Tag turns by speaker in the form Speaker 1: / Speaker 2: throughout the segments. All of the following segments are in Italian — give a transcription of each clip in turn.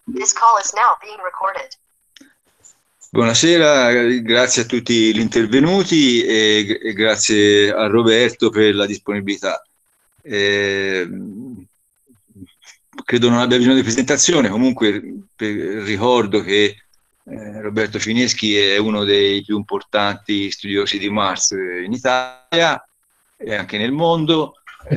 Speaker 1: This call is now being recorded.
Speaker 2: Buonasera, grazie a tutti gli intervenuti e grazie a Roberto per la disponibilità. Credo non abbia bisogno di presentazione, comunque ricordo che Roberto Fineschi è uno dei più importanti studiosi di Marx in Italia e anche nel mondo.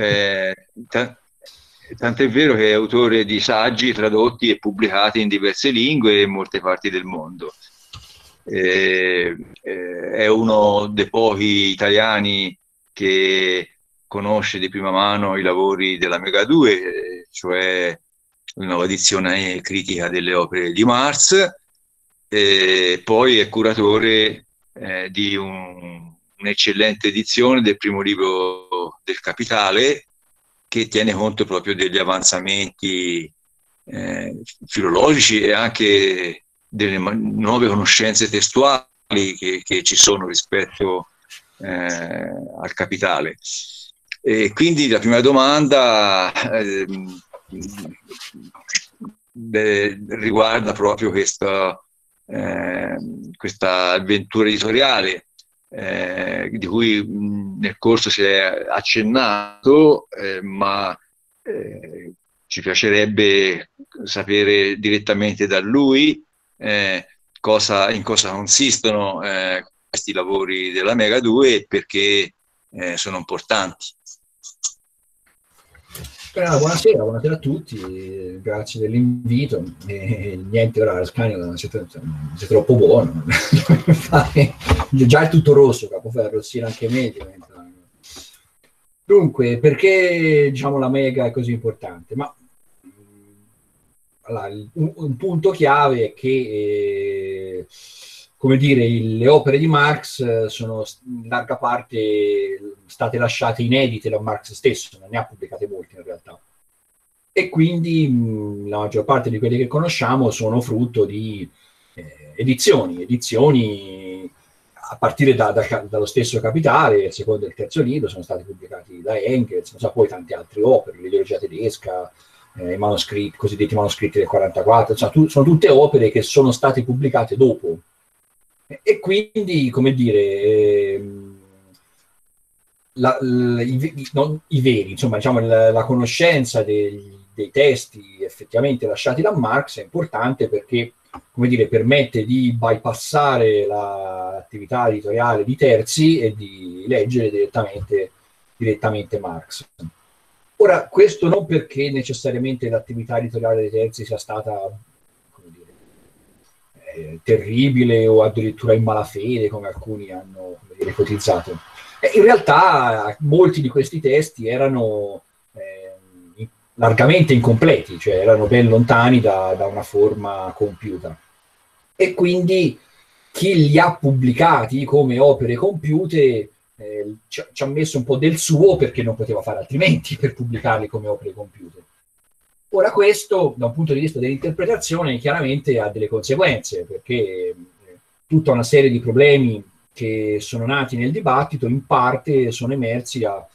Speaker 2: Tant'è vero che è autore di saggi tradotti e pubblicati in diverse lingue in molte parti del mondo. È uno dei pochi italiani che conosce di prima mano i lavori della Mega 2, cioè una nuova edizione critica delle opere di Marx, e poi è curatore di un'eccellente edizione del primo libro del Capitale, che tiene conto proprio degli avanzamenti filologici e anche delle nuove conoscenze testuali che ci sono rispetto al Capitale. E quindi la prima domanda riguarda proprio questa avventura editoriale di cui nel corso si è accennato, ma ci piacerebbe sapere direttamente da lui in cosa consistono questi lavori della Mega 2 e perché sono importanti.
Speaker 3: Buonasera a tutti, grazie dell'invito. Niente, ora Ascanio siete troppo buono. Già è tutto rosso, Capoferro, rossino anche meglio. Dunque, perché diciamo la Mega è così importante? Ma allora, un punto chiave è che come dire, le opere di Marx sono in larga parte state lasciate inedite da Marx stesso, non ne ha pubblicate molte in realtà. E quindi la maggior parte di quelle che conosciamo sono frutto di edizioni a partire dallo stesso Capitale, il secondo e il terzo libro sono stati pubblicati da Engels, non so, poi tante altre opere, l'ideologia tedesca, i manoscritti, cosiddetti manoscritti del 44, insomma, sono tutte opere che sono state pubblicate dopo. E quindi, come dire, i veri, insomma, diciamo, la conoscenza dei testi effettivamente lasciati da Marx è importante perché, come dire, permette di bypassare l'attività editoriale di terzi e di leggere direttamente Marx. Ora, questo non perché necessariamente l'attività editoriale dei terzi sia stata terribile o addirittura in malafede, come alcuni hanno ipotizzato. In realtà molti di questi testi erano largamente incompleti, cioè erano ben lontani da una forma compiuta. E quindi chi li ha pubblicati come opere compiute ci ha messo un po' del suo perché non poteva fare altrimenti per pubblicarli come opere compiute. Ora questo, da un punto di vista dell'interpretazione, chiaramente ha delle conseguenze, perché tutta una serie di problemi che sono nati nel dibattito, in parte sono emersi a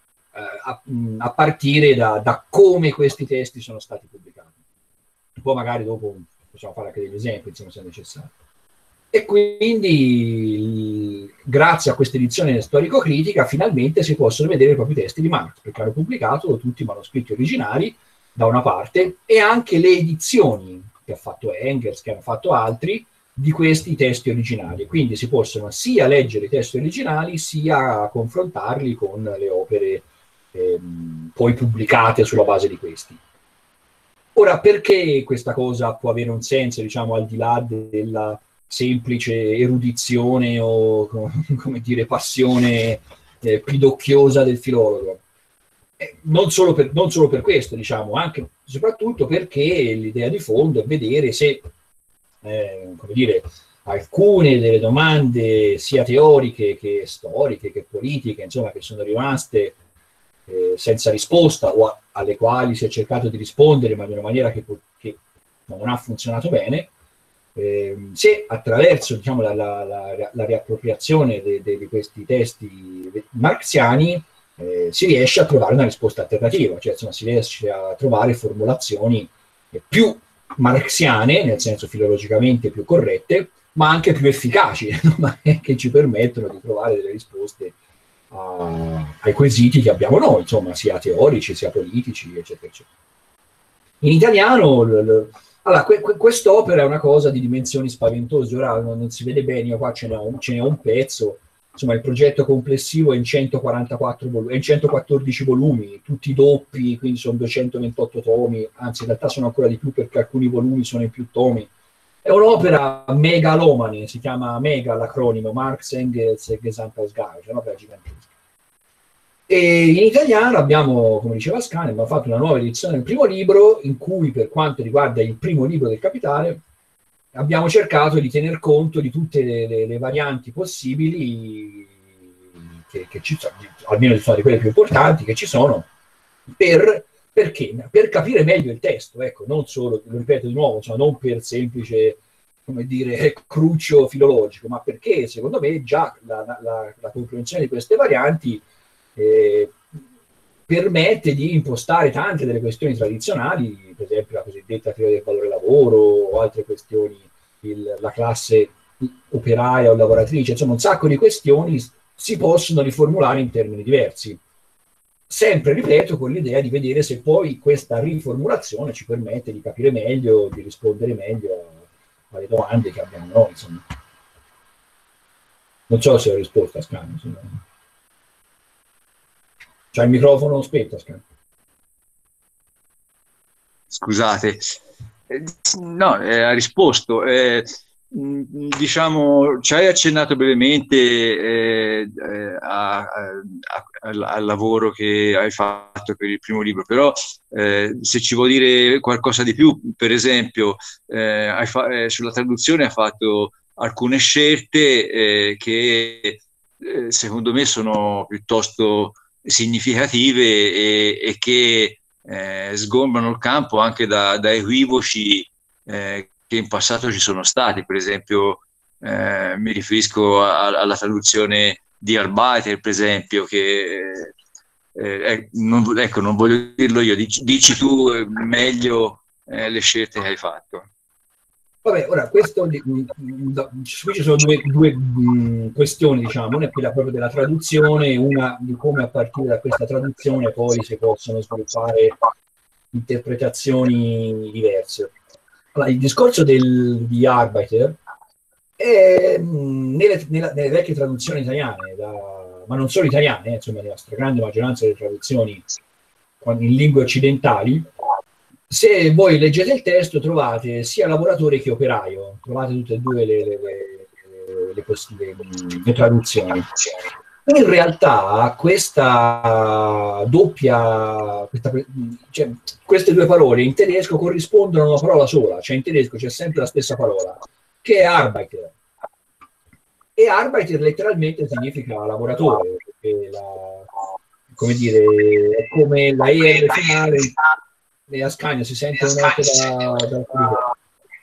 Speaker 3: partire da come questi testi sono stati pubblicati. Poi magari dopo possiamo fare anche degli esempi, insomma, se necessario. E quindi, grazie a questa edizione storico-critica, finalmente si possono vedere i propri testi di Marx, perché hanno pubblicato tutti i manoscritti originali, da una parte, e anche le edizioni che ha fatto Engels, che hanno fatto altri, di questi testi originali. Quindi si possono sia leggere i testi originali, sia confrontarli con le opere poi pubblicate sulla base di questi. Ora, perché questa cosa può avere un senso, diciamo, al di là della semplice erudizione o, come dire, passione pidocchiosa del filologo? Non solo per questo, diciamo, anche soprattutto perché l'idea di fondo è vedere se, come dire, alcune delle domande sia teoriche che storiche che politiche, insomma, che sono rimaste senza risposta o alle quali si è cercato di rispondere ma in una maniera che non ha funzionato bene, se attraverso, diciamo, la riappropriazione di questi testi marxiani si riesce a trovare una risposta alternativa, cioè insomma, si riesce a trovare formulazioni più marxiane, nel senso filologicamente più corrette, ma anche più efficaci, no? Che ci permettono di trovare delle risposte ai quesiti che abbiamo noi, insomma, sia teorici, sia politici, eccetera, eccetera. In italiano, allora, quest'opera è una cosa di dimensioni spaventose, ora non si vede bene, io qua ce n'è un pezzo, insomma il progetto complessivo è in 144 volumi, è in 114 volumi, tutti doppi, quindi sono 228 tomi, anzi in realtà sono ancora di più perché alcuni volumi sono in più tomi. È un'opera megalomane, si chiama MEGA l'acronimo, Marx, Engels e Gesamtausgabe, cioè un'opera gigantesca. E in italiano abbiamo, come diceva Ascanio, abbiamo fatto una nuova edizione del primo libro, in cui per quanto riguarda il primo libro del Capitale, abbiamo cercato di tener conto di tutte le varianti possibili, che ci sono, almeno di quelle più importanti che ci sono, perché? Per capire meglio il testo, ecco, non solo, lo ripeto di nuovo, insomma, non per semplice, come dire, cruccio filologico, ma perché secondo me già la comprensione di queste varianti permette di impostare tante delle questioni tradizionali, per esempio la cosiddetta teoria del valore lavoro o altre questioni, la classe operaia o lavoratrice, insomma un sacco di questioni si possono riformulare in termini diversi. Sempre, ripeto, con l'idea di vedere se poi questa riformulazione ci permette di capire meglio, di rispondere meglio alle domande che abbiamo noi, insomma. Non so se ho risposto a Scano. C'è il microfono spento, Scano.
Speaker 2: Scusate. No, ha risposto. Diciamo, ci hai accennato brevemente al lavoro che hai fatto per il primo libro, però se ci vuoi dire qualcosa di più, per esempio, sulla traduzione hai fatto alcune scelte che secondo me sono piuttosto significative e che sgombrano il campo anche da equivoci che in passato ci sono stati. Per esempio mi riferisco alla traduzione di Arbeiter, per esempio, che non voglio dirlo io, dici tu meglio le scelte che hai fatto.
Speaker 3: Vabbè, ora, qui ci sono due questioni, diciamo, una è quella proprio della traduzione, una di come a partire da questa traduzione poi si possono sviluppare interpretazioni diverse. Allora, il discorso di Arbeiter è nelle vecchie traduzioni italiane, ma non solo italiane, insomma, nella stragrande maggioranza delle traduzioni in lingue occidentali. Se voi leggete il testo trovate sia lavoratore che operaio, trovate tutte e due le traduzioni. In realtà questa doppia, cioè, queste due parole in tedesco corrispondono a una parola sola, cioè in tedesco c'è sempre la stessa parola, che è Arbeiter. E Arbeiter letteralmente significa lavoratore, perché come dire, è come la ER finale. E a Scagno si sente un eco dal frigo.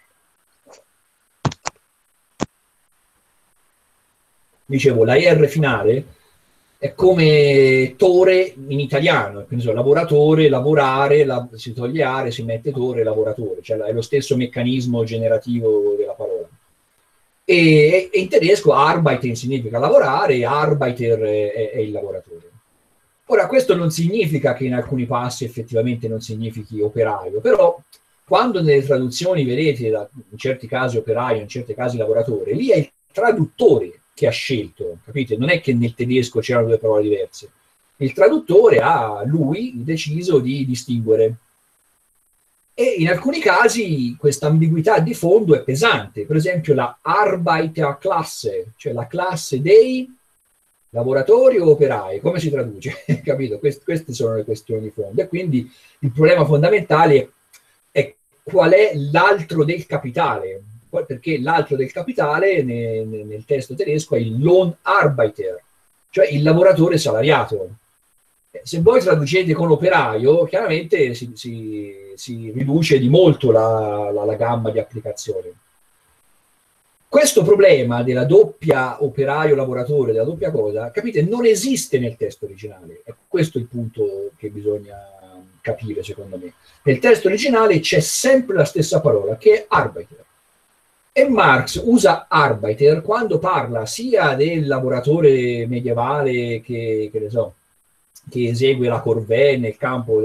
Speaker 3: Dicevo, la R finale è come tore in italiano, quindi lavoratore, lavorare, si toglie are, si mette tore, lavoratore, cioè è lo stesso meccanismo generativo della parola. E in tedesco Arbeiten significa lavorare e Arbeiter è il lavoratore. Ora, questo non significa che in alcuni passi effettivamente non significhi operaio, però quando nelle traduzioni vedete in certi casi operaio, in certi casi lavoratore, lì è il traduttore che ha scelto, capite? Non è che nel tedesco c'erano due parole diverse. Il traduttore lui deciso di distinguere. E in alcuni casi questa ambiguità di fondo è pesante. Per esempio la Arbeiterklasse, cioè la classe dei lavoratori o operai, come si traduce? Capito? Queste sono le questioni di fondo. E quindi il problema fondamentale è qual è l'altro del capitale, perché l'altro del capitale nel testo tedesco è il Lohnarbeiter, cioè il lavoratore salariato. Se voi traducete con operaio, chiaramente si riduce di molto la gamma di applicazione. Questo problema della doppia operaio-lavoratore, della doppia cosa, capite, non esiste nel testo originale. Questo è il punto che bisogna capire, secondo me. Nel testo originale c'è sempre la stessa parola, che è Arbeiter. E Marx usa Arbeiter quando parla sia del lavoratore medievale che ne so, che esegue la corvée nel campo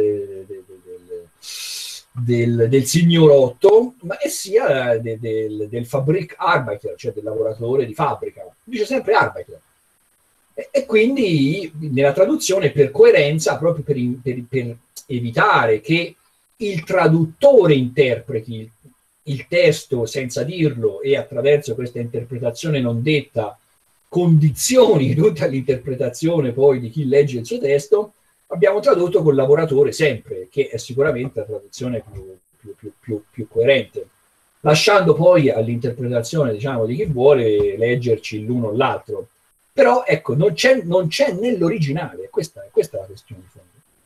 Speaker 3: del signorotto, ma e sia del Fabrikarbeiter, cioè del lavoratore di fabbrica. Dice sempre Arbeiter. E quindi nella traduzione, per coerenza, proprio per evitare che il traduttore interpreti il testo senza dirlo e attraverso questa interpretazione non detta condizioni tutta l'interpretazione poi di chi legge il suo testo, abbiamo tradotto col lavoratore sempre, che è sicuramente la traduzione più coerente, lasciando poi all'interpretazione, diciamo, di chi vuole leggerci l'uno o l'altro. Però ecco, non c'è nell'originale, questa è la questione di fondo.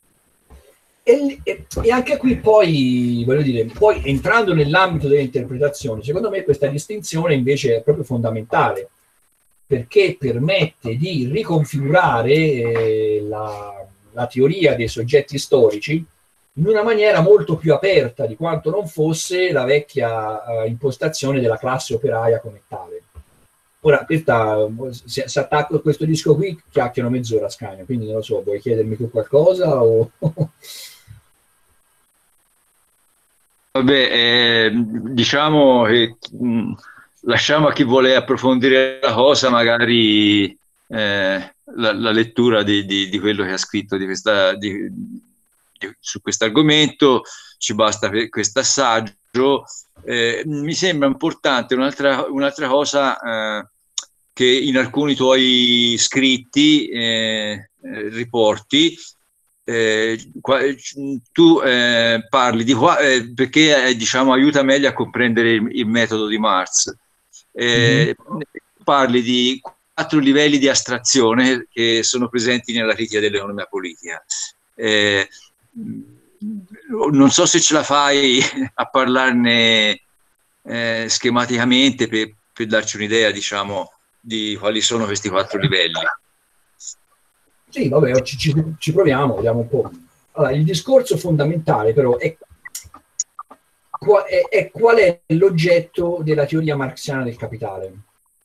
Speaker 3: E anche qui poi, voglio dire, poi entrando nell'ambito delle interpretazioni, secondo me questa distinzione invece è proprio fondamentale, perché permette di riconfigurare la teoria dei soggetti storici in una maniera molto più aperta di quanto non fosse la vecchia impostazione della classe operaia come tale. Ora, se attacco questo disco qui, chiacchierano mezz'ora, Scagno, quindi non lo so, vuoi chiedermi tu qualcosa? O...
Speaker 2: Vabbè, diciamo che lasciamo a chi vuole approfondire la cosa magari la lettura di quello che ha scritto su questo argomento, ci basta per questo assaggio. Mi sembra importante un'altra cosa che in alcuni tuoi scritti riporti. Tu parli di perché diciamo aiuta meglio a comprendere il metodo di Marx. Parli di 4 livelli di astrazione che sono presenti nella critica dell'economia politica. Non so se ce la fai a parlarne schematicamente per darci un'idea, diciamo, di quali sono questi 4 livelli.
Speaker 3: Sì, vabbè, ci proviamo, vediamo un po'. Allora, il discorso fondamentale però è qual è l'oggetto della teoria marxiana del capitale.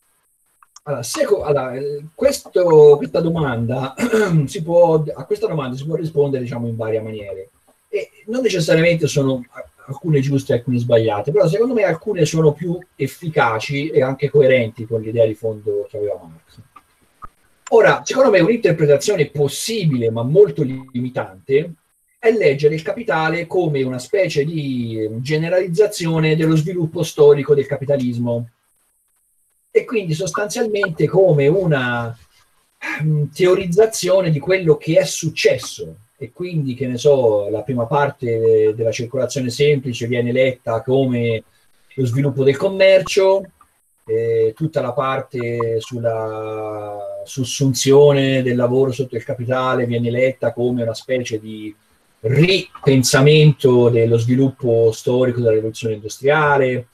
Speaker 3: Allora, questa domanda a questa domanda si può rispondere, diciamo, in varie maniere. E non necessariamente sono alcune giuste e alcune sbagliate, però secondo me alcune sono più efficaci e anche coerenti con l'idea di fondo che aveva Marx. Ora, secondo me un'interpretazione possibile ma molto limitante è leggere il capitale come una specie di generalizzazione dello sviluppo storico del capitalismo e quindi sostanzialmente come una teorizzazione di quello che è successo. E quindi, che ne so, la prima parte della circolazione semplice viene letta come lo sviluppo del commercio, tutta la parte sulla sussunzione del lavoro sotto il capitale viene letta come una specie di ripensamento dello sviluppo storico della rivoluzione industriale,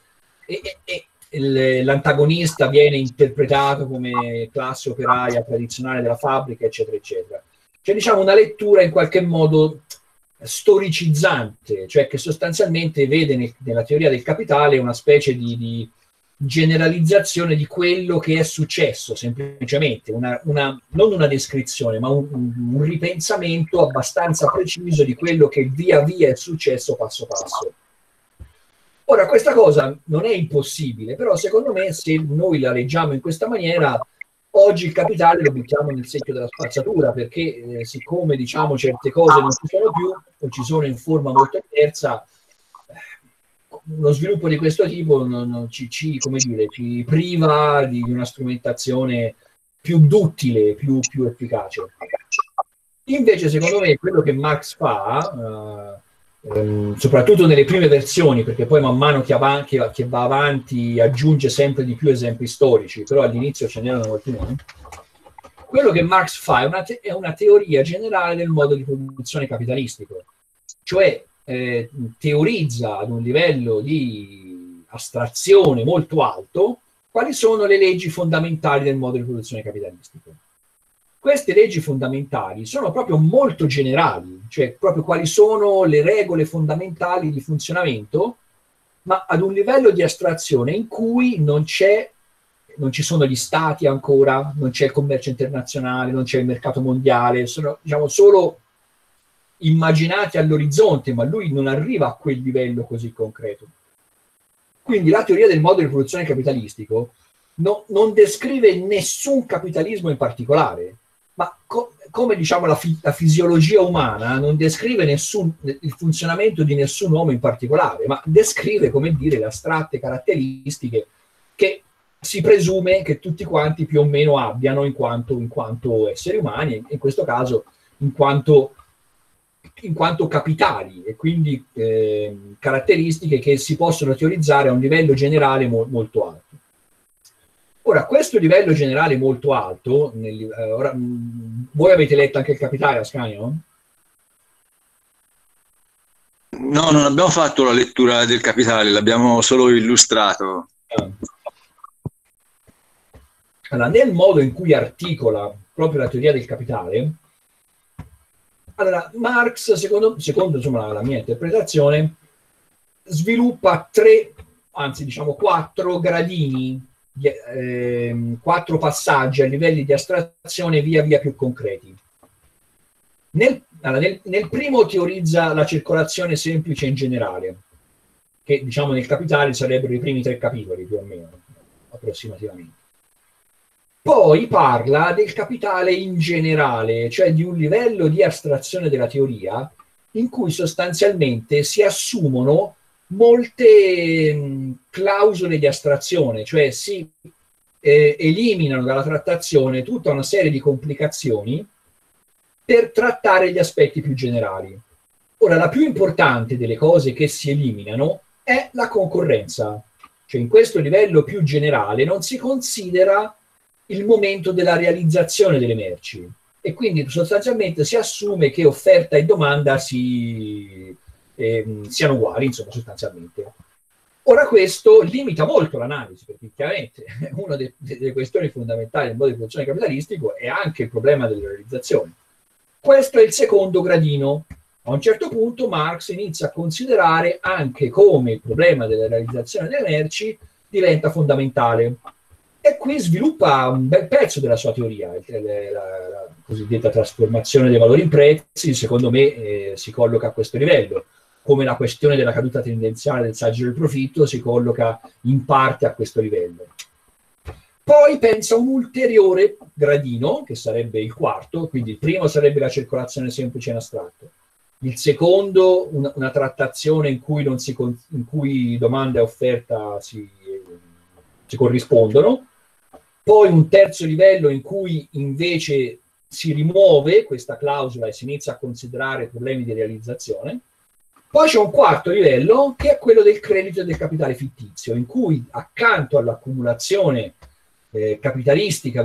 Speaker 3: e l'antagonista viene interpretato come classe operaia tradizionale della fabbrica, eccetera, eccetera. C'è, diciamo, una lettura in qualche modo storicizzante, cioè che sostanzialmente vede nella teoria del capitale una specie di generalizzazione di quello che è successo, semplicemente non una descrizione, ma un ripensamento abbastanza preciso di quello che via via è successo passo passo. Ora, questa cosa non è impossibile, però secondo me se noi la leggiamo in questa maniera, oggi il capitale lo buttiamo nel secchio della spazzatura, perché siccome, diciamo, certe cose non ci sono più o ci sono in forma molto diversa, uno sviluppo di questo tipo come dire, ci priva di una strumentazione più duttile, più efficace. Invece, secondo me, quello che Marx fa, soprattutto nelle prime versioni, perché poi man mano che va avanti aggiunge sempre di più esempi storici, però all'inizio ce n'erano molti meno. Quello che Marx fa è una teoria generale del modo di produzione capitalistico, cioè teorizza ad un livello di astrazione molto alto quali sono le leggi fondamentali del modo di produzione capitalistico. queste leggi fondamentali sono proprio molto generali, cioè proprio quali sono le regole fondamentali di funzionamento, ma ad un livello di astrazione in cui non ci sono gli stati ancora, non c'è il commercio internazionale, non c'è il mercato mondiale, sono, diciamo, solo immaginati all'orizzonte, ma lui non arriva a quel livello così concreto. Quindi la teoria del modo di produzione capitalistico non descrive nessun capitalismo in particolare, ma come diciamo la fisiologia umana non descrive il funzionamento di nessun uomo in particolare, ma descrive, come dire, le astratte caratteristiche che si presume che tutti quanti più o meno abbiano in quanto esseri umani, in questo caso in quanto capitali, e quindi caratteristiche che si possono teorizzare a un livello generale molto alto. Ora, questo livello generale molto alto, voi avete letto anche il Capitale, Ascanio?
Speaker 2: No, non abbiamo fatto la lettura del Capitale, l'abbiamo solo illustrato.
Speaker 3: Allora, nel modo in cui articola proprio la teoria del capitale, allora, Marx, secondo insomma, la mia interpretazione, sviluppa quattro gradini, quattro passaggi a livelli di astrazione via via più concreti. Nel primo teorizza la circolazione semplice in generale, che diciamo nel Capitale sarebbero i primi 3 capitoli più o meno, approssimativamente. Poi parla del capitale in generale, cioè di un livello di astrazione della teoria in cui sostanzialmente si assumono molte clausole di astrazione, cioè si eliminano dalla trattazione tutta una serie di complicazioni per trattare gli aspetti più generali. Ora, la più importante delle cose che si eliminano è la concorrenza, cioè in questo livello più generale non si considera il momento della realizzazione delle merci e quindi sostanzialmente si assume che offerta e domanda siano uguali, insomma, sostanzialmente. Ora questo limita molto l'analisi, perché chiaramente una delle questioni fondamentali del modo di produzione capitalistico è anche il problema della realizzazione. Questo è il secondo gradino. A un certo punto Marx inizia a considerare anche come il problema della realizzazione delle merci diventa fondamentale. E qui sviluppa un bel pezzo della sua teoria, la cosiddetta trasformazione dei valori in prezzi, secondo me si colloca a questo livello, come la questione della caduta tendenziale del saggio del profitto si colloca in parte a questo livello. Poi pensa un ulteriore gradino, che sarebbe il quarto, quindi il primo sarebbe la circolazione semplice in astratto, il secondo una trattazione in cui domanda e offerta si corrispondono, poi un terzo livello in cui invece si rimuove questa clausola e si inizia a considerare problemi di realizzazione. Poi c'è un quarto livello che è quello del credito e del capitale fittizio, in cui accanto all'accumulazione capitalistica,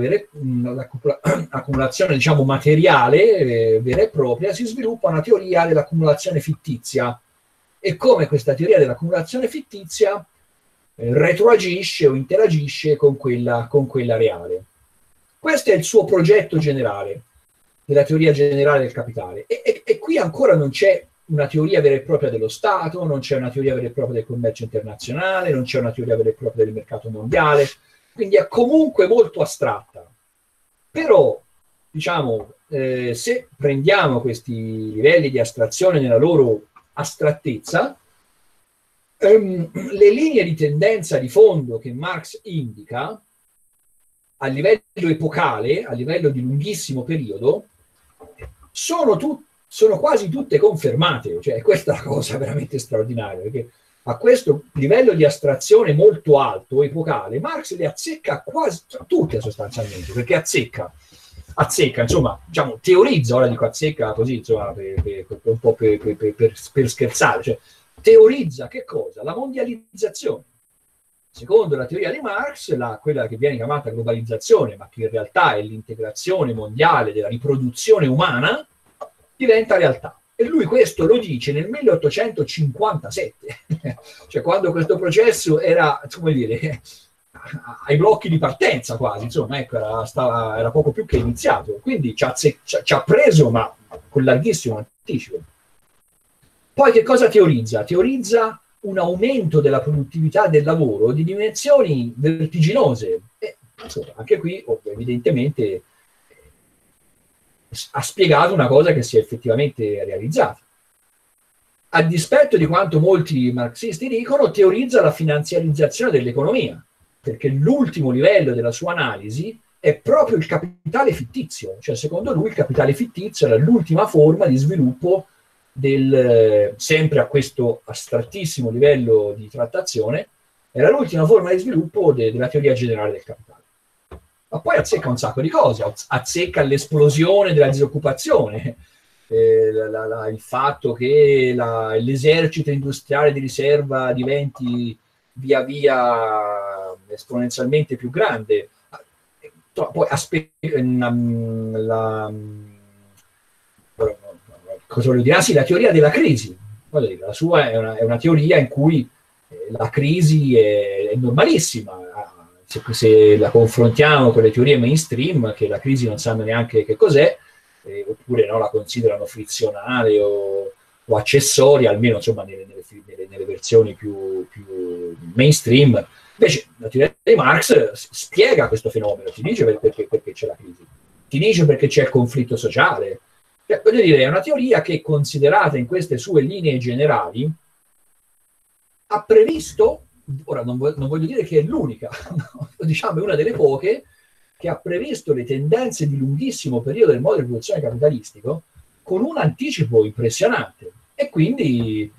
Speaker 3: l'accumulazione diciamo materiale vera e propria, si sviluppa una teoria dell'accumulazione fittizia e come questa teoria dell'accumulazione fittizia retroagisce o interagisce con quella reale. Questo è il suo progetto generale, della teoria generale del capitale. E qui ancora non c'è una teoria vera e propria dello Stato, non c'è una teoria vera e propria del commercio internazionale, non c'è una teoria vera e propria del mercato mondiale, quindi è comunque molto astratta. Però, diciamo, se prendiamo questi livelli di astrazione nella loro astrattezza, le linee di tendenza di fondo che Marx indica a livello epocale, a livello di lunghissimo periodo, sono quasi tutte confermate, cioè questa è la cosa veramente straordinaria, perché a questo livello di astrazione molto alto, epocale, Marx le azzecca quasi tutte sostanzialmente, perché azzecca, insomma, diciamo, teorizza, ora dico azzecca così, insomma, un po' per scherzare, cioè teorizza che cosa? La mondializzazione. Secondo la teoria di Marx, quella che viene chiamata globalizzazione, ma che in realtà è l'integrazione mondiale della riproduzione umana, diventa realtà. E lui questo lo dice nel 1857, cioè quando questo processo era, come dire, ai blocchi di partenza quasi, insomma, ecco, era poco più che iniziato, quindi ci ha preso, ma con larghissimo anticipo. Poi che cosa teorizza? Teorizza un aumento della produttività del lavoro di dimensioni vertiginose. E, insomma, anche qui, evidentemente, ha spiegato una cosa che si è effettivamente realizzata. A dispetto di quanto molti marxisti dicono, teorizza la finanziarizzazione dell'economia, perché l'ultimo livello della sua analisi è proprio il capitale fittizio, cioè secondo lui il capitale fittizio era l'ultima forma di sviluppo sempre a questo astrattissimo livello di trattazione, era l'ultima forma di sviluppo della teoria generale del capitale. Ma poi azzecca un sacco di cose, azzecca l'esplosione della disoccupazione, il fatto che l'esercito industriale di riserva diventi via via esponenzialmente più grande. Poi cosa voglio dire? Ah, sì, la teoria della crisi. La sua è una teoria in cui la crisi è normalissima. Se la confrontiamo con le teorie mainstream, che la crisi non sanno neanche che cos'è, oppure no, la considerano frizionale o accessoria, almeno insomma nelle versioni più mainstream. Invece la teoria di Marx spiega questo fenomeno, ti dice perché c'è la crisi, ti dice perché c'è il conflitto sociale. Voglio dire, è una teoria che, considerata in queste sue linee generali, ha previsto, ora non voglio dire che è l'unica, diciamo è una delle poche, che ha previsto le tendenze di lunghissimo periodo del modello di produzione capitalistico con un anticipo impressionante. E quindi,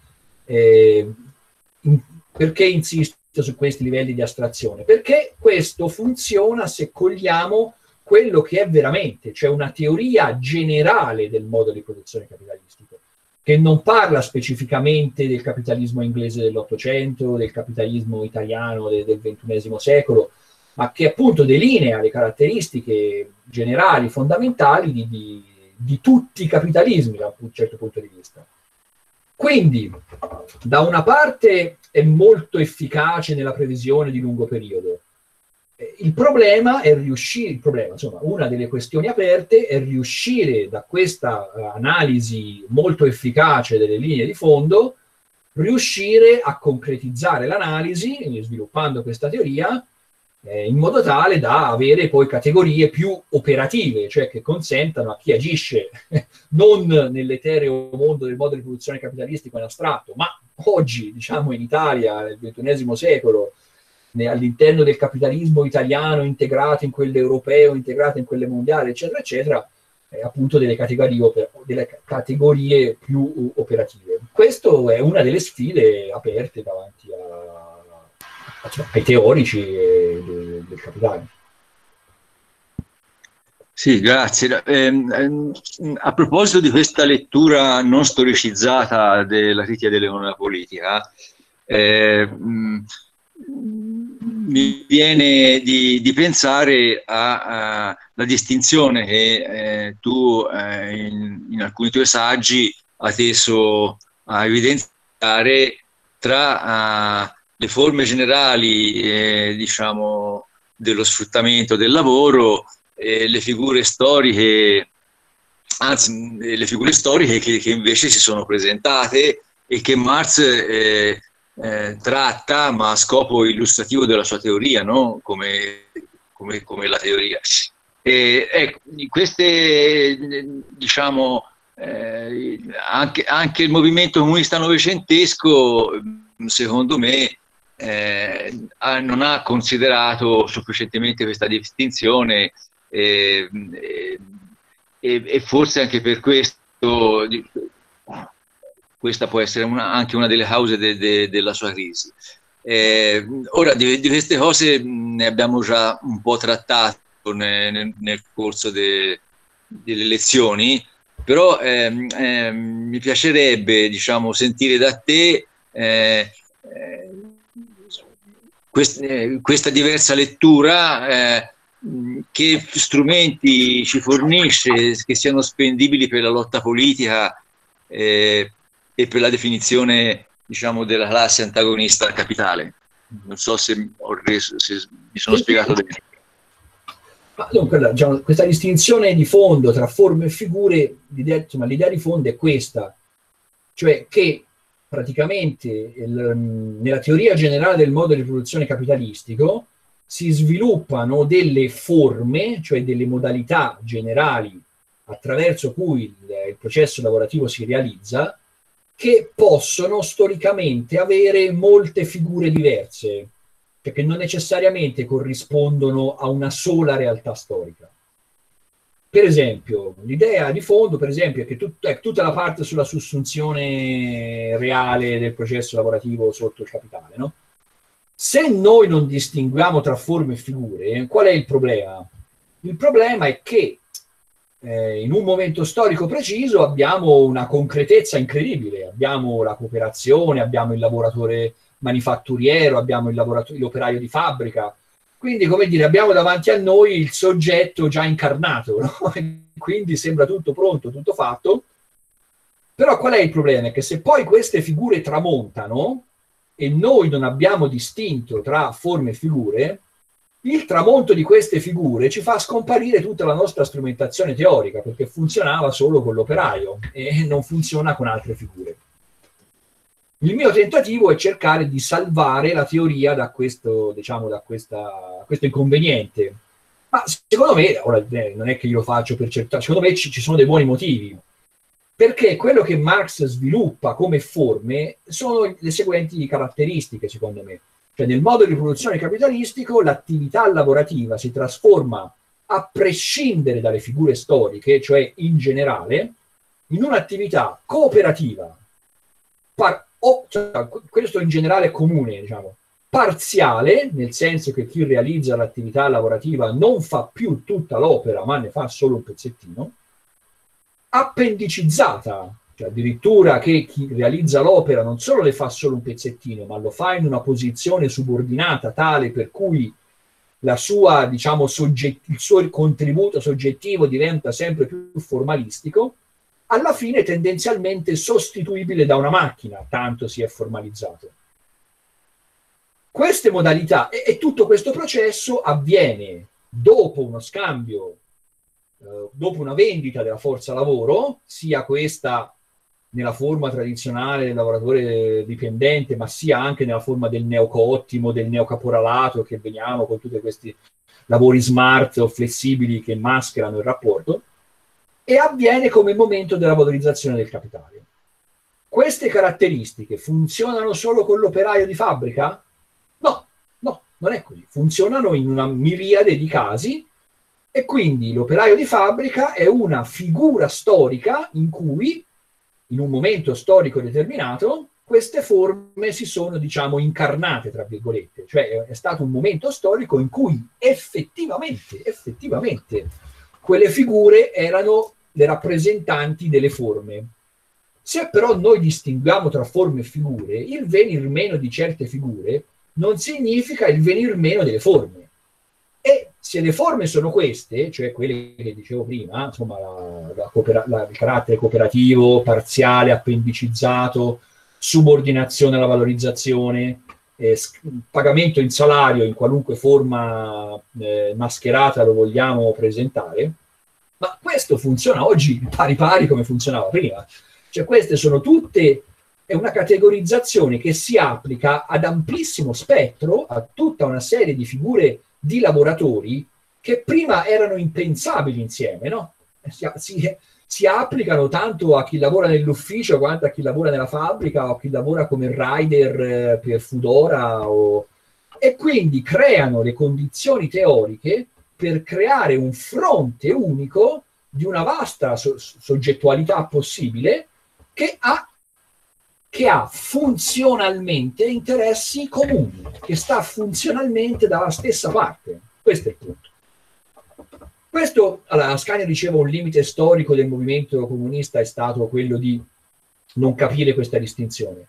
Speaker 3: perché insisto su questi livelli di astrazione? Perché questo funziona se cogliamo quello che è veramente, cioè una teoria generale del modo di produzione capitalistico, che non parla specificamente del capitalismo inglese dell'Ottocento, del capitalismo italiano del XXI secolo, ma che appunto delinea le caratteristiche generali, fondamentali di tutti i capitalismi da un certo punto di vista. Quindi, da una parte è molto efficace nella previsione di lungo periodo. Il problema è insomma, una delle questioni aperte è riuscire da questa analisi molto efficace delle linee di fondo, riuscire a concretizzare l'analisi, sviluppando questa teoria, in modo tale da avere poi categorie più operative, cioè che consentano a chi agisce non nell'etereo mondo del modo di produzione capitalistico in astratto, ma oggi, diciamo in Italia, nel XXI secolo, all'interno del capitalismo italiano integrato in quello europeo, integrato in quelle mondiali, eccetera, eccetera, appunto delle categorie più operative. Questa è una delle sfide aperte davanti ai teorici del capitale.
Speaker 2: Sì, grazie. A proposito di questa lettura non storicizzata della critica dell'economia politica, mi viene di pensare alla distinzione che tu in alcuni tuoi saggi hai teso a evidenziare tra le forme generali diciamo, dello sfruttamento del lavoro e le figure storiche, anzi le figure storiche che invece si sono presentate e che Marx tratta, ma a scopo illustrativo della sua teoria, no? come la teoria. Ecco, queste, diciamo, anche il movimento comunista novecentesco, secondo me, non ha considerato sufficientemente questa distinzione e forse anche per questo questa può essere anche una delle cause della sua crisi. Ora, di queste cose ne abbiamo già un po' trattato nel corso delle lezioni, però mi piacerebbe, diciamo, sentire da te questa diversa lettura, che strumenti ci fornisce che siano spendibili per la lotta politica e per la definizione, diciamo, della classe antagonista al capitale. Non so se mi sono spiegato bene.
Speaker 3: Ma dunque, diciamo, questa distinzione di fondo tra forme e figure, l'idea di fondo è questa, cioè che praticamente nella teoria generale del modo di produzione capitalistico si sviluppano delle forme, cioè delle modalità generali attraverso cui il processo lavorativo si realizza, che possono storicamente avere molte figure diverse, perché non necessariamente corrispondono a una sola realtà storica. Per esempio, l'idea di fondo, per esempio, è che tutta la parte sulla sussunzione reale del processo lavorativo sotto il capitale, no? Se noi non distinguiamo tra forme e figure, qual è il problema? Il problema è che in un momento storico preciso abbiamo una concretezza incredibile, abbiamo la cooperazione, abbiamo il lavoratore manifatturiero, abbiamo l'operaio di fabbrica, quindi come dire abbiamo davanti a noi il soggetto già incarnato, no? Quindi sembra tutto pronto, tutto fatto, però qual è il problema? È che se poi queste figure tramontano e noi non abbiamo distinto tra forme e figure, il tramonto di queste figure ci fa scomparire tutta la nostra strumentazione teorica, perché funzionava solo con l'operaio e non funziona con altre figure. Il mio tentativo è cercare di salvare la teoria da questo, diciamo, questo inconveniente. Ma secondo me, ora non è che io lo faccio per cercare, secondo me ci sono dei buoni motivi. Perché quello che Marx sviluppa come forme sono le seguenti caratteristiche, secondo me. Cioè, nel modo di produzione capitalistico, l'attività lavorativa si trasforma, a prescindere dalle figure storiche, cioè in generale, in un'attività cooperativa, cioè, questo in generale è comune, diciamo, parziale, nel senso che chi realizza l'attività lavorativa non fa più tutta l'opera, ma ne fa solo un pezzettino, appendicizzata, cioè addirittura che chi realizza l'opera non solo le fa solo un pezzettino, ma lo fa in una posizione subordinata tale per cui la sua, diciamo, il suo contributo soggettivo diventa sempre più formalistico, alla fine tendenzialmente sostituibile da una macchina, tanto si è formalizzato. Queste modalità e tutto questo processo avviene dopo uno scambio, dopo una vendita della forza lavoro, sia questa nella forma tradizionale del lavoratore dipendente, ma sia anche nella forma del neocottimo, del neocaporalato, che veniamo con tutti questi lavori smart o flessibili che mascherano il rapporto, e avviene come momento della valorizzazione del capitale. Queste caratteristiche funzionano solo con l'operaio di fabbrica? No, non è così. Funzionano in una miriade di casi e quindi l'operaio di fabbrica è una figura storica in cui, in un momento storico determinato, queste forme si sono, diciamo, incarnate, tra virgolette. Cioè è stato un momento storico in cui effettivamente, quelle figure erano le rappresentanti delle forme. Se però noi distinguiamo tra forme e figure, il venir meno di certe figure non significa il venir meno delle forme. E se le forme sono queste, cioè quelle che dicevo prima, insomma, il carattere cooperativo, parziale, appendicizzato, subordinazione alla valorizzazione, pagamento in salario in qualunque forma mascherata lo vogliamo presentare, ma questo funziona oggi pari pari come funzionava prima. Cioè queste sono tutte, è una categorizzazione che si applica ad amplissimo spettro, a tutta una serie di figure di lavoratori che prima erano impensabili insieme, no? Si applicano tanto a chi lavora nell'ufficio quanto a chi lavora nella fabbrica o a chi lavora come rider per Foodora e quindi creano le condizioni teoriche per creare un fronte unico di una vasta soggettualità possibile che ha funzionalmente interessi comuni, che sta funzionalmente dalla stessa parte. Questo è il punto. Questo, allora, Ascanio diceva, un limite storico del movimento comunista è stato quello di non capire questa distinzione.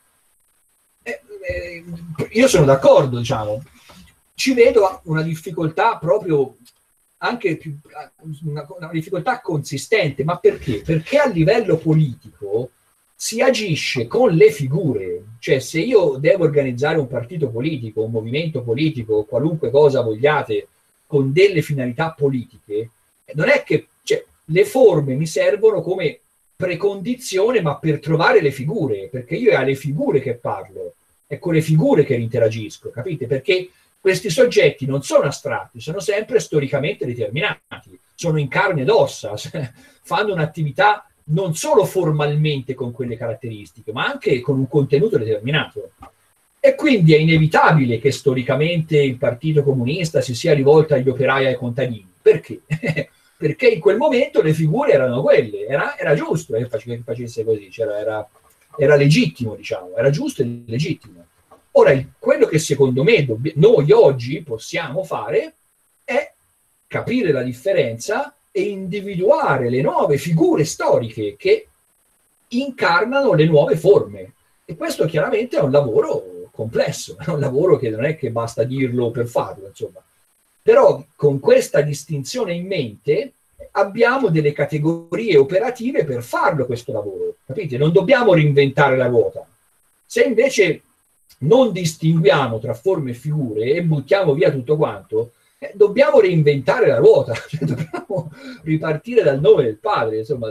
Speaker 3: Io sono d'accordo, diciamo. Ci vedo una difficoltà proprio anche una difficoltà consistente, ma perché? Perché a livello politico si agisce con le figure, cioè se io devo organizzare un partito politico, un movimento politico, qualunque cosa vogliate, con delle finalità politiche, non è che cioè, le forme mi servono come precondizione, ma per trovare le figure, perché io è alle figure che parlo, è con le figure che interagisco, capite? Perché questi soggetti non sono astratti, sono sempre storicamente determinati, sono in carne ed ossa, fanno un'attività non solo formalmente con quelle caratteristiche, ma anche con un contenuto determinato. E quindi è inevitabile che storicamente il Partito Comunista si sia rivolto agli operai e ai contadini. Perché? Perché in quel momento le figure erano quelle, era giusto che facesse così, era legittimo, diciamo, era giusto e legittimo. Ora, quello che secondo me noi oggi possiamo fare è capire la differenza e individuare le nuove figure storiche che incarnano le nuove forme. E questo chiaramente è un lavoro complesso, è un lavoro che non è che basta dirlo per farlo, insomma. Però con questa distinzione in mente abbiamo delle categorie operative per farlo questo lavoro, capite? Non dobbiamo reinventare la ruota. Se invece non distinguiamo tra forme e figure e buttiamo via tutto quanto, dobbiamo reinventare la ruota, cioè dobbiamo ripartire dal nome del padre, insomma,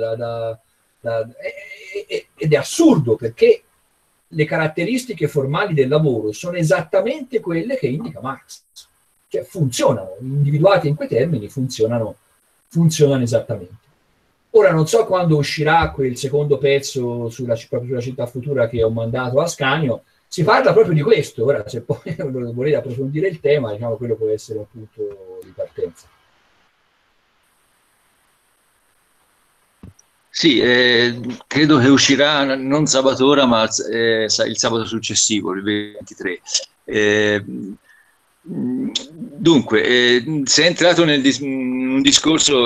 Speaker 3: ed è assurdo perché le caratteristiche formali del lavoro sono esattamente quelle che indica Marx, cioè funzionano, individuate in quei termini, funzionano esattamente. Ora non so quando uscirà quel secondo pezzo proprio sulla città futura che ho mandato a Ascanio, si parla proprio di questo. Ora se poi volete approfondire il tema, diciamo quello può essere un punto di partenza.
Speaker 2: Sì, credo che uscirà non sabato ora, ma il sabato successivo, il 23. Dunque, sei entrato in un discorso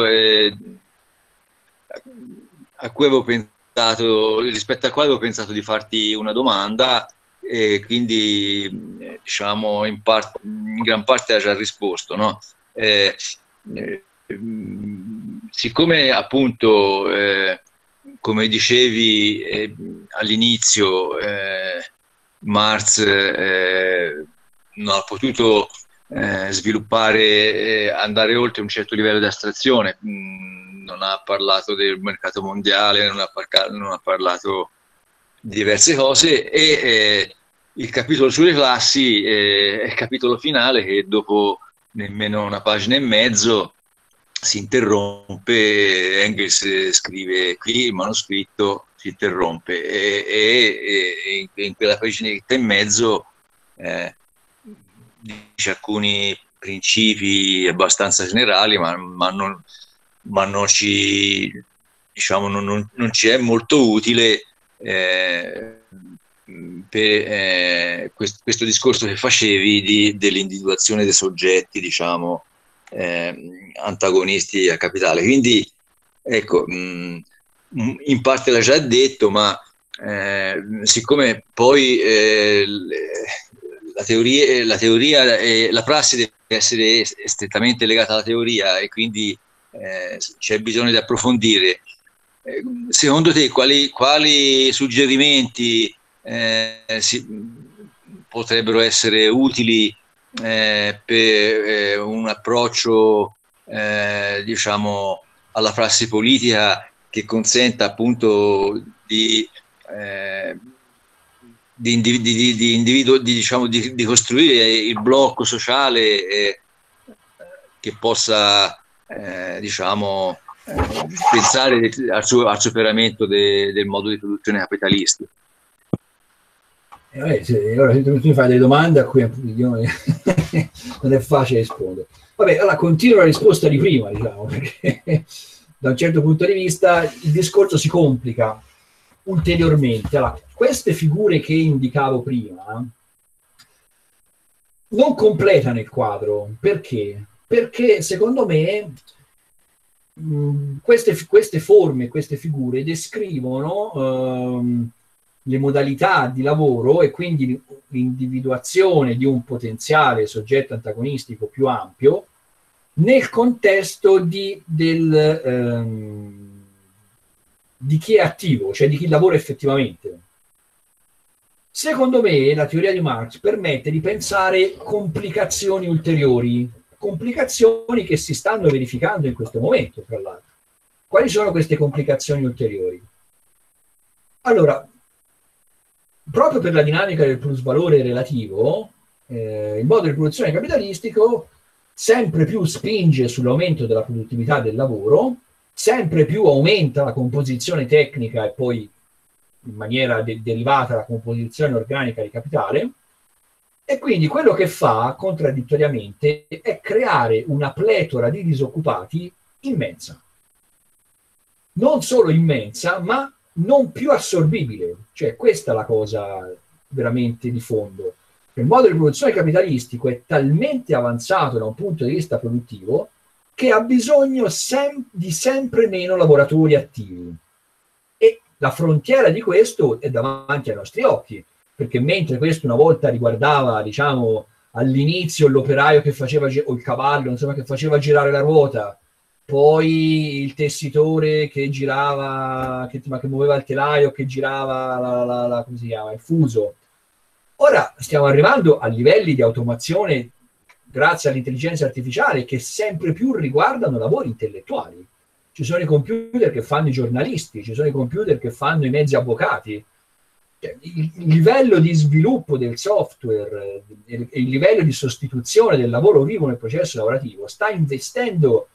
Speaker 2: a cui avevo pensato, rispetto al quale avevo pensato di farti una domanda, e quindi diciamo in gran parte ha già risposto, no? Siccome appunto come dicevi all'inizio Marx non ha potuto sviluppare, andare oltre un certo livello di astrazione, non ha parlato del mercato mondiale, non ha parlato di diverse cose, e il capitolo sulle classi è il capitolo finale che dopo nemmeno una pagina e mezzo si interrompe. Engels scrive qui, il manoscritto si interrompe e in quella paginetta e mezzo dice alcuni principi abbastanza generali, ma non ci, diciamo, non ci è molto utile per questo discorso che facevi dell'individuazione dei soggetti, diciamo, antagonisti al capitale. Quindi ecco, in parte l'ha già detto, ma siccome poi la teoria e la prassi deve essere strettamente legata alla teoria, e quindi c'è bisogno di approfondire. Secondo te quali suggerimenti potrebbero essere utili per un approccio diciamo alla prassi politica che consenta appunto di costruire il blocco sociale che possa diciamo pensare al superamento del modo di produzione capitalistico?
Speaker 3: Allora, se tu mi fai delle domande a cui non è facile rispondere. Vabbè, allora continuo la risposta di prima, diciamo, perché da un certo punto di vista il discorso si complica ulteriormente. Allora, queste figure che indicavo prima non completano il quadro. Perché? Perché secondo me queste forme, queste figure descrivono le modalità di lavoro e quindi l'individuazione di un potenziale soggetto antagonistico più ampio nel contesto di di chi è attivo, cioè di chi lavora effettivamente. Secondo me la teoria di Marx permette di pensare complicazioni ulteriori, complicazioni che si stanno verificando in questo momento, tra l'altro. Quali sono queste complicazioni ulteriori? Allora, proprio per la dinamica del plusvalore relativo, il modo di produzione capitalistico sempre più spinge sull'aumento della produttività del lavoro, sempre più aumenta la composizione tecnica e poi in maniera derivata la composizione organica di capitale, e quindi quello che fa, contraddittoriamente, è creare una pletora di disoccupati immensa. Non solo immensa, ma non più assorbibile. Cioè, questa è la cosa veramente di fondo. Il modo di produzione capitalistico è talmente avanzato da un punto di vista produttivo che ha bisogno di sempre meno lavoratori attivi. E la frontiera di questo è davanti ai nostri occhi, perché mentre questo una volta riguardava, diciamo, all'inizio l'operaio che faceva, o il cavallo, insomma, che faceva girare la ruota, poi il tessitore che girava, che muoveva il telaio, che girava come si chiama, il fuso. Ora stiamo arrivando a livelli di automazione grazie all'intelligenza artificiale che sempre più riguardano lavori intellettuali. Ci sono i computer che fanno i giornalisti, ci sono i computer che fanno i mezzi avvocati. Il livello di sviluppo del software e il livello di sostituzione del lavoro vivo nel processo lavorativo sta investendo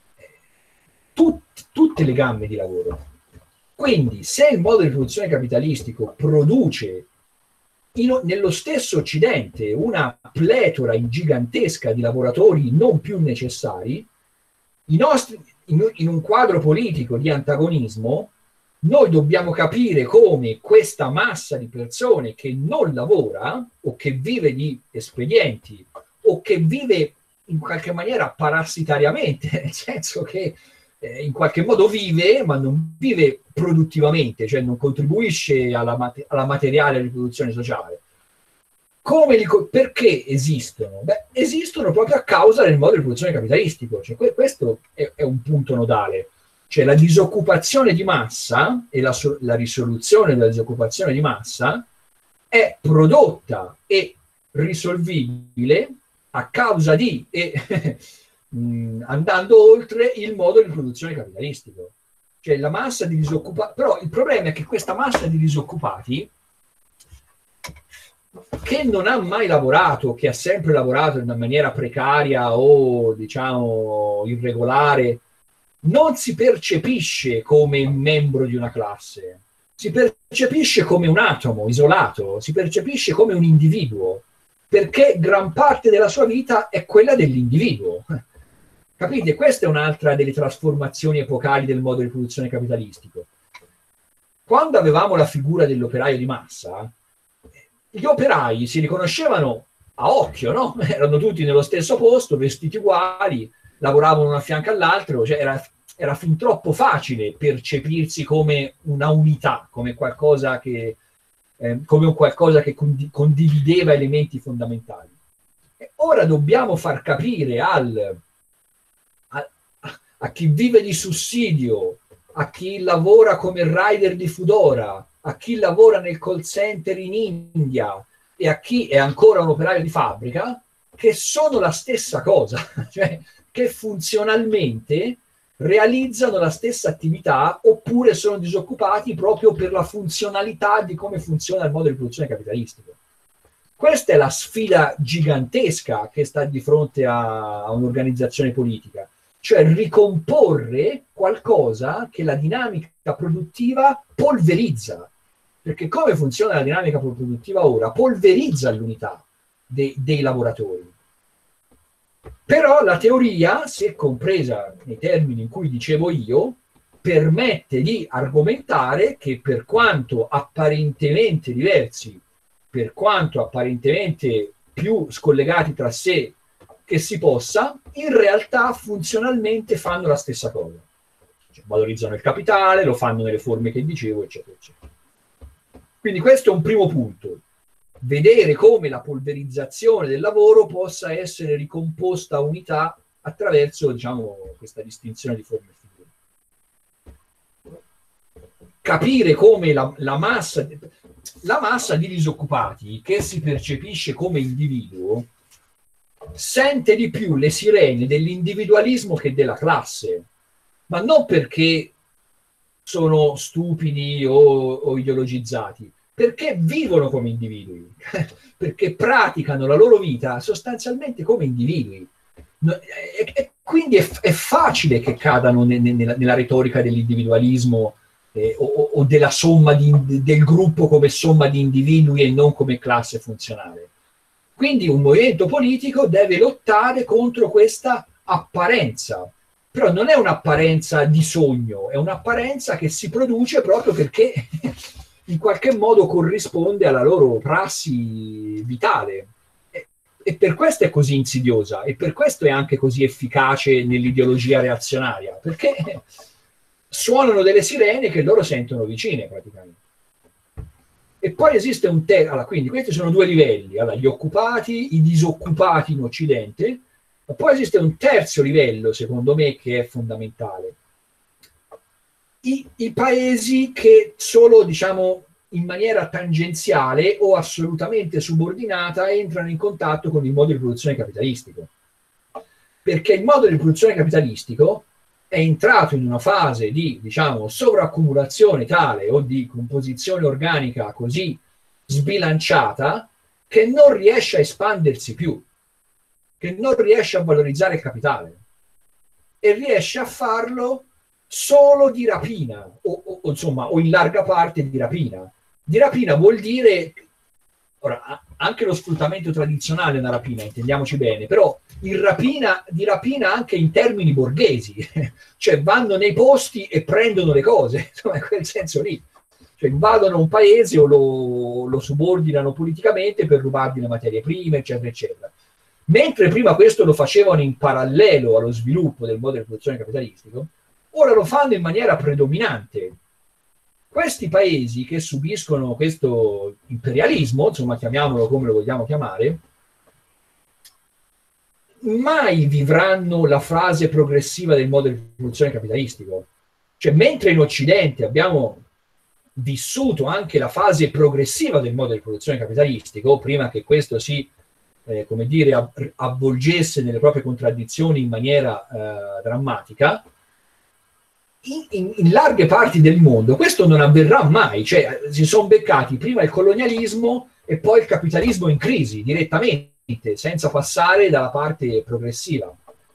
Speaker 3: tutte le gamme di lavoro. Quindi, se il modo di produzione capitalistico produce nello stesso Occidente una pletora gigantesca di lavoratori non più necessari, in un quadro politico di antagonismo, noi dobbiamo capire come questa massa di persone che non lavora o che vive di espedienti o che vive in qualche maniera parassitariamente, nel senso che in qualche modo vive, ma non vive produttivamente, cioè non contribuisce alla materiale riproduzione sociale. Perché esistono? Beh, esistono proprio a causa del modo di produzione capitalistico. Cioè, questo è un punto nodale. Cioè la disoccupazione di massa e la risoluzione della disoccupazione di massa è prodotta e risolvibile a causa di andando oltre il modo di produzione capitalistico. Cioè la massa di disoccupati, però il problema è che questa massa di disoccupati che non ha mai lavorato, che ha sempre lavorato in una maniera precaria o diciamo irregolare, non si percepisce come membro di una classe, si percepisce come un atomo isolato, si percepisce come un individuo, perché gran parte della sua vita è quella dell'individuo. Capite? Questa è un'altra delle trasformazioni epocali del modo di produzione capitalistico. Quando avevamo la figura dell'operaio di massa, gli operai si riconoscevano a occhio, no? Erano tutti nello stesso posto, vestiti uguali, lavoravano uno a fianco all'altro, cioè era fin troppo facile percepirsi come una unità, come qualcosa che condivideva elementi fondamentali. E ora dobbiamo far capire a chi vive di sussidio, a chi lavora come rider di Foodora, a chi lavora nel call center in India e a chi è ancora un operaio di fabbrica, che sono la stessa cosa, cioè che funzionalmente realizzano la stessa attività oppure sono disoccupati proprio per la funzionalità di come funziona il modo di produzione capitalistico. Questa è la sfida gigantesca che sta di fronte a un'organizzazione politica, cioè ricomporre qualcosa che la dinamica produttiva polverizza, perché come funziona la dinamica produttiva ora? Polverizza l'unità dei lavoratori. Però la teoria, se compresa nei termini in cui dicevo io, permette di argomentare che per quanto apparentemente diversi, per quanto apparentemente più scollegati tra sé che si possa, in realtà funzionalmente fanno la stessa cosa. Cioè, valorizzano il capitale, lo fanno nelle forme che dicevo, eccetera, eccetera. Quindi questo è un primo punto. Vedere come la polverizzazione del lavoro possa essere ricomposta a unità attraverso, diciamo, questa distinzione di forme e figure. capire come la massa di disoccupati che si percepisce come individuo sente di più le sirene dell'individualismo che della classe, ma non perché sono stupidi o ideologizzati, perché vivono come individui, perché praticano la loro vita sostanzialmente come individui. E quindi è facile che cadano nella retorica dell'individualismo o della somma del gruppo come somma di individui e non come classe funzionale. Quindi un movimento politico deve lottare contro questa apparenza, però non è un'apparenza di sogno, è un'apparenza che si produce proprio perché in qualche modo corrisponde alla loro prassi vitale. E per questo è così insidiosa, e per questo è anche così efficace nell'ideologia reazionaria, perché suonano delle sirene che loro sentono vicine praticamente. E poi esiste allora, quindi questi sono due livelli, allora, gli occupati, i disoccupati in Occidente, ma poi esiste un terzo livello, secondo me, che è fondamentale. I paesi che solo, diciamo, in maniera tangenziale o assolutamente subordinata entrano in contatto con il modo di produzione capitalistico. Perché il modo di produzione capitalistico è entrato in una fase di, diciamo, sovraccumulazione tale o di composizione organica così sbilanciata che non riesce a espandersi più, che non riesce a valorizzare il capitale e riesce a farlo solo di rapina o insomma, o in larga parte di rapina. Di rapina vuol dire, ora, anche lo sfruttamento tradizionale è una rapina, intendiamoci bene, però di rapina anche in termini borghesi, cioè vanno nei posti e prendono le cose, insomma, in quel senso lì. Cioè invadono un paese o lo subordinano politicamente per rubargli le materie prime, eccetera, eccetera. Mentre prima questo lo facevano in parallelo allo sviluppo del modello di produzione capitalistico, ora lo fanno in maniera predominante. Questi paesi che subiscono questo imperialismo, insomma, chiamiamolo come lo vogliamo chiamare, mai vivranno la fase progressiva del modello di produzione capitalistico. Cioè, mentre in Occidente abbiamo vissuto anche la fase progressiva del modello di produzione capitalistico, prima che questo si, come dire, avvolgesse nelle proprie contraddizioni in maniera drammatica, in larghe parti del mondo questo non avverrà mai, cioè si sono beccati prima il colonialismo e poi il capitalismo in crisi direttamente, senza passare dalla parte progressiva.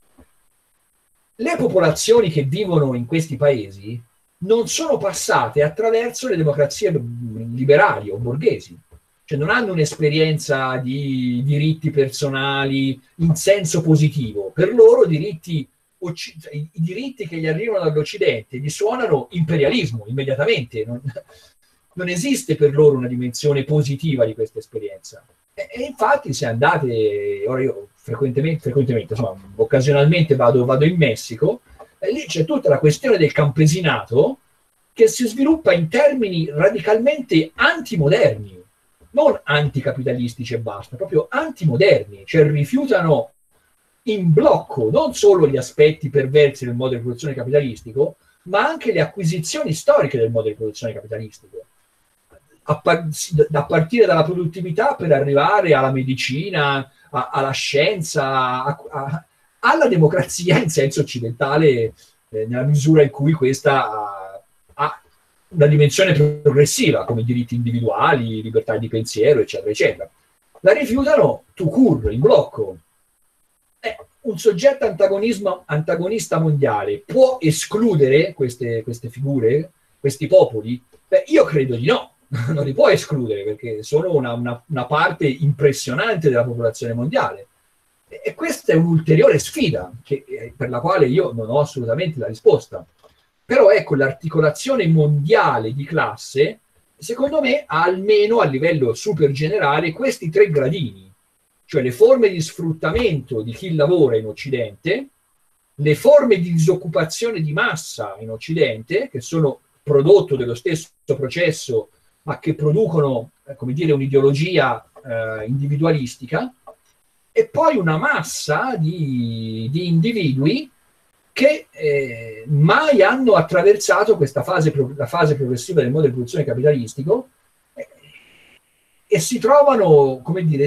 Speaker 3: Le popolazioni che vivono in questi paesi non sono passate attraverso le democrazie liberali o borghesi, cioè non hanno un'esperienza di diritti personali in senso positivo. Per loro i diritti che gli arrivano dall'Occidente gli suonano imperialismo immediatamente, non esiste per loro una dimensione positiva di questa esperienza. E infatti se andate, ora io frequentemente insomma, occasionalmente vado in Messico, e lì c'è tutta la questione del campesinato che si sviluppa in termini radicalmente antimoderni, non anticapitalistici e basta, proprio antimoderni, cioè rifiutano in blocco non solo gli aspetti perversi del modello di produzione capitalistico, ma anche le acquisizioni storiche del modello di produzione capitalistico, da partire dalla produttività per arrivare alla medicina, alla scienza, alla democrazia in senso occidentale, nella misura in cui questa ha una dimensione progressiva, come diritti individuali, libertà di pensiero, eccetera, eccetera. La rifiutano tout court, in blocco. Un soggetto antagonista mondiale può escludere queste figure, questi popoli? Beh, io credo di no, non li può escludere perché sono una parte impressionante della popolazione mondiale. E questa è un'ulteriore sfida per la quale io non ho assolutamente la risposta. Però ecco, l'articolazione mondiale di classe, secondo me, ha almeno a livello super generale questi tre gradini. Cioè le forme di sfruttamento di chi lavora in Occidente, le forme di disoccupazione di massa in Occidente, che sono prodotto dello stesso processo, ma che producono, come dire, un'ideologia individualistica, e poi una massa di individui che mai hanno attraversato questa la fase progressiva del modello di produzione capitalistico, e si trovano, come dire,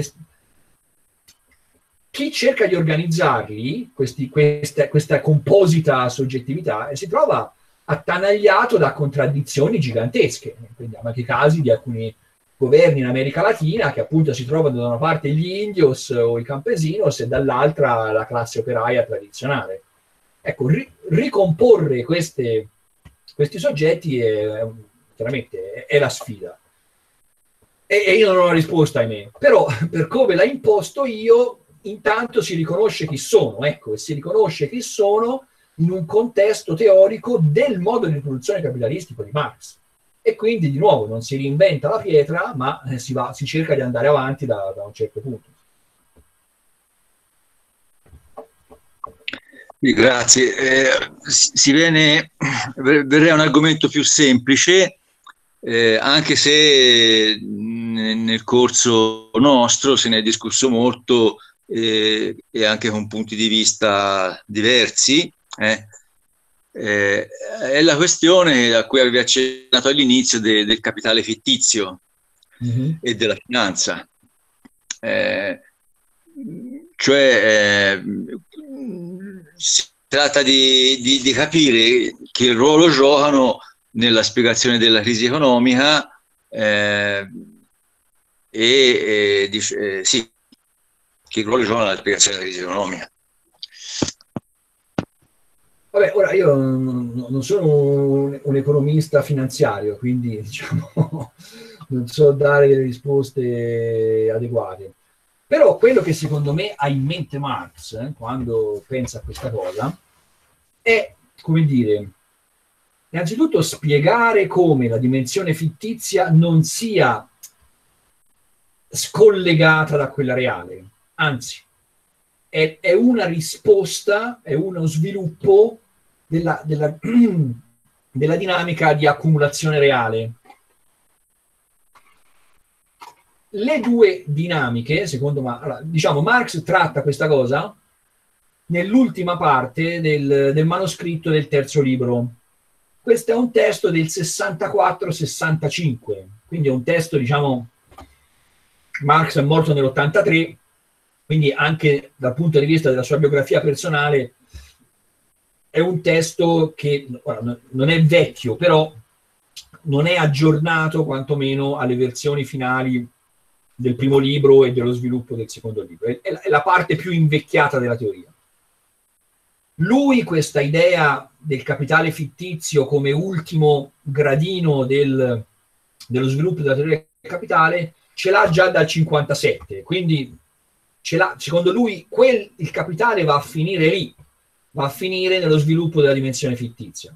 Speaker 3: chi cerca di organizzarli, questa composita soggettività, si trova attanagliato da contraddizioni gigantesche. Quindi abbiamo anche i casi di alcuni governi in America Latina che appunto si trovano da una parte gli indios o i campesinos e dall'altra la classe operaia tradizionale. Ecco, ricomporre questi soggetti chiaramente è la sfida. E io non ho la risposta, ahimè. Però per come l'ha imposto io, intanto si riconosce chi sono, ecco, e si riconosce chi sono in un contesto teorico del modo di produzione capitalistico di Marx. E quindi, di nuovo, non si reinventa la pietra, ma si cerca di andare avanti da un certo punto.
Speaker 2: Grazie. Verrei a un argomento più semplice, anche se nel corso nostro se ne è discusso molto, e anche con punti di vista diversi. È la questione a cui avevi accennato all'inizio del capitale fittizio e della finanza. Si tratta di capire che ruolo giocano nella spiegazione della crisi economica sì, che ruolo giocano nella spiegazione della crisi economica.
Speaker 3: Vabbè, ora io non sono un economista finanziario, quindi diciamo non so dare delle risposte adeguate. Però quello che secondo me ha in mente Marx quando pensa a questa cosa è, come dire, innanzitutto spiegare come la dimensione fittizia non sia scollegata da quella reale, anzi è una risposta, è uno sviluppo della dinamica di accumulazione reale. Le due dinamiche, secondo me, allora, diciamo, Marx tratta questa cosa nell'ultima parte del manoscritto del terzo libro. Questo è un testo del 64-65, quindi è un testo, diciamo, Marx è morto nell'83, quindi anche dal punto di vista della sua biografia personale è un testo che non è vecchio, però non è aggiornato quantomeno alle versioni finali del primo libro e dello sviluppo del secondo libro. È la parte più invecchiata della teoria. Lui questa idea del capitale fittizio come ultimo gradino dello sviluppo della teoria del capitale ce l'ha già dal 57, quindi secondo lui il capitale va a finire lì, va a finire nello sviluppo della dimensione fittizia.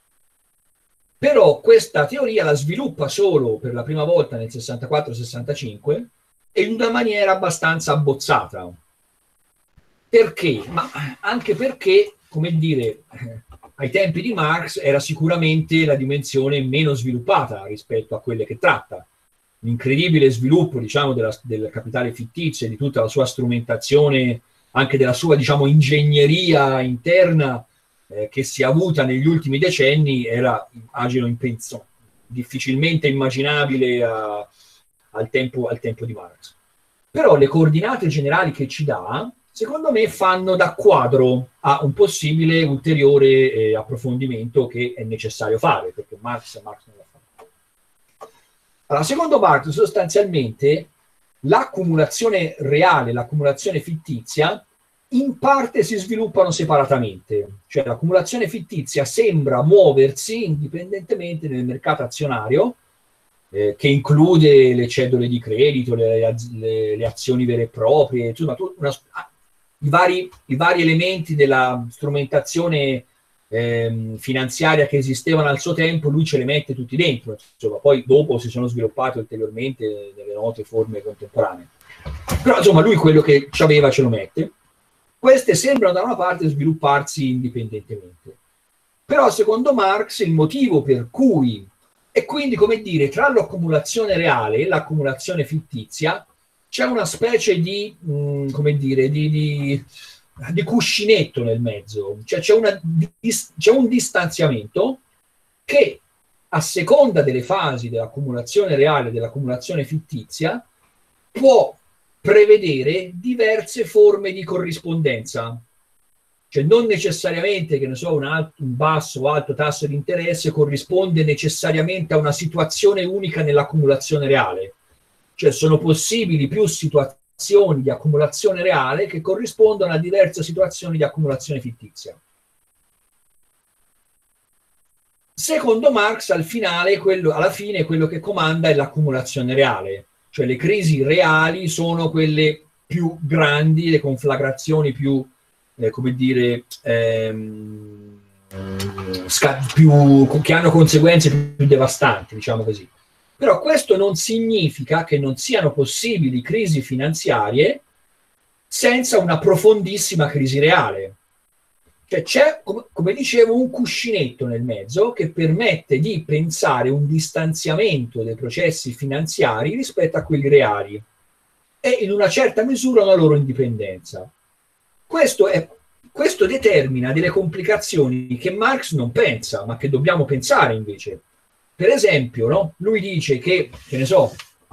Speaker 3: Però questa teoria la sviluppa solo per la prima volta nel 64-65 e in una maniera abbastanza abbozzata. Perché? Ma anche perché, come dire, ai tempi di Marx era sicuramente la dimensione meno sviluppata rispetto a quelle che tratta. L'incredibile sviluppo, diciamo, del capitale fittizio e di tutta la sua strumentazione, anche della sua, diciamo, ingegneria interna che si è avuta negli ultimi decenni era, immagino, difficilmente immaginabile al tempo di Marx. Però le coordinate generali che ci dà, secondo me, fanno da quadro a un possibile ulteriore approfondimento che è necessario fare, perché Marx non l'ha fatto. Allora, secondo Marx, sostanzialmente, l'accumulazione reale, l'accumulazione fittizia, in parte si sviluppano separatamente. Cioè l'accumulazione fittizia sembra muoversi indipendentemente nel mercato azionario, che include le cedole di credito, le azioni vere e proprie, insomma, i vari elementi della strumentazione finanziaria che esistevano al suo tempo, lui ce le mette tutti dentro. Insomma, poi dopo si sono sviluppate ulteriormente nelle note forme contemporanee. Però insomma lui quello che aveva ce lo mette. Queste sembrano da una parte svilupparsi indipendentemente. Però secondo Marx il motivo per cui, e quindi come dire, tra l'accumulazione reale e l'accumulazione fittizia c'è una specie di, come dire, di cuscinetto nel mezzo, cioè c'è un distanziamento che a seconda delle fasi dell'accumulazione reale e dell'accumulazione fittizia può prevedere diverse forme di corrispondenza. Cioè non necessariamente, che ne so, un basso o alto tasso di interesse corrisponde necessariamente a una situazione unica nell'accumulazione reale. Cioè sono possibili più situazioni di accumulazione reale che corrispondono a diverse situazioni di accumulazione fittizia. Secondo Marx, alla fine, quello che comanda è l'accumulazione reale. Cioè le crisi reali sono quelle più grandi, le conflagrazioni più come dire, che hanno conseguenze più devastanti, diciamo così. Però questo non significa che non siano possibili crisi finanziarie senza una profondissima crisi reale. Cioè c'è, come dicevo, un cuscinetto nel mezzo che permette di pensare un distanziamento dei processi finanziari rispetto a quelli reali e in una certa misura una loro indipendenza. Questo determina delle complicazioni che Marx non pensa, ma che dobbiamo pensare invece. Per esempio, no? Lui dice che ne so,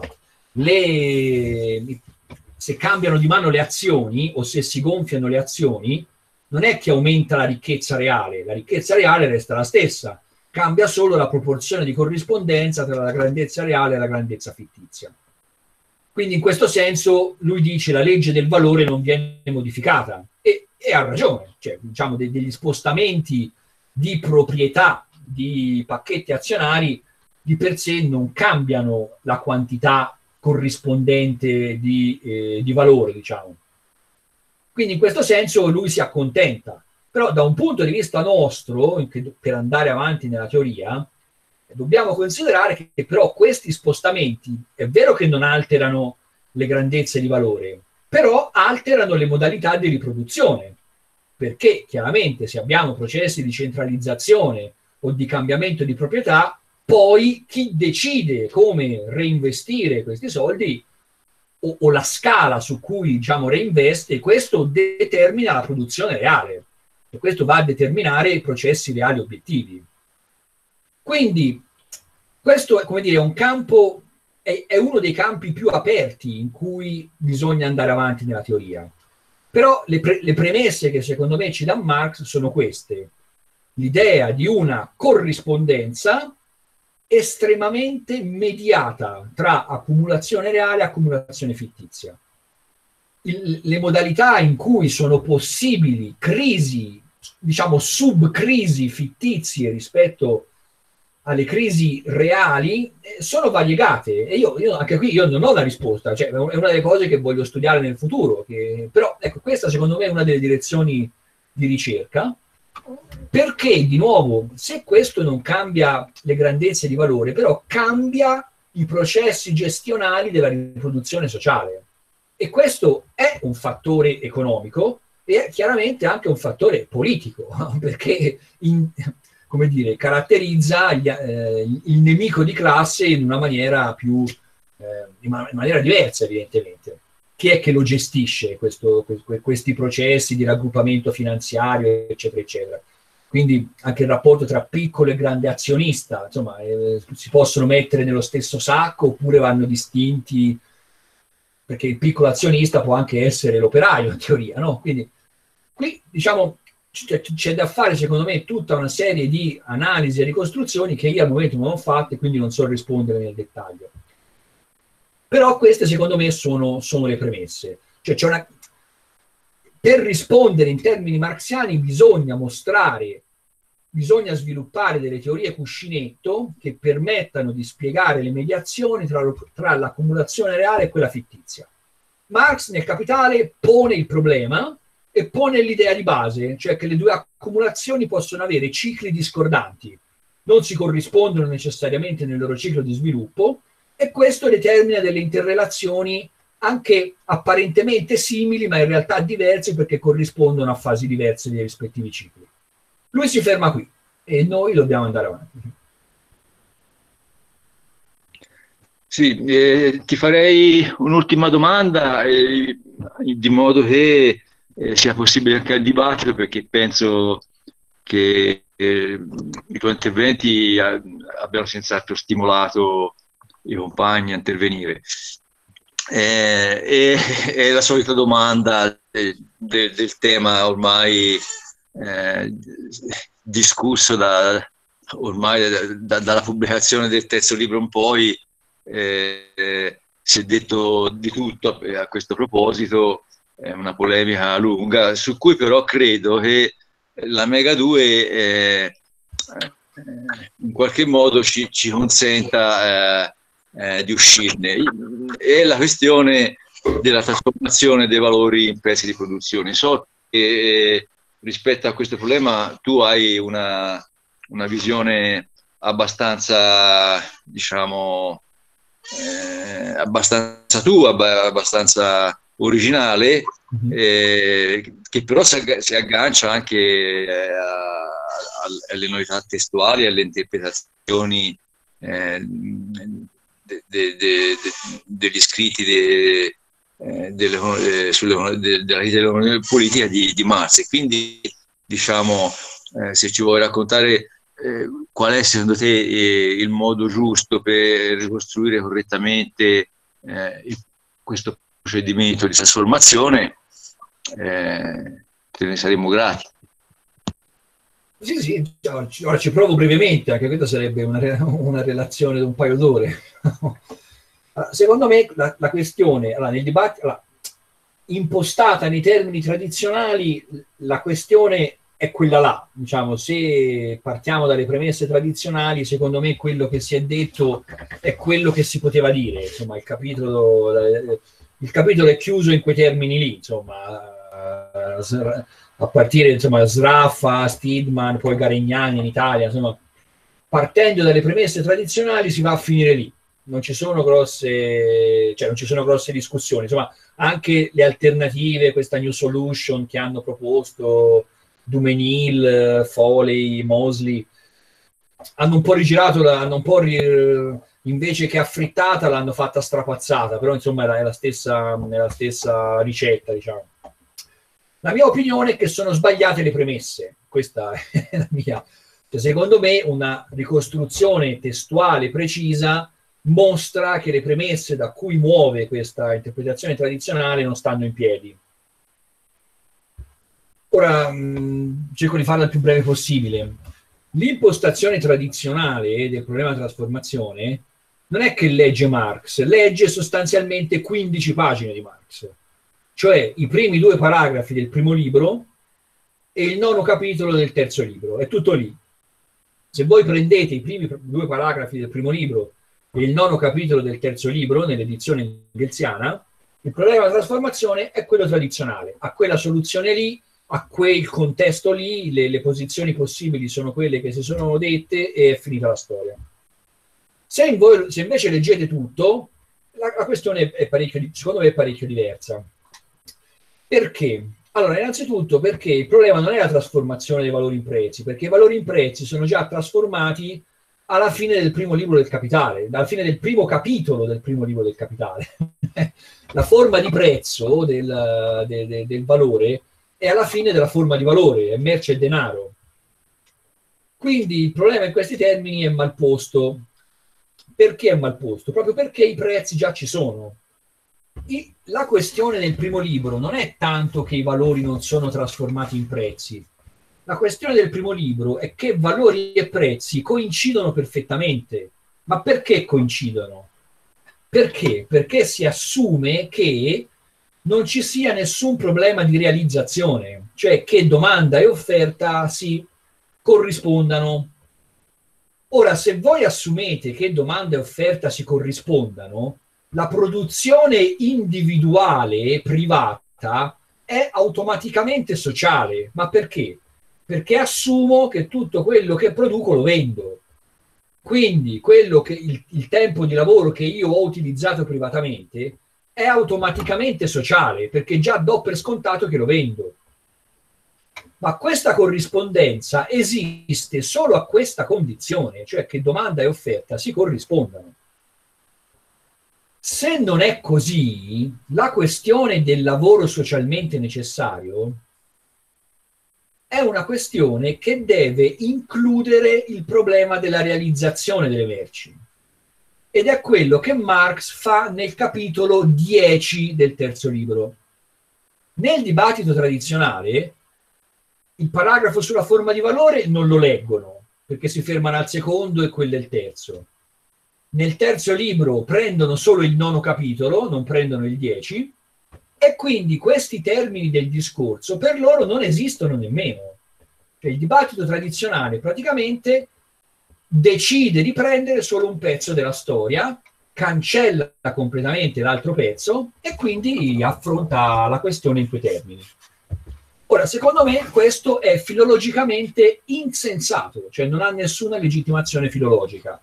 Speaker 3: se cambiano di mano le azioni o se si gonfiano le azioni, non è che aumenta la ricchezza reale resta la stessa, cambia solo la proporzione di corrispondenza tra la grandezza reale e la grandezza fittizia. Quindi in questo senso lui dice la legge del valore non viene modificata e ha ragione, cioè diciamo degli spostamenti di proprietà di pacchetti azionari di per sé non cambiano la quantità corrispondente di valore, diciamo. Quindi in questo senso lui si accontenta, però da un punto di vista nostro, per andare avanti nella teoria, dobbiamo considerare che però questi spostamenti è vero che non alterano le grandezze di valore, però alterano le modalità di riproduzione, perché chiaramente se abbiamo processi di centralizzazione o di cambiamento di proprietà, poi chi decide come reinvestire questi soldi o la scala su cui diciamo reinveste, questo determina la produzione reale e questo va a determinare i processi reali obiettivi. Quindi questo è, come dire, un campo, è uno dei campi più aperti in cui bisogna andare avanti nella teoria. Però le premesse che secondo me ci dà Marx sono queste: l'idea di una corrispondenza estremamente mediata tra accumulazione reale e accumulazione fittizia. Le modalità in cui sono possibili crisi, diciamo subcrisi fittizie rispetto alle crisi reali sono variegate e io anche qui io non ho la risposta, cioè è una delle cose che voglio studiare nel futuro, però ecco, questa secondo me è una delle direzioni di ricerca, perché di nuovo se questo non cambia le grandezze di valore, però cambia i processi gestionali della riproduzione sociale e questo è un fattore economico e è chiaramente anche un fattore politico perché come dire, caratterizza il nemico di classe in una maniera più in maniera diversa, evidentemente. Chi è che lo gestisce questi processi di raggruppamento finanziario, eccetera, eccetera. Quindi anche il rapporto tra piccolo e grande azionista, insomma, si possono mettere nello stesso sacco oppure vanno distinti, perché il piccolo azionista può anche essere l'operaio, in teoria, no? Quindi qui, diciamo, c'è da fare, secondo me, tutta una serie di analisi e ricostruzioni che io al momento non ho fatte e quindi non so rispondere nel dettaglio. Però queste, secondo me, sono le premesse. Cioè, per rispondere in termini marxiani bisogna sviluppare delle teorie cuscinetto che permettano di spiegare le mediazioni tra l'accumulazione reale e quella fittizia. Marx nel Capitale pone il problema e pone l'idea di base, cioè che le due accumulazioni possono avere cicli discordanti, non si corrispondono necessariamente nel loro ciclo di sviluppo, e questo determina delle interrelazioni anche apparentemente simili, ma in realtà diverse perché corrispondono a fasi diverse dei rispettivi cicli. Lui si ferma qui e noi dobbiamo andare avanti.
Speaker 2: Sì, ti farei un'ultima domanda, di modo che sia possibile anche il dibattito, perché penso che i tuoi interventi abbiano senz'altro stimolato i compagni a intervenire. E la solita domanda del tema ormai discusso dalla pubblicazione del terzo libro in poi, si è detto di tutto a questo proposito, è una polemica lunga, su cui però credo che la Mega 2 in qualche modo ci consenta di uscirne. È la questione della trasformazione dei valori in prezzi di produzione. So che rispetto a questo problema tu hai una visione abbastanza, diciamo, abbastanza tua, abbastanza originale, che però si aggancia anche alle novità testuali, alle interpretazioni degli scritti della critica politica di Marx. E quindi, diciamo, se ci vuoi raccontare qual è secondo te il modo giusto per ricostruire correttamente questo procedimento di trasformazione, te ne saremmo grati.
Speaker 3: Sì, ora ci provo brevemente, anche questa sarebbe una relazione di un paio d'ore. Secondo me la questione, nel dibattito, impostata nei termini tradizionali, la questione è quella là. Diciamo, se partiamo dalle premesse tradizionali, secondo me quello che si è detto è quello che si poteva dire. Insomma, il capitolo è chiuso in quei termini lì, insomma, a partire, insomma, Sraffa, Steedman, poi Garegnani in Italia, insomma, partendo dalle premesse tradizionali si va a finire lì. Non ci sono grosse discussioni, insomma, anche le alternative, questa New Solution che hanno proposto Dumenil, Foley, Mosley, hanno un po' rigirato, invece che affrittata l'hanno fatta strapazzata, però insomma è la stessa ricetta, diciamo. La mia opinione è che sono sbagliate le premesse, questa è la mia. Cioè, secondo me una ricostruzione testuale precisa mostra che le premesse da cui muove questa interpretazione tradizionale non stanno in piedi. Ora cerco di farla il più breve possibile. L'impostazione tradizionale del problema della trasformazione non è che legge Marx, legge sostanzialmente 15 pagine di Marx, cioè i primi 2 paragrafi del primo libro e il 9º capitolo del terzo libro, è tutto lì. Se voi prendete i primi 2 paragrafi del primo libro e il 9º capitolo del terzo libro, nell'edizione engelsiana, il problema della trasformazione è quello tradizionale, a quella soluzione lì, a quel contesto lì, le posizioni possibili sono quelle che si sono dette e è finita la storia. Se invece leggete tutto, la questione è secondo me è parecchio diversa. Perché? Allora, innanzitutto perché il problema non è la trasformazione dei valori in prezzi, perché i valori in prezzi sono già trasformati alla fine del primo libro del Capitale, alla fine del primo capitolo del primo libro del Capitale. La forma di prezzo del valore è alla fine della forma di valore, è merce e denaro. Quindi il problema in questi termini è mal posto. Perché è mal posto? Proprio perché i prezzi già ci sono. La questione nel primo libro non è tanto che i valori non sono trasformati in prezzi. La questione del primo libro è che valori e prezzi coincidono perfettamente. Ma perché coincidono? Perché? Perché si assume che non ci sia nessun problema di realizzazione, cioè che domanda e offerta si corrispondano. Ora, se voi assumete che domanda e offerta si corrispondano, la produzione individuale privata è automaticamente sociale. Ma perché? Perché assumo che tutto quello che produco lo vendo. Quindi il tempo di lavoro che io ho utilizzato privatamente è automaticamente sociale, perché già do per scontato che lo vendo. Ma questa corrispondenza esiste solo a questa condizione, cioè che domanda e offerta si corrispondano. Se non è così, la questione del lavoro socialmente necessario è una questione che deve includere il problema della realizzazione delle merci. Ed è quello che Marx fa nel capitolo 10 del terzo libro. Nel dibattito tradizionale, il paragrafo sulla forma di valore non lo leggono, perché si fermano al secondo e quello è il terzo. Nel terzo libro prendono solo il nono capitolo, non prendono il 10, e quindi questi termini del discorso per loro non esistono nemmeno. Cioè, il dibattito tradizionale praticamente decide di prendere solo un pezzo della storia, cancella completamente l'altro pezzo e quindi affronta la questione in quei termini. Ora, secondo me questo è filologicamente insensato, cioè non ha nessuna legittimazione filologica.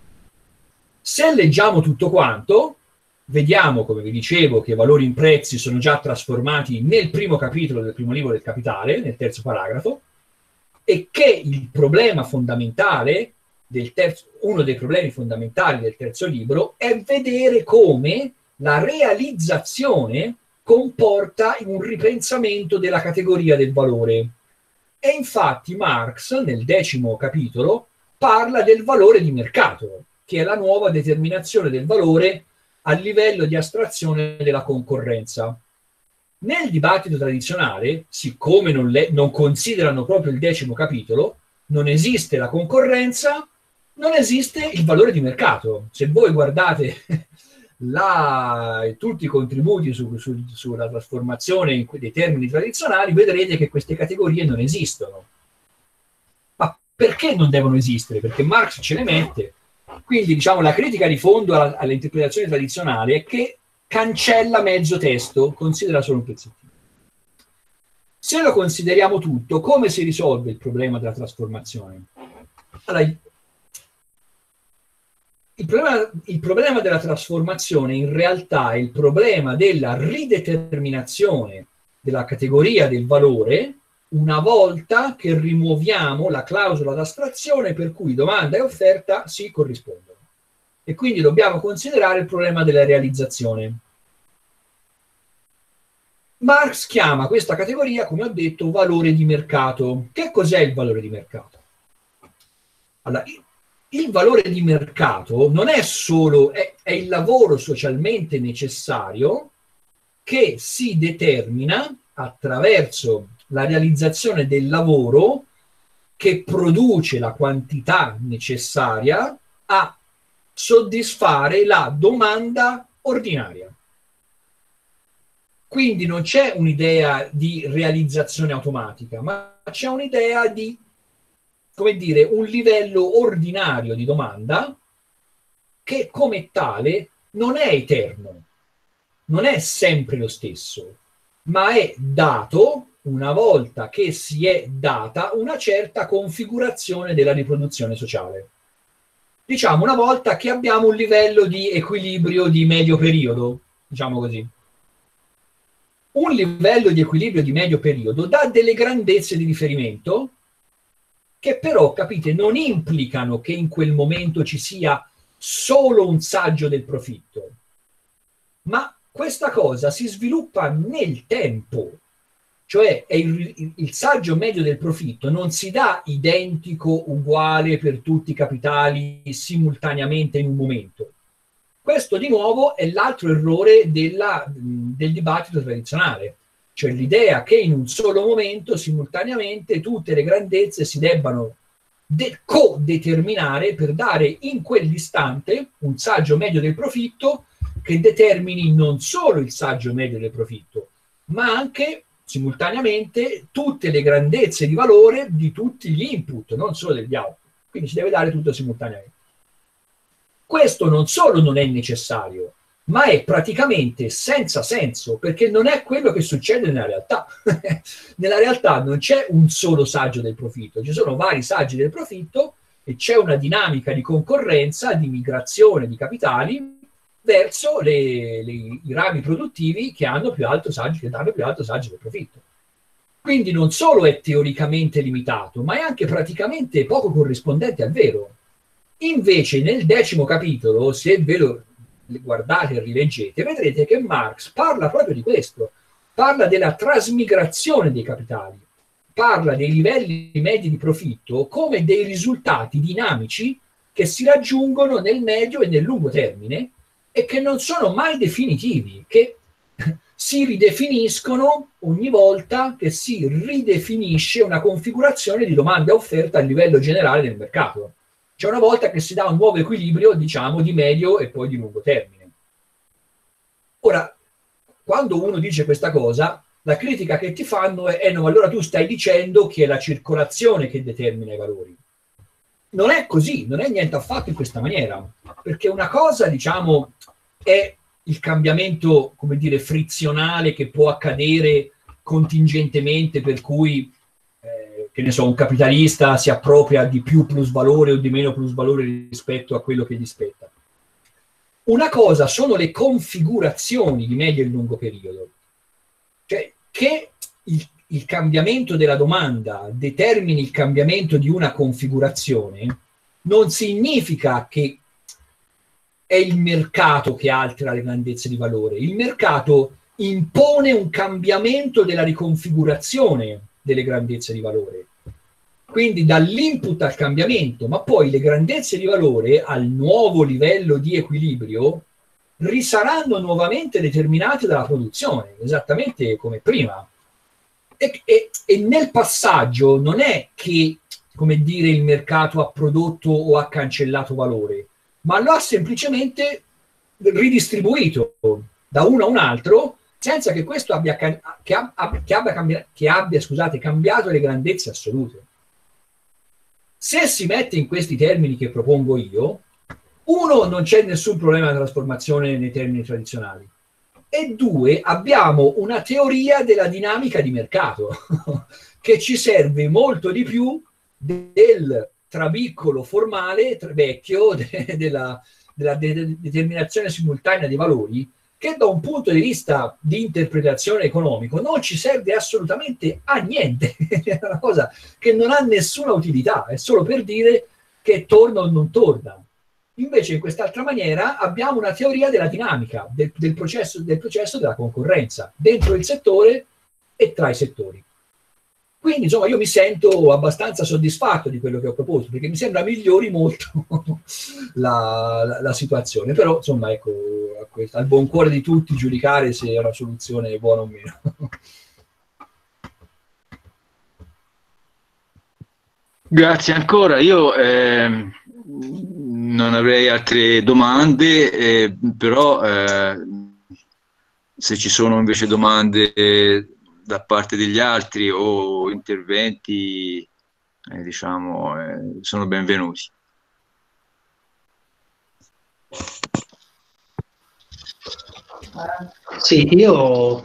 Speaker 3: Se leggiamo tutto quanto, vediamo, come vi dicevo, che valori in prezzi sono già trasformati nel primo capitolo del primo libro del Capitale, nel terzo paragrafo, e che il problema fondamentale uno dei problemi fondamentali del terzo libro è vedere come la realizzazione comporta un ripensamento della categoria del valore. E infatti Marx, nel 10° capitolo, parla del valore di mercato, che è la nuova determinazione del valore a livello di astrazione della concorrenza. Nel dibattito tradizionale, siccome non considerano proprio il 10° capitolo, non esiste la concorrenza, non esiste il valore di mercato. Se voi guardate tutti i contributi sulla trasformazione dei termini tradizionali, vedrete che queste categorie non esistono. Ma perché non devono esistere? Perché Marx ce le mette. Quindi, diciamo, la critica di fondo all'interpretazione tradizionale è che cancella mezzo testo, considera solo un pezzettino. Se lo consideriamo tutto, come si risolve il problema della trasformazione? Allora, il problema della trasformazione in realtà è il problema della rideterminazione della categoria del valore una volta che rimuoviamo la clausola d'astrazione per cui domanda e offerta si corrispondono. E quindi dobbiamo considerare il problema della realizzazione. Marx chiama questa categoria, come ho detto, valore di mercato. Che cos'è il valore di mercato? Allora, il valore di mercato non è solo, è il lavoro socialmente necessario che si determina attraverso la realizzazione del lavoro che produce la quantità necessaria a soddisfare la domanda ordinaria. Quindi non c'è un'idea di realizzazione automatica, ma c'è un'idea di, come dire, un livello ordinario di domanda che come tale non è eterno, non è sempre lo stesso, ma è dato una volta che si è data una certa configurazione della riproduzione sociale. Diciamo una volta che abbiamo un livello di equilibrio di medio periodo, diciamo così. Un livello di equilibrio di medio periodo dà delle grandezze di riferimento che però, capite, non implicano che in quel momento ci sia solo un saggio del profitto, ma questa cosa si sviluppa nel tempo, cioè è il saggio medio del profitto non si dà identico, uguale per tutti i capitali simultaneamente in un momento. Questo di nuovo è l'altro errore del dibattito tradizionale, cioè l'idea che in un solo momento simultaneamente tutte le grandezze si debbano co-determinare per dare in quell'istante un saggio medio del profitto che determini non solo il saggio medio del profitto, ma anche simultaneamente tutte le grandezze di valore di tutti gli input, non solo degli output. Quindi si deve dare tutto simultaneamente. Questo non solo non è necessario, ma è praticamente senza senso, perché non è quello che succede nella realtà. Nella realtà non c'è un solo saggio del profitto, ci sono vari saggi del profitto e c'è una dinamica di concorrenza, di migrazione di capitali verso i rami produttivi che hanno più alto saggio, che danno più alto saggio del profitto. Quindi non solo è teoricamente limitato, ma è anche praticamente poco corrispondente al vero. Invece nel 10° capitolo, se ve lo guardate e rileggete, vedrete che Marx parla proprio di questo, parla della trasmigrazione dei capitali, parla dei livelli medi di profitto come dei risultati dinamici che si raggiungono nel medio e nel lungo termine e che non sono mai definitivi, che si ridefiniscono ogni volta che si ridefinisce una configurazione di domanda e offerta a livello generale del mercato. Cioè una volta che si dà un nuovo equilibrio, diciamo, di medio e poi di lungo termine. Ora, quando uno dice questa cosa, la critica che ti fanno è no, allora tu stai dicendo che è la circolazione che determina i valori. Non è così, non è niente affatto in questa maniera, perché una cosa, diciamo, è il cambiamento, come dire, frizionale che può accadere contingentemente, per cui, che ne so, un capitalista si appropria di più plusvalore o di meno plusvalore rispetto a quello che gli spetta. Una cosa sono le configurazioni di medio e lungo periodo, cioè che il cambiamento della domanda determini il cambiamento di una configurazione non significa che è il mercato che altera le grandezze di valore. Il mercato impone un cambiamento della riconfigurazione delle grandezze di valore. Quindi dall'input al cambiamento, ma poi le grandezze di valore al nuovo livello di equilibrio risaranno nuovamente determinate dalla produzione, esattamente come prima. E nel passaggio non è che, come dire, il mercato ha prodotto o ha cancellato valore, ma lo ha semplicemente ridistribuito da uno a un altro senza che questo abbia cambiato le grandezze assolute. Se si mette in questi termini che propongo io, uno, non c'è nessun problema di trasformazione nei termini tradizionali, e due, abbiamo una teoria della dinamica di mercato che ci serve molto di più del trabiccolo formale vecchio della determinazione simultanea dei valori, che da un punto di vista di interpretazione economico non ci serve assolutamente a niente. È una cosa che non ha nessuna utilità, è solo per dire che torna o non torna. Invece in quest'altra maniera abbiamo una teoria della dinamica, del processo della concorrenza dentro il settore e tra i settori. Quindi insomma io mi sento abbastanza soddisfatto di quello che ho proposto, perché mi sembra migliori molto la situazione, però insomma ecco, al buon cuore di tutti giudicare se è una soluzione buona o meno.
Speaker 2: Grazie ancora. Io non avrei altre domande, però se ci sono invece domande da parte degli altri o interventi, diciamo, sono benvenuti.
Speaker 4: Sì, io ho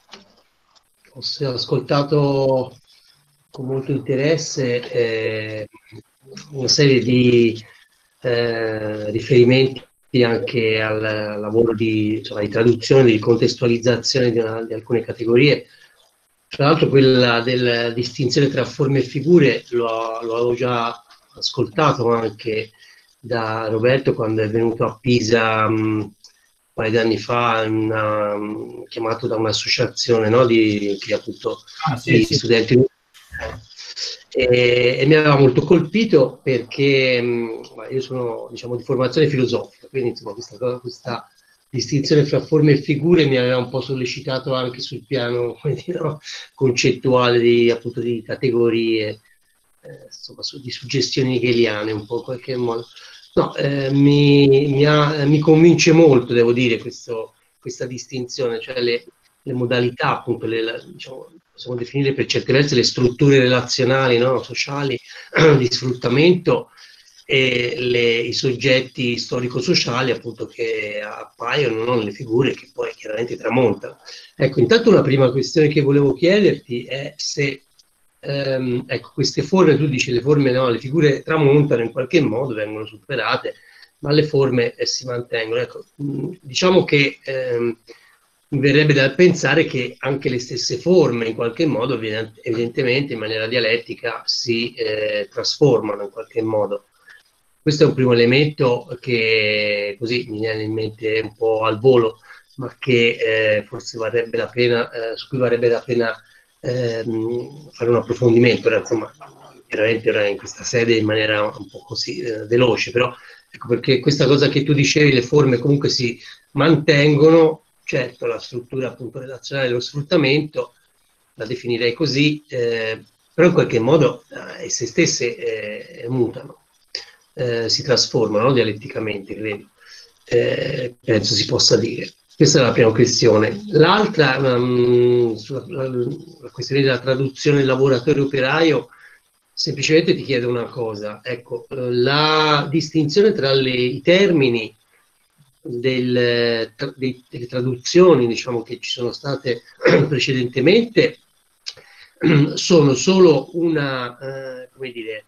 Speaker 4: ascoltato con molto interesse una serie di riferimenti anche al lavoro di traduzione, di contestualizzazione di alcune categorie. Tra l'altro quella della distinzione tra forme e figure lo avevo già ascoltato anche da Roberto quando è venuto a Pisa un paio di anni fa, chiamato da un'associazione, no, di appunto di studenti. E mi aveva molto colpito perché io sono, diciamo, di formazione filosofica, quindi insomma questa distinzione fra forme e figure mi aveva un po' sollecitato anche sul piano, come dire, no, concettuale appunto di categorie, insomma, di suggestioni hegeliane un po' in qualche modo. No, mi convince molto, devo dire, questa distinzione, cioè le modalità, appunto, diciamo, possiamo definire per certi versi le strutture relazionali, no, sociali di sfruttamento e i soggetti storico-sociali, appunto, che appaiono, no, nelle figure che poi chiaramente tramontano. Ecco, intanto una prima questione che volevo chiederti è se ecco, queste forme, tu dici le forme, no, le figure tramontano in qualche modo, vengono superate, ma le forme si mantengono. Ecco, diciamo che mi verrebbe da pensare che anche le stesse forme in qualche modo, evidentemente in maniera dialettica, si trasformano in qualche modo. Questo è un primo elemento che così mi viene in mente un po' al volo, ma che forse varrebbe la pena, su cui varrebbe la pena fare un approfondimento. Ora, insomma, veramente ora in questa sede in maniera un po' così veloce, però ecco, perché questa cosa che tu dicevi, le forme comunque si mantengono, certo la struttura appunto relazionale dello sfruttamento, la definirei così, però in qualche modo esse stesse mutano, si trasformano, no? Dialetticamente, credo. Penso si possa dire. Questa è la prima questione. L'altra, la questione della traduzione del lavoratore operaio, semplicemente ti chiedo una cosa. Ecco, la distinzione tra i termini delle traduzioni, diciamo, che ci sono state precedentemente, sono solo una, come dire,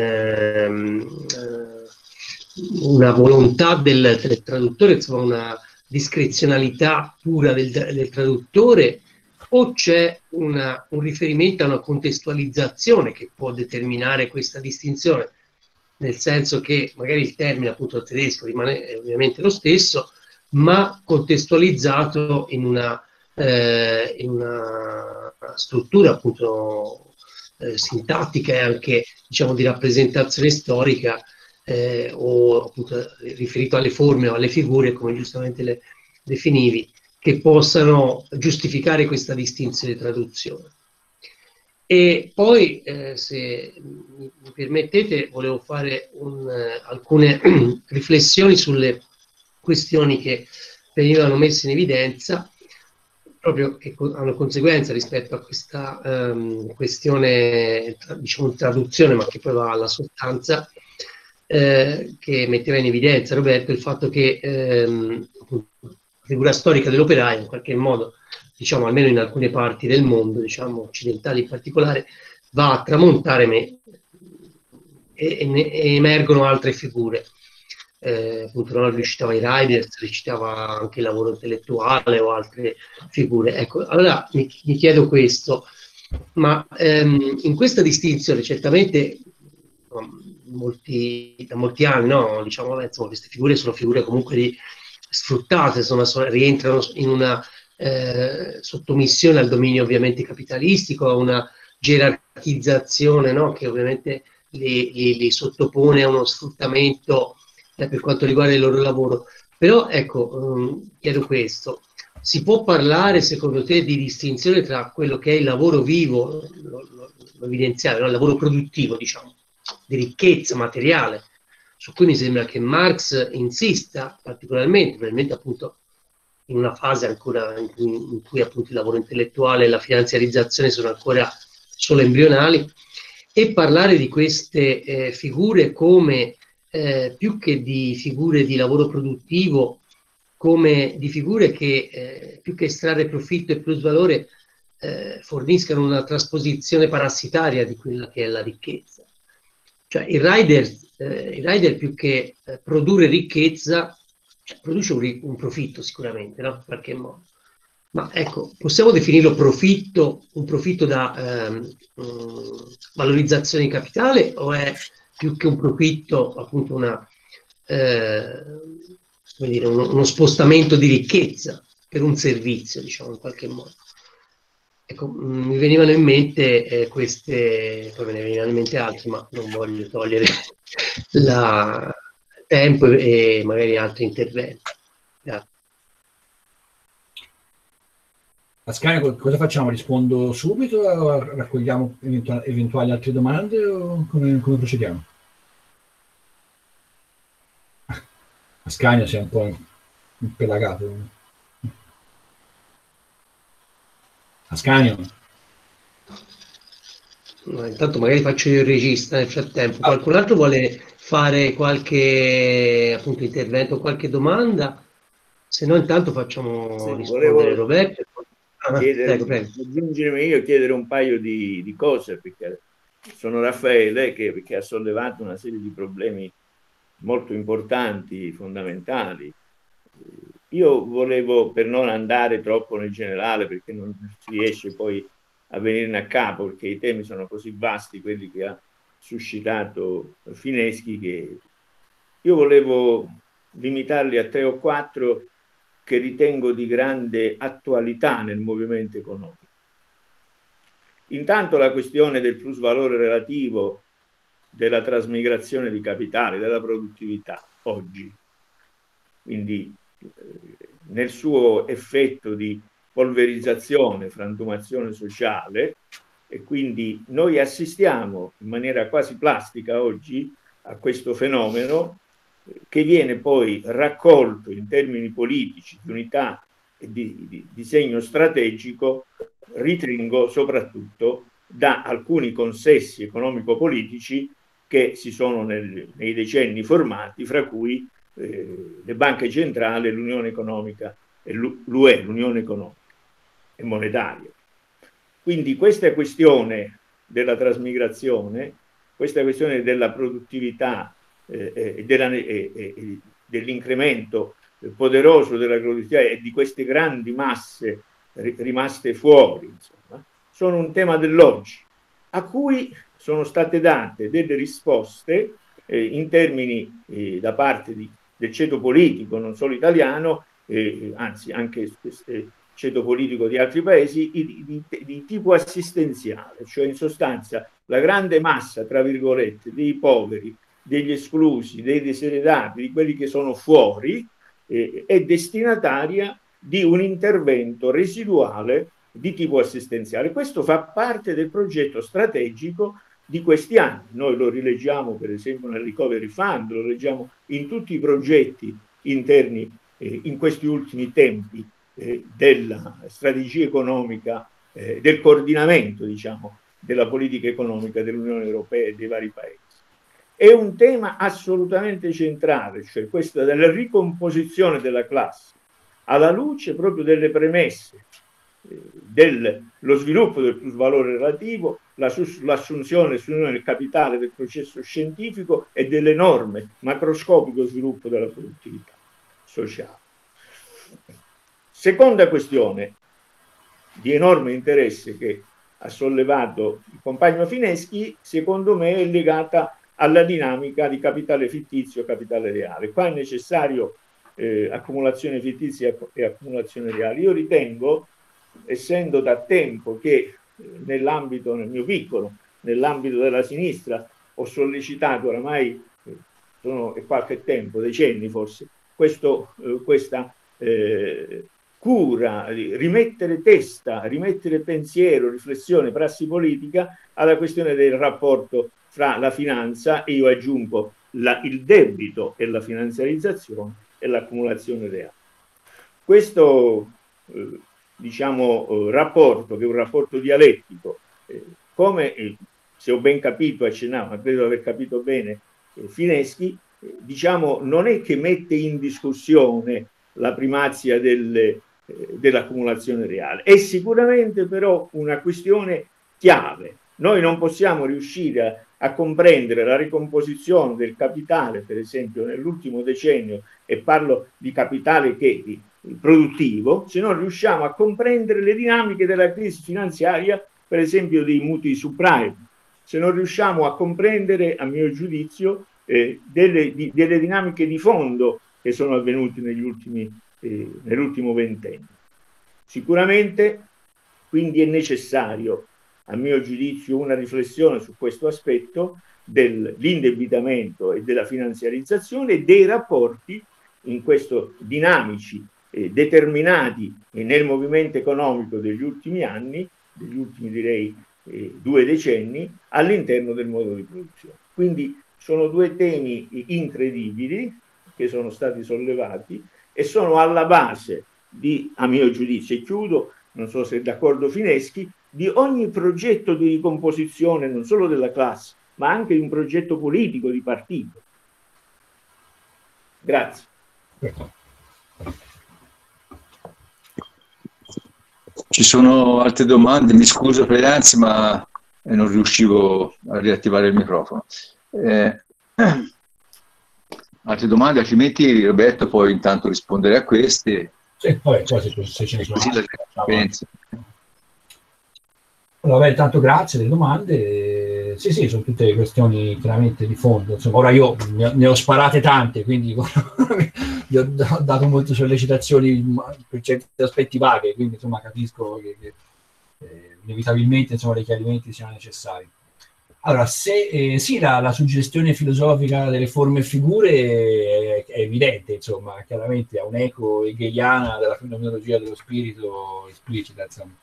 Speaker 4: una volontà del traduttore, insomma una discrezionalità pura del traduttore, o c'è un riferimento a una contestualizzazione che può determinare questa distinzione, nel senso che magari il termine appunto tedesco rimane ovviamente lo stesso, ma contestualizzato in una struttura appunto sintattica e anche diciamo di rappresentazione storica o appunto riferito alle forme o alle figure, come giustamente le definivi, che possano giustificare questa distinzione di traduzione. E poi, se mi permettete, volevo fare alcune riflessioni sulle questioni che venivano messe in evidenza, proprio che hanno conseguenza rispetto a questa questione, diciamo, di traduzione, ma che poi va alla sostanza, che metteva in evidenza Roberto il fatto che la figura storica dell'operaio in qualche modo, diciamo almeno in alcune parti del mondo, diciamo occidentali in particolare, va a tramontare e emergono altre figure. Appunto Ronaldo citava i riders, citava anche il lavoro intellettuale o altre figure. Ecco, allora mi chiedo questo, ma in questa distinzione certamente da molti anni, no? Diciamo, insomma, queste figure sono figure comunque sfruttate, rientrano in una sottomissione al dominio ovviamente capitalistico, a una gerarchizzazione, no? Che ovviamente li sottopone a uno sfruttamento per quanto riguarda il loro lavoro. Però ecco, chiedo questo, si può parlare secondo te di distinzione tra quello che è il lavoro vivo, lo evidenziare, no? Il lavoro produttivo, diciamo, di ricchezza materiale, su cui mi sembra che Marx insista particolarmente, probabilmente appunto in una fase ancora in cui appunto il lavoro intellettuale e la finanziarizzazione sono ancora solo embrionali, e parlare di queste figure come più che di figure di lavoro produttivo, come di figure che più che estrarre profitto e plusvalore forniscano una trasposizione parassitaria di quella che è la ricchezza. Cioè il rider più che produrre ricchezza, cioè, produce un profitto sicuramente, no? In qualche modo. Ma ecco, possiamo definirlo profitto, un profitto da valorizzazione di capitale, o è più che un profitto appunto come dire, uno spostamento di ricchezza per un servizio, diciamo in qualche modo? Ecco, mi venivano in mente queste, poi me ne venivano in mente altre, ma non voglio togliere il tempo e magari altri interventi. Grazie.
Speaker 3: Ascanio, cosa facciamo? Rispondo subito o raccogliamo eventuali altre domande o come procediamo? Ascanio sei un po' impelagato. Ascanio.
Speaker 4: No, intanto magari faccio io il regista nel frattempo. Qualcun altro vuole fare qualche appunto intervento, qualche domanda? Se no intanto facciamo rispondere Roberto.
Speaker 5: Prego. Aggiungere io, chiedere un paio di cose, perché sono Raffaele che ha sollevato una serie di problemi molto importanti, fondamentali. Io volevo, per non andare troppo nel generale, perché non si riesce poi a venirne a capo, perché i temi sono così vasti, quelli che ha suscitato Fineschi, che io volevo limitarli a 3 o 4 che ritengo di grande attualità nel movimento economico. Intanto la questione del plusvalore relativo, della trasmigrazione di capitale, della produttività oggi, quindi nel suo effetto di polverizzazione, frantumazione sociale, e quindi noi assistiamo in maniera quasi plastica oggi a questo fenomeno che viene poi raccolto in termini politici, di unità e di segno strategico, ritengo soprattutto da alcuni consessi economico-politici che si sono nei decenni formati, fra cui le banche centrali, l'Unione Economica e l'UE, l'Unione Economica e Monetaria. Quindi questa questione della trasmigrazione, questa questione della produttività e dell'incremento poderoso della produttività e di queste grandi masse rimaste fuori, insomma, sono un tema dell'oggi, a cui sono state date delle risposte in termini da parte del ceto politico, non solo italiano, anzi anche ceto politico di altri paesi, di tipo assistenziale, cioè in sostanza la grande massa, tra virgolette, dei poveri, degli esclusi, dei diseredati, di quelli che sono fuori, è destinataria di un intervento residuale di tipo assistenziale. Questo fa parte del progetto strategico di questi anni. Noi lo rileggiamo per esempio nel Recovery Fund, lo leggiamo in tutti i progetti interni in questi ultimi tempi della strategia economica, del coordinamento, diciamo, della politica economica dell'Unione Europea e dei vari paesi. È un tema assolutamente centrale, cioè questa della ricomposizione della classe, alla luce proprio delle premesse dello sviluppo del plusvalore relativo, l'assunzione del capitale del processo scientifico e dell'enorme macroscopico sviluppo della produttività sociale. Seconda questione di enorme interesse che ha sollevato il compagno Fineschi, secondo me è legata alla dinamica di capitale fittizio e capitale reale. Qua è necessario accumulazione fittizia e accumulazione reale. Io ritengo, essendo da tempo che nell'ambito, nel mio piccolo, nell'ambito della sinistra, ho sollecitato oramai, è qualche tempo, decenni forse, questa cura di rimettere testa, rimettere pensiero, riflessione, prassi politica alla questione del rapporto fra la finanza e io aggiungo il debito e la finanziarizzazione e l'accumulazione reale. Questo rapporto, che è un rapporto dialettico, come se ho ben capito, accennavo, ma credo di aver capito bene Fineschi, non è che mette in discussione la primazia dell'accumulazione reale, è sicuramente però una questione chiave. Noi non possiamo riuscire a comprendere la ricomposizione del capitale, per esempio nell'ultimo decennio, e parlo di capitale produttivo, se non riusciamo a comprendere le dinamiche della crisi finanziaria, per esempio dei mutui subprime, se non riusciamo a comprendere, a mio giudizio, delle dinamiche di fondo che sono avvenute nell'ultimo ventennio. Sicuramente quindi è necessario, a mio giudizio, una riflessione su questo aspetto dell'indebitamento e della finanziarizzazione e dei rapporti in questo dinamici determinati nel movimento economico degli ultimi anni, degli ultimi direi 2 decenni, all'interno del modo di produzione. Quindi sono 2 temi incredibili che sono stati sollevati e sono alla base a mio giudizio, e chiudo, non so se è d'accordo Fineschi, di ogni progetto di ricomposizione non solo della classe, ma anche di un progetto politico di partito. Grazie.
Speaker 2: Ci sono altre domande? Mi scuso per l'ansia, ma non riuscivo a riattivare il microfono. Altre domande? Altrimenti Roberto puoi intanto rispondere a queste.
Speaker 3: Sì, poi se ce ne sono
Speaker 2: altre.
Speaker 3: Allora, intanto grazie delle domande. Sì, sì, sono tutte questioni chiaramente di fondo. Insomma, ora io ne ho sparate tante, quindi gli ho dato molte sollecitazioni per certi aspetti vaghe, quindi insomma capisco che inevitabilmente insomma, dei chiarimenti siano necessari. Allora, sì, la suggestione filosofica delle forme e figure è evidente, insomma, chiaramente ha un'eco hegeliana della fenomenologia dello spirito esplicita, insomma.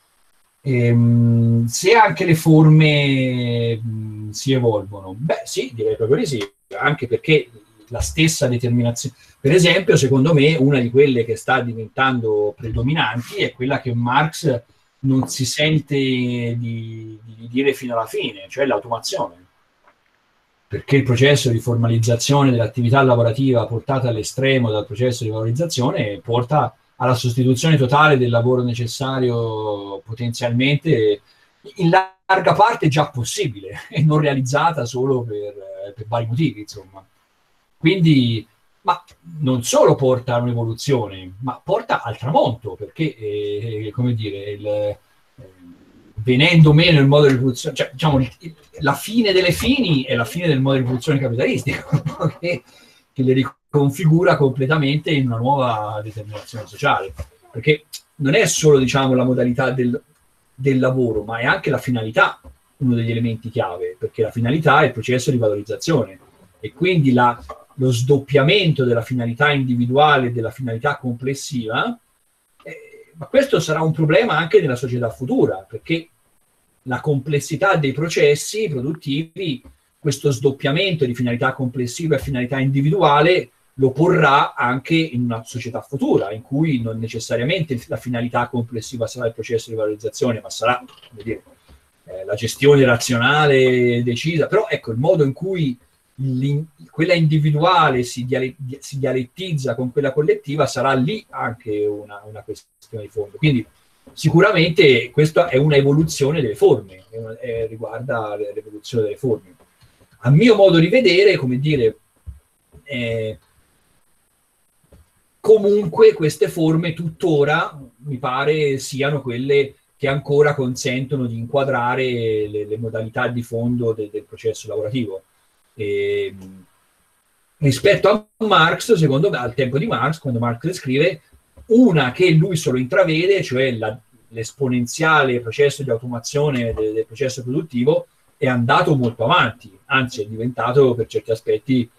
Speaker 3: Se anche le forme si evolvono, beh sì, direi proprio di sì, anche perché la stessa determinazione, per esempio, secondo me una di quelle che sta diventando predominanti è quella che Marx non si sente di dire fino alla fine, cioè l'automazione, perché il processo di formalizzazione dell'attività lavorativa portata all'estremo dal processo di valorizzazione porta alla sostituzione totale del lavoro necessario potenzialmente in larga parte già possibile e non realizzata solo per vari motivi, insomma. Quindi, ma non solo porta a un'evoluzione, ma porta al tramonto, perché, come dire, venendo meno il modo di produzione, cioè, diciamo, la fine delle fini è la fine del modo di produzione capitalistico, che le riconfigura completamente in una nuova determinazione sociale, perché non è solo, diciamo, la modalità del lavoro, ma è anche la finalità uno degli elementi chiave, perché la finalità è il processo di valorizzazione e quindi lo sdoppiamento della finalità individuale e della finalità complessiva, ma questo sarà un problema anche nella società futura, perché la complessità dei processi produttivi, questo sdoppiamento di finalità complessiva e finalità individuale, lo porrà anche in una società futura, in cui non necessariamente la finalità complessiva sarà il processo di valorizzazione, ma sarà, come dire, la gestione razionale decisa. Però ecco, il modo in cui quella individuale si dialettizza con quella collettiva sarà lì anche una questione di fondo. Quindi sicuramente questa è una evoluzione delle forme, riguarda l'evoluzione delle forme. A mio modo di vedere, come dire, comunque queste forme tuttora mi pare siano quelle che ancora consentono di inquadrare le modalità di fondo del processo lavorativo. Rispetto a Marx, secondo me, al tempo di Marx, quando Marx le scrive, una che lui solo intravede, cioè l'esponenziale processo di automazione del processo produttivo, è andato molto avanti, anzi è diventato per certi aspetti,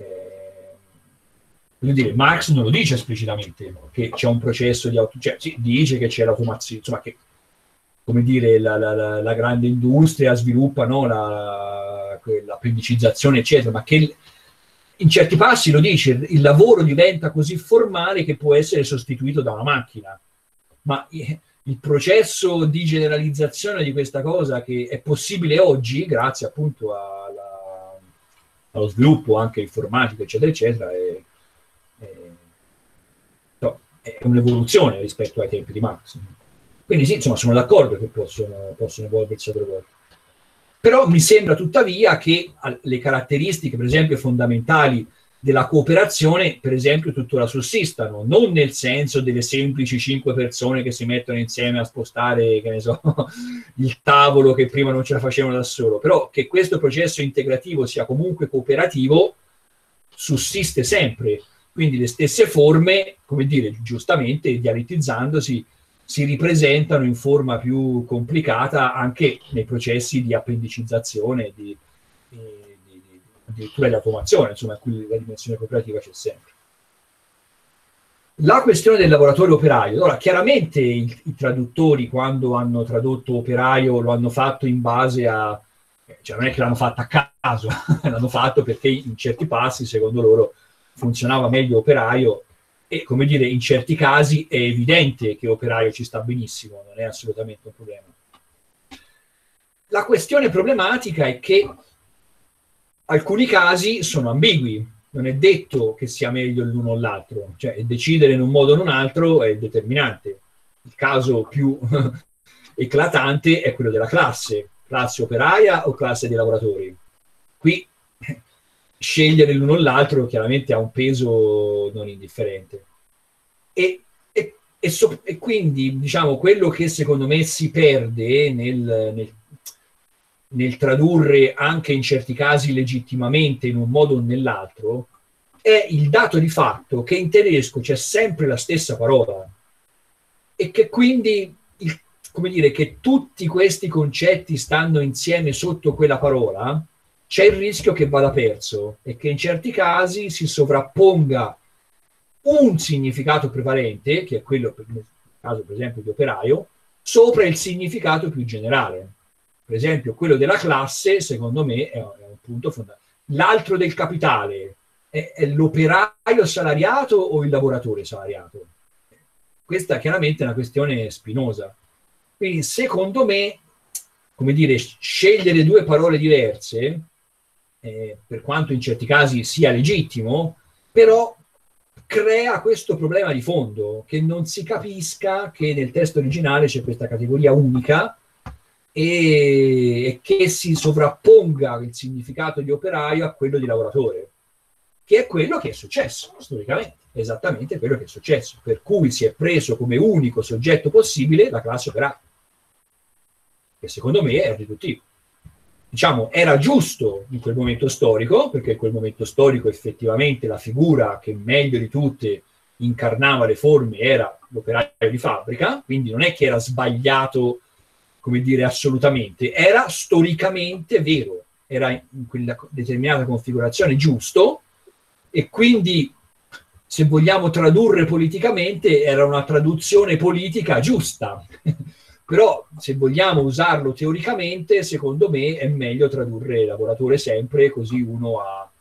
Speaker 3: voglio dire, Marx non lo dice esplicitamente che c'è un processo di cioè sì, dice che c'è l'automazione, insomma che, come dire, la grande industria sviluppa, no, l'appendicizzazione eccetera, ma che in certi passi lo dice, il lavoro diventa così formale che può essere sostituito da una macchina, ma il processo di generalizzazione di questa cosa che è possibile oggi, grazie appunto allo sviluppo anche informatico, eccetera, eccetera, è un'evoluzione rispetto ai tempi di Marx. Quindi sì, insomma, sono d'accordo che possono evolversi altre volte. Però mi sembra tuttavia che le caratteristiche, per esempio, fondamentali della cooperazione, per esempio, tuttora sussistano, non nel senso delle semplici 5 persone che si mettono insieme a spostare, che ne so, il tavolo che prima non ce la facevano da solo, però che questo processo integrativo sia comunque cooperativo sussiste sempre. Quindi le stesse forme, come dire, giustamente, dialettizzandosi, si ripresentano in forma più complicata anche nei processi di appendicizzazione, addirittura di automazione, insomma, in cui la dimensione cooperativa c'è sempre. La questione del lavoratore operaio, allora chiaramente i traduttori quando hanno tradotto operaio lo hanno fatto in base a, cioè non è che l'hanno fatto a caso, l'hanno fatto perché in certi passi, secondo loro, funzionava meglio operaio e, come dire, in certi casi è evidente che operaio ci sta benissimo, non è assolutamente un problema. La questione problematica è che alcuni casi sono ambigui, non è detto che sia meglio l'uno o l'altro, cioè decidere in un modo o in un altro è determinante. Il caso più eclatante è quello della classe operaia o classe dei lavoratori. Qui scegliere l'uno o l'altro chiaramente ha un peso non indifferente. E quindi, diciamo, quello che secondo me si perde nel tradurre anche in certi casi legittimamente in un modo o nell'altro, è il dato di fatto che in tedesco c'è sempre la stessa parola e che quindi, come dire, che tutti questi concetti stanno insieme sotto quella parola, c'è il rischio che vada perso e che in certi casi si sovrapponga un significato prevalente, che è quello, nel caso per esempio di operaio, sopra il significato più generale. Per esempio, quello della classe, secondo me, è un punto fondamentale. L'altro del capitale è l'operaio salariato o il lavoratore salariato? Questa chiaramente è una questione spinosa. Quindi, secondo me, come dire, scegliere due parole diverse, per quanto in certi casi sia legittimo, però crea questo problema di fondo, che non si capisca che nel testo originale c'è questa categoria unica e che si sovrapponga il significato di operaio a quello di lavoratore, che è quello che è successo storicamente, esattamente quello che è successo, per cui si è preso come unico soggetto possibile la classe operaia, che secondo me è riduttivo. Diciamo, era giusto in quel momento storico, perché in quel momento storico effettivamente la figura che meglio di tutte incarnava le forme era l'operaio di fabbrica, quindi non è che era sbagliato, come dire, assolutamente, era storicamente vero, era in quella determinata configurazione giusto, e quindi, se vogliamo tradurre politicamente, era una traduzione politica giusta. Però se vogliamo usarlo teoricamente, secondo me è meglio tradurre lavoratore sempre, così uno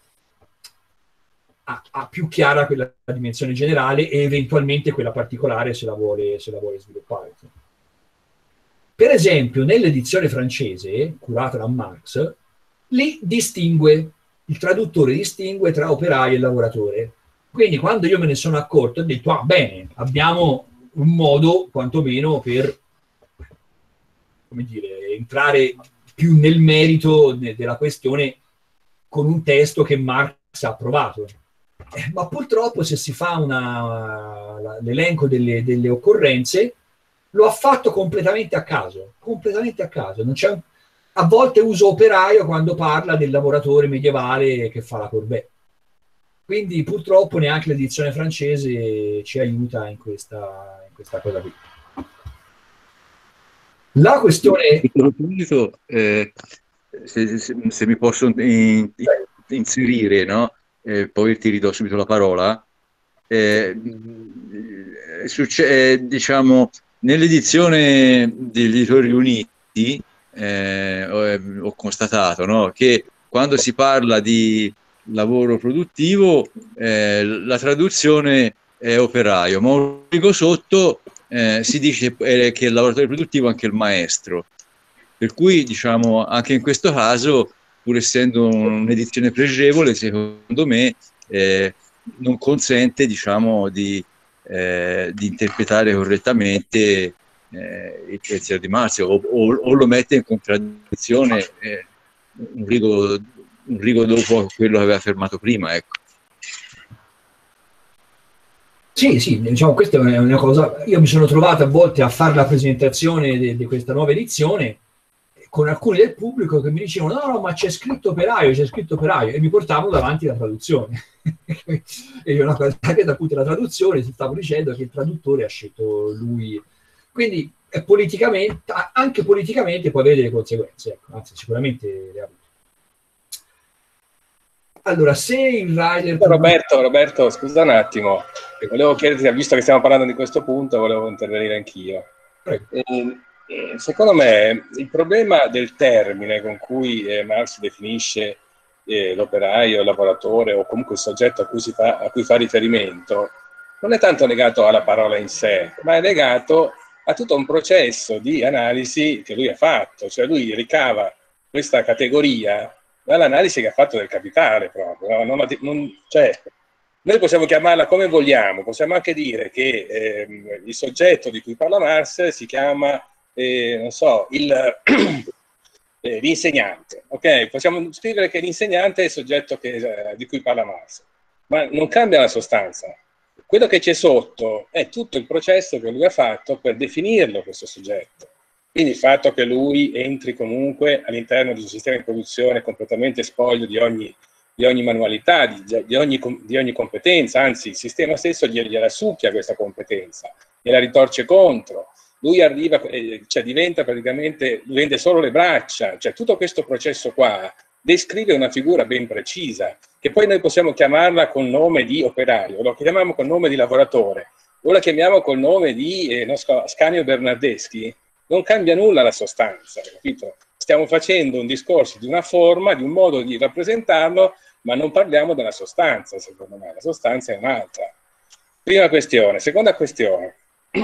Speaker 3: ha più chiara quella dimensione generale e eventualmente quella particolare se la vuole sviluppare. Per esempio, nell'edizione francese, curata da Marx, lì il traduttore distingue tra operaio e lavoratore. Quindi quando io me ne sono accorto, ho detto, bene, abbiamo un modo quantomeno per, come dire, entrare più nel merito della questione con un testo che Marx ha approvato. Ma purtroppo se si fa l'elenco delle occorrenze, lo ha fatto completamente a caso, Non c'è a volte uso operaio quando parla del lavoratore medievale che fa la corvée. Quindi purtroppo neanche l'edizione francese ci aiuta in questa cosa qui. La questione...
Speaker 2: Se mi posso inserire, no? Poi ti ridò subito la parola. Diciamo, nell'edizione degli Editori Riuniti ho constatato, no, che quando si parla di lavoro produttivo la traduzione è operaio, ma un rigo sotto si dice che il lavoratore produttivo è anche il maestro, per cui diciamo anche in questo caso, pur essendo un'edizione pregevole, secondo me non consente, diciamo, di interpretare correttamente il pensiero di Marx, o lo mette in contraddizione un rigo dopo quello che aveva affermato prima, ecco.
Speaker 3: Sì, diciamo, questa è una cosa. Io mi sono trovato a volte a fare la presentazione di questa nuova edizione con alcuni del pubblico che mi dicevano no, ma c'è scritto operaio, e mi portavano davanti la traduzione. E io una cosa che dal punto della traduzione ti stavo dicendo che il traduttore ha scelto lui. Quindi anche politicamente può avere delle conseguenze, ecco, anzi sicuramente le ha avute. Allora, se il rider...
Speaker 6: Roberto, scusa un attimo, volevo chiederti, visto che stiamo parlando di questo punto, volevo intervenire anch'io. Secondo me il problema del termine con cui Marx definisce l'operaio, il lavoratore o comunque il soggetto a cui fa riferimento non è tanto legato alla parola in sé, ma è legato a tutto un processo di analisi che lui ha fatto, cioè lui ricava questa categoria dall'analisi che ha fatto del capitale proprio, no? Cioè, noi possiamo chiamarla come vogliamo, possiamo anche dire che il soggetto di cui parla Marx si chiama, non so, l'insegnante, ok? Possiamo scrivere che l'insegnante è il soggetto di cui parla Marx, ma non cambia la sostanza. Quello che c'è sotto è tutto il processo che lui ha fatto per definirlo questo soggetto. Quindi il fatto che lui entri comunque all'interno di un sistema di produzione completamente spoglio di ogni manualità, di ogni competenza, anzi il sistema stesso gliela succhia questa competenza, gliela ritorce contro. Lui arriva, cioè diventa praticamente, vende solo le braccia, cioè tutto questo processo qua descrive una figura ben precisa, che poi noi possiamo chiamarla col nome di operaio, lo chiamiamo col nome di lavoratore, o la chiamiamo col nome di Ascanio Bernardeschi, non cambia nulla la sostanza, capito? Stiamo facendo un discorso di una forma, di un modo di rappresentarlo, ma non parliamo della sostanza, secondo me. La sostanza è un'altra. Prima questione. Seconda questione.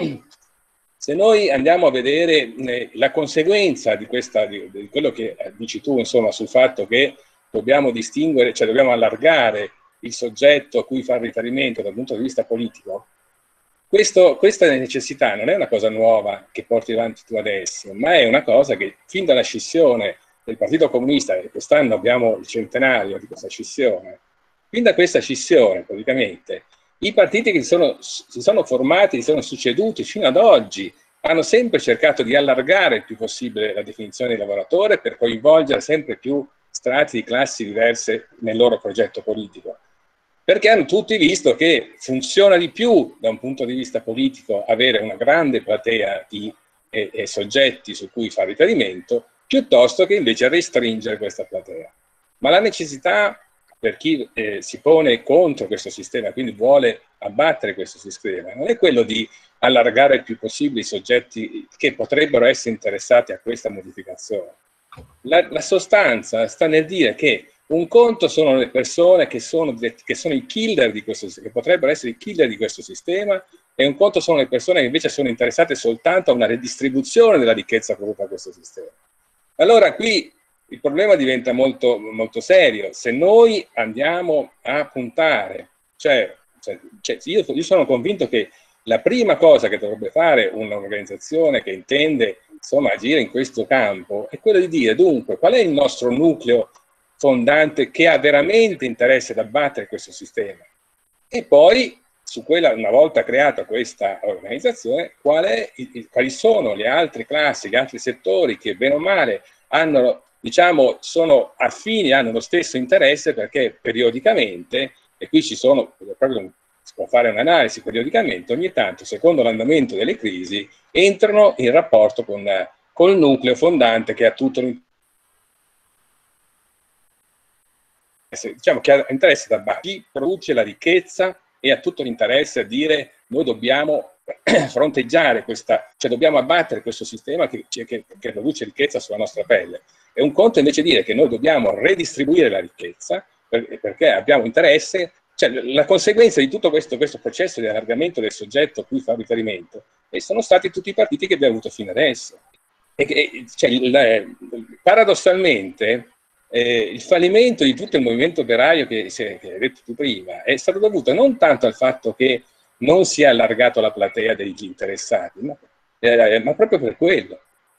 Speaker 6: Se noi andiamo a vedere la conseguenza di quello che dici tu, insomma, sul fatto che dobbiamo distinguere, cioè dobbiamo allargare il soggetto a cui fare riferimento dal punto di vista politico, questa necessità non è una cosa nuova che porti avanti tu adesso, ma è una cosa che fin dalla scissione del Partito Comunista, e quest'anno abbiamo il centenario di questa scissione, fin da questa scissione praticamente, i partiti che si sono formati, si sono succeduti fino ad oggi, hanno sempre cercato di allargare il più possibile la definizione di lavoratore per coinvolgere sempre più strati di classi diverse nel loro progetto politico. Perché hanno tutti visto che funziona di più da un punto di vista politico avere una grande platea di soggetti su cui fare riferimento, piuttosto che invece restringere questa platea. Ma la necessità per chi si pone contro questo sistema, quindi vuole abbattere questo sistema, non è quello di allargare il più possibile i soggetti che potrebbero essere interessati a questa modificazione. La sostanza sta nel dire che un conto sono le persone che sono i killer di questo, che potrebbero essere i killer di questo sistema, e un conto sono le persone che invece sono interessate soltanto a una redistribuzione della ricchezza prodotta da questo sistema. Allora qui il problema diventa molto, molto serio. Se noi andiamo a puntare, io sono convinto che la prima cosa che dovrebbe fare un'organizzazione che intende, insomma, agire in questo campo è quello di dire, dunque, qual è il nostro nucleo fondante che ha veramente interesse ad abbattere questo sistema, e poi su quella, una volta creata questa organizzazione, quali sono le altre classi, gli altri settori che bene o male hanno, diciamo, sono affini, hanno lo stesso interesse, perché periodicamente, e qui ci sono proprio, si può fare un'analisi, periodicamente ogni tanto, secondo l'andamento delle crisi, entrano in rapporto con il nucleo fondante che ha tutto l'interesse, diciamo, che ha interesse da basso, chi produce la ricchezza e ha tutto l'interesse a dire noi dobbiamo fronteggiare questa, cioè dobbiamo abbattere questo sistema che produce ricchezza sulla nostra pelle. E un conto invece dire che noi dobbiamo redistribuire la ricchezza perché abbiamo interesse, cioè la conseguenza di tutto questo processo di allargamento del soggetto a cui fa riferimento, e sono stati tutti i partiti che abbiamo avuto fino adesso. Paradossalmente il fallimento di tutto il movimento operaio che hai detto tu prima è stato dovuto non tanto al fatto che non si è allargato la platea degli interessati, ma proprio per quello.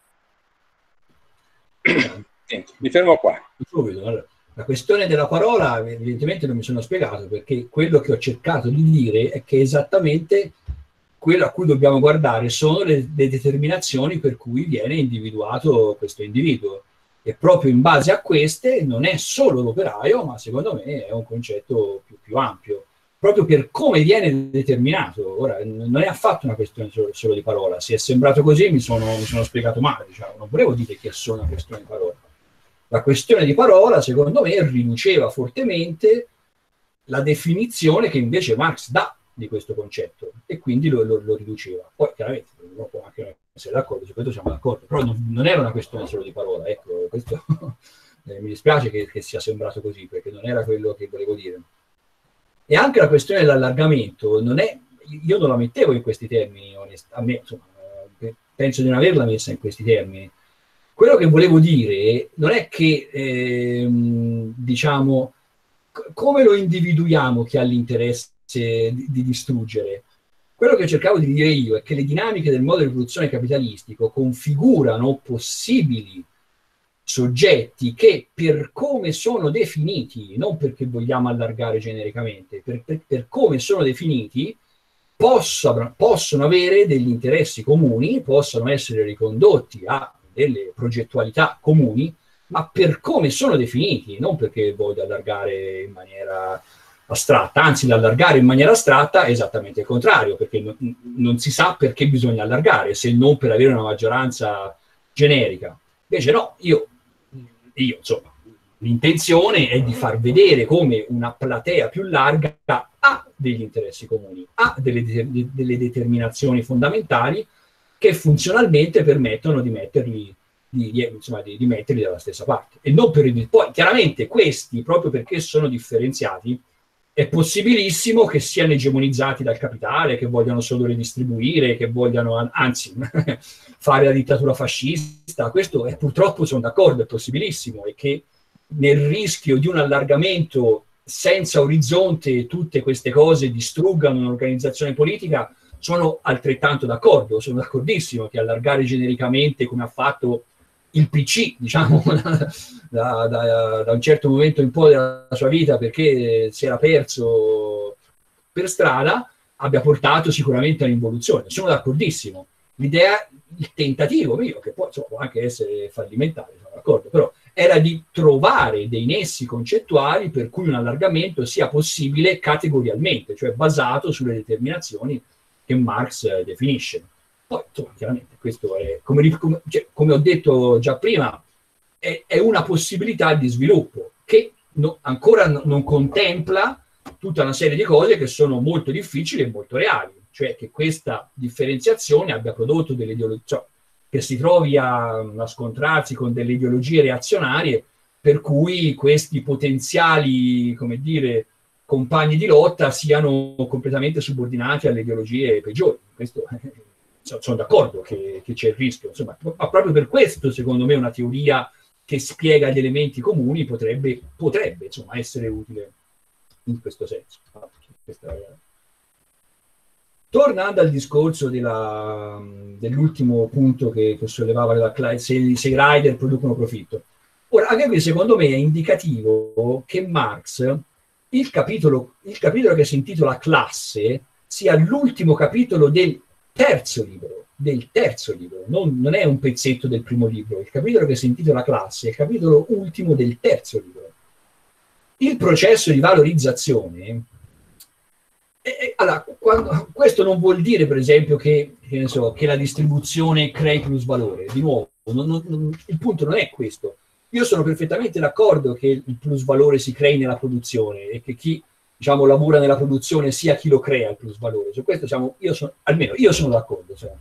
Speaker 6: Mi fermo qua.
Speaker 3: Allora, la questione della parola evidentemente non mi sono spiegato, perché quello che ho cercato di dire è che esattamente quello a cui dobbiamo guardare sono le determinazioni per cui viene individuato questo individuo, e proprio in base a queste non è solo l'operaio, ma secondo me è un concetto più ampio, proprio per come viene determinato. Ora, non è affatto una questione solo di parola. Se è sembrato così mi sono spiegato male, diciamo. Non volevo dire che è solo una questione di parola. La questione di parola, secondo me, riduceva fortemente la definizione che invece Marx dà di questo concetto, e quindi lo riduceva. Poi chiaramente uno può anche essere d'accordo, su questo siamo d'accordo, però non era una questione solo di parola, ecco, questo mi dispiace che sia sembrato così, perché non era quello che volevo dire. E anche la questione dell'allargamento io non la mettevo in questi termini, penso di non averla messa in questi termini. Quello che volevo dire non è che, diciamo, come lo individuiamo chi ha l'interesse di distruggere. Quello che cercavo di dire io è che le dinamiche del modello di produzione capitalistico configurano possibili soggetti che, per come sono definiti, non perché vogliamo allargare genericamente, per come sono definiti, possono avere degli interessi comuni, possono essere ricondotti a delle progettualità comuni, ma per come sono definiti, non perché voglio allargare in maniera astratta, anzi l'allargare in maniera astratta è esattamente il contrario, perché non si sa perché bisogna allargare, se non per avere una maggioranza generica. Invece no, io insomma, l'intenzione è di far vedere come una platea più larga ha degli interessi comuni, ha delle determinazioni fondamentali che funzionalmente permettono di metterli di metterli dalla stessa parte. E non poi chiaramente questi, proprio perché sono differenziati, è possibilissimo che siano egemonizzati dal capitale, che vogliano solo redistribuire, che vogliano anzi fare la dittatura fascista. Questo purtroppo sono d'accordo, è possibilissimo, e che nel rischio di un allargamento senza orizzonte tutte queste cose distruggano un'organizzazione politica, sono altrettanto d'accordo, sono d'accordissimo che allargare genericamente, come ha fatto il PC, diciamo, da un certo momento in poi della sua vita, perché si era perso per strada, abbia portato sicuramente all'involuzione. Sono d'accordissimo. L'idea, il tentativo mio, che può anche essere fallimentare, sono d'accordo, però era di trovare dei nessi concettuali per cui un allargamento sia possibile categorialmente, cioè basato sulle determinazioni che Marx definisce. Poi, insomma, chiaramente, questo è, come ho detto già prima, è una possibilità di sviluppo che ancora non contempla tutta una serie di cose che sono molto difficili e molto reali, cioè che questa differenziazione abbia prodotto delle ideologie, cioè, che si trovi a scontrarsi con delle ideologie reazionarie, per cui questi potenziali, come dire, compagni di lotta siano completamente subordinati alle ideologie peggiori. Questo sono d'accordo che c'è il rischio, insomma, ma proprio per questo, secondo me, una teoria che spiega gli elementi comuni potrebbe insomma, essere utile in questo senso. Tornando al discorso dell'ultimo punto che sollevava se i rider producono profitto. Ora, anche qui secondo me è indicativo che Marx, il capitolo che si intitola Classe, sia l'ultimo capitolo del terzo libro, non è un pezzetto del primo libro. Il capitolo che si intitola Classe è il capitolo ultimo del terzo libro. Il processo di valorizzazione, allora, questo non vuol dire, per esempio, che la distribuzione crei plus valore. Di nuovo, il punto non è questo. Io sono perfettamente d'accordo che il plus valore si crei nella produzione e che chi, diciamo, lavora nella produzione sia chi lo crea il plus valore. Su questo almeno io sono d'accordo. Cioè.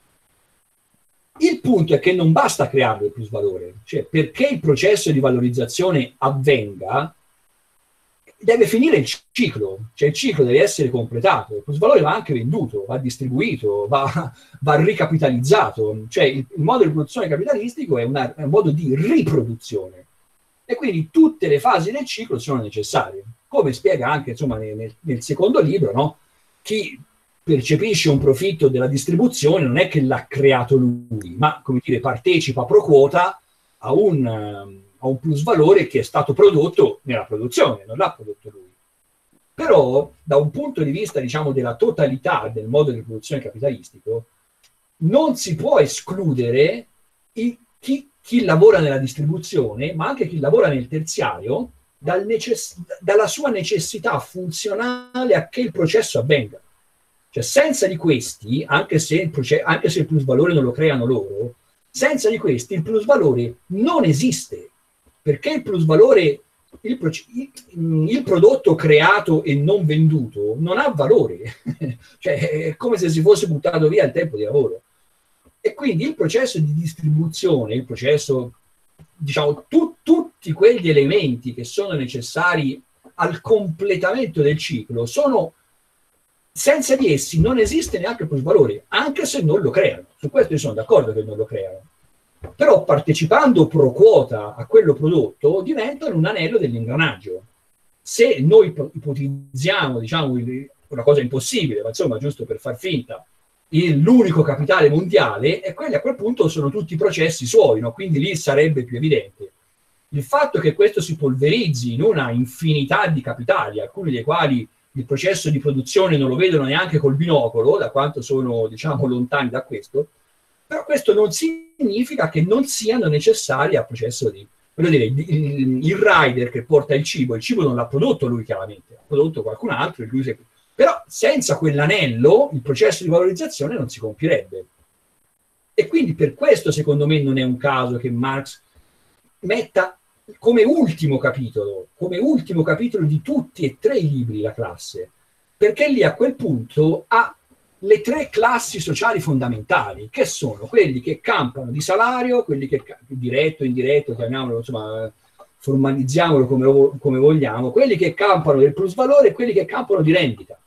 Speaker 3: Il punto è che non basta crearlo il plus valore, cioè perché il processo di valorizzazione avvenga deve finire il ciclo, cioè il ciclo deve essere completato, il plus valore va anche venduto, va distribuito, va ricapitalizzato, cioè il modo di produzione capitalistico è un modo di riproduzione e quindi tutte le fasi del ciclo sono necessarie, come spiega anche insomma nel secondo libro, no? Chi percepisce un profitto della distribuzione non è che l'ha creato lui, ma come dire partecipa pro quota a un plus valore che è stato prodotto nella produzione, non l'ha prodotto lui. Però, da un punto di vista, diciamo, della totalità del modo di produzione capitalistico, non si può escludere chi lavora nella distribuzione, ma anche chi lavora nel terziario, dalla sua necessità funzionale a che il processo avvenga. Cioè, senza di questi, anche se il plus valore non lo creano loro, senza di questi il plus valore non esiste. Perché il plus valore, il prodotto creato e non venduto non ha valore, cioè è come se si fosse buttato via il tempo di lavoro. E quindi il processo di distribuzione, il processo, diciamo, tutti quegli elementi che sono necessari al completamento del ciclo, senza di essi non esiste neanche il plus valore, anche se non lo creano. Su questo io sono d'accordo che non lo creano. Però partecipando pro quota a quello prodotto diventano un anello dell'ingranaggio. Se noi ipotizziamo, diciamo, una cosa impossibile, ma insomma giusto per far finta, l'unico capitale mondiale, e quelli a quel punto sono tutti processi suoi, no? Quindi lì sarebbe più evidente. Il fatto che questo si polverizzi in una infinità di capitali, alcuni dei quali il processo di produzione non lo vedono neanche col binocolo, da quanto sono, diciamo, lontani da questo, però questo non significa che non siano necessari al processo di... Voglio dire, il rider che porta il cibo non l'ha prodotto lui chiaramente, ha prodotto qualcun altro, però senza quell'anello il processo di valorizzazione non si compierebbe. E quindi per questo secondo me non è un caso che Marx metta come ultimo capitolo di tutti e tre i libri la classe, perché lì a quel punto ha le tre classi sociali fondamentali, che sono quelli che campano di salario, quelli che diretto, indiretto, chiamiamolo, insomma, formalizziamolo come vogliamo, quelli che campano del plusvalore e quelli che campano di rendita.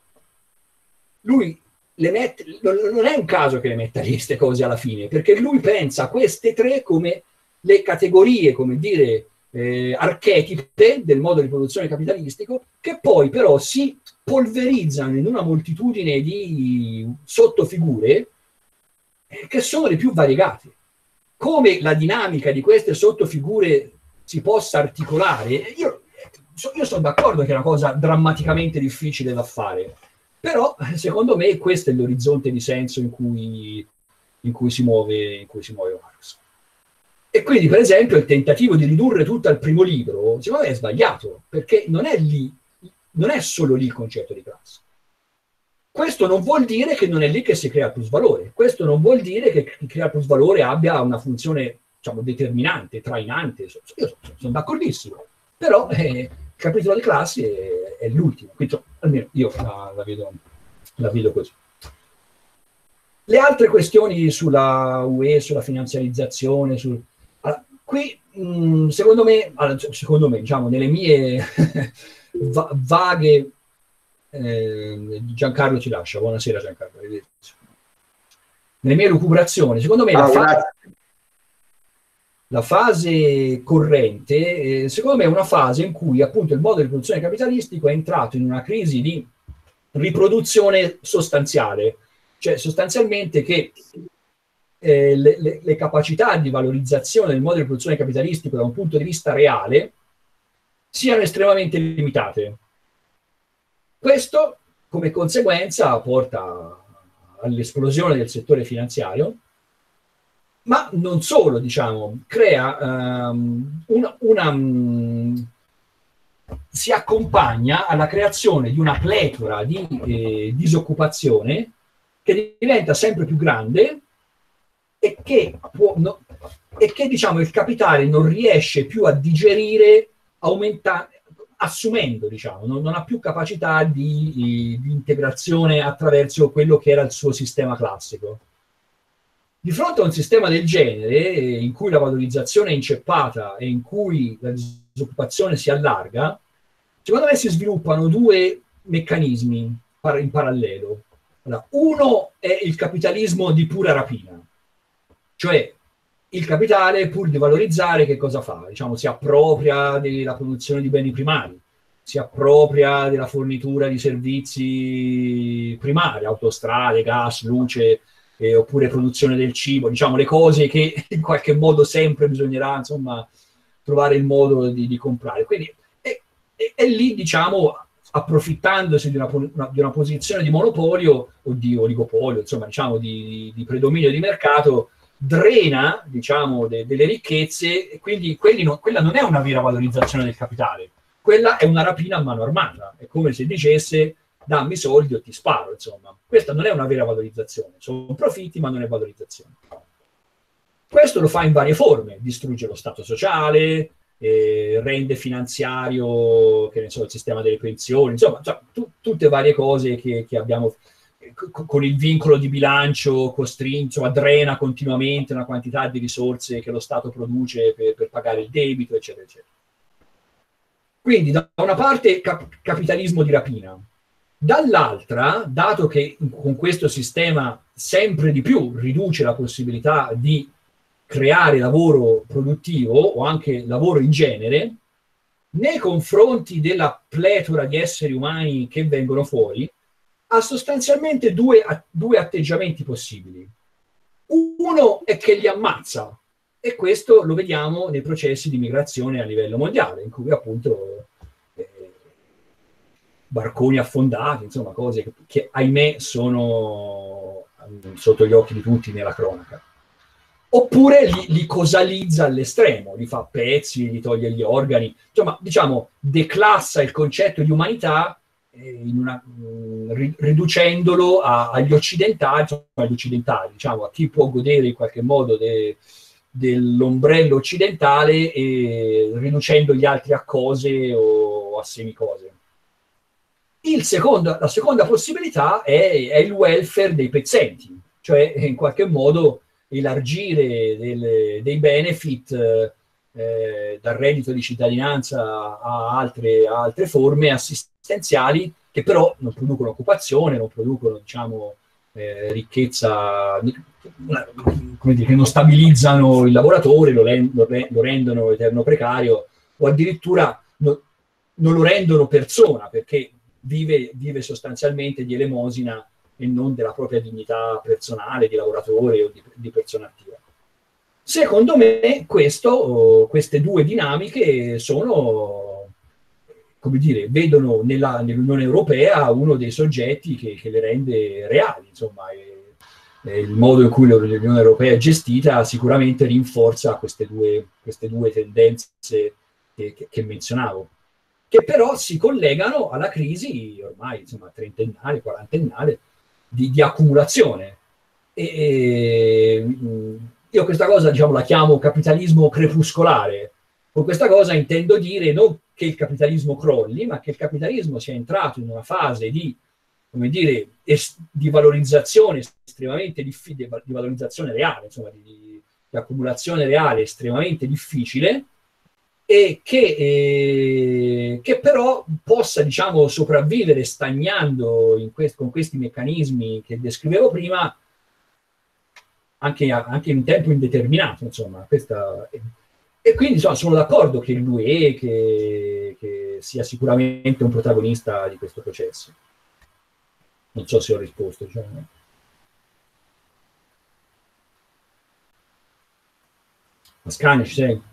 Speaker 3: Lui le mette, non è un caso che le metta lì queste cose alla fine, perché lui pensa a queste tre come le categorie, come dire, archetipe del modo di produzione capitalistico, che poi però si polverizzano in una moltitudine di sottofigure che sono le più variegate. Come la dinamica di queste sottofigure si possa articolare, io sono d'accordo che è una cosa drammaticamente difficile da fare, però secondo me questo è l'orizzonte di senso in cui si muove Marx. E quindi, per esempio, il tentativo di ridurre tutto al primo libro, secondo me è sbagliato, perché non è solo lì il concetto di classe. Questo non vuol dire che non è lì che si crea il plusvalore. Questo non vuol dire che creare plusvalore abbia una funzione, diciamo, determinante, trainante. Io sono d'accordissimo. Però il capitolo di classi è l'ultimo. Quindi, almeno io la vedo così. Le altre questioni sulla UE, sulla finanziarizzazione, qui secondo me, diciamo, nelle mie vaghe, Giancarlo ci lascia, buonasera Giancarlo, arrivederci. Nelle mie lucubrazioni, secondo me la fase corrente, secondo me è una fase in cui appunto il modo di produzione capitalistico è entrato in una crisi di riproduzione sostanziale, cioè sostanzialmente che le capacità di valorizzazione del modo di produzione capitalistico da un punto di vista reale siano estremamente limitate. Questo, come conseguenza, porta all'esplosione del settore finanziario, ma non solo, diciamo, crea si accompagna alla creazione di una pletora di disoccupazione che diventa sempre più grande e che diciamo, il capitale non riesce più a digerire, assumendo, diciamo, non ha più capacità di integrazione attraverso quello che era il suo sistema classico. Di fronte a un sistema del genere, in cui la valorizzazione è inceppata e in cui la disoccupazione si allarga, secondo me si sviluppano due meccanismi in parallelo. Allora, uno è il capitalismo di pura rapina, cioè il capitale, pur di valorizzare, che cosa fa? Diciamo, si appropria della produzione di beni primari, si appropria della fornitura di servizi primari, autostrade, gas, luce, oppure produzione del cibo, diciamo le cose che in qualche modo sempre bisognerà, insomma, trovare il modo di comprare. Quindi è lì, diciamo, approfittandosi di una posizione di monopolio o di oligopolio, insomma, diciamo, di predominio di mercato, drena, diciamo, delle ricchezze, e quindi quella non è una vera valorizzazione del capitale, quella è una rapina a mano armata, è come se dicesse dammi soldi o ti sparo, insomma. Questa non è una vera valorizzazione, sono profitti ma non è valorizzazione. Questo lo fa in varie forme, distrugge lo Stato sociale, rende finanziario, che ne so, il sistema delle pensioni, insomma tutte varie cose che abbiamo, con il vincolo di bilancio costringe, insomma, drena continuamente una quantità di risorse che lo Stato produce per pagare il debito, eccetera, eccetera. Quindi da una parte capitalismo di rapina, dall'altra, dato che con questo sistema sempre di più riduce la possibilità di creare lavoro produttivo o anche lavoro in genere, nei confronti della pletora di esseri umani che vengono fuori, ha sostanzialmente due atteggiamenti possibili. Uno è che li ammazza, e questo lo vediamo nei processi di migrazione a livello mondiale, in cui appunto barconi affondati, insomma cose che ahimè sono sotto gli occhi di tutti nella cronaca. Oppure li cosalizza all'estremo, li fa a pezzi, gli toglie gli organi, insomma, diciamo, declassa il concetto di umanità riducendolo agli occidentali, diciamo, a chi può godere in qualche modo dell'ombrello occidentale e riducendo gli altri a cose o a semicose. La seconda possibilità è il welfare dei pezzenti, cioè in qualche modo elargire dei benefit dal reddito di cittadinanza a altre forme assistenziali che però non producono occupazione, non producono, diciamo, ricchezza, come dire, che non stabilizzano il lavoratore, lo rendono eterno precario o addirittura non lo rendono persona, perché vive sostanzialmente di elemosina e non della propria dignità personale di lavoratore o di persona attiva. Secondo me queste due dinamiche sono, come dire, vedono nell'Unione Europea uno dei soggetti che le rende reali, insomma, il modo in cui l'Unione Europea è gestita sicuramente rinforza queste due tendenze che menzionavo, che però si collegano alla crisi ormai, insomma, trentennale, quarantennale di accumulazione. Io questa cosa, diciamo, la chiamo capitalismo crepuscolare. Con questa cosa intendo dire non che il capitalismo crolli, ma che il capitalismo sia entrato in una fase di, come dire, di valorizzazione estremamente difficile, di valorizzazione reale, insomma, di accumulazione reale estremamente difficile, e che però possa, diciamo, sopravvivere stagnando con questi meccanismi che descrivevo prima, anche in tempo indeterminato, insomma. E quindi, insomma, sono d'accordo che l'UE che sia sicuramente un protagonista di questo processo. Non so se ho risposto, diciamo. Ascanio, ci sei?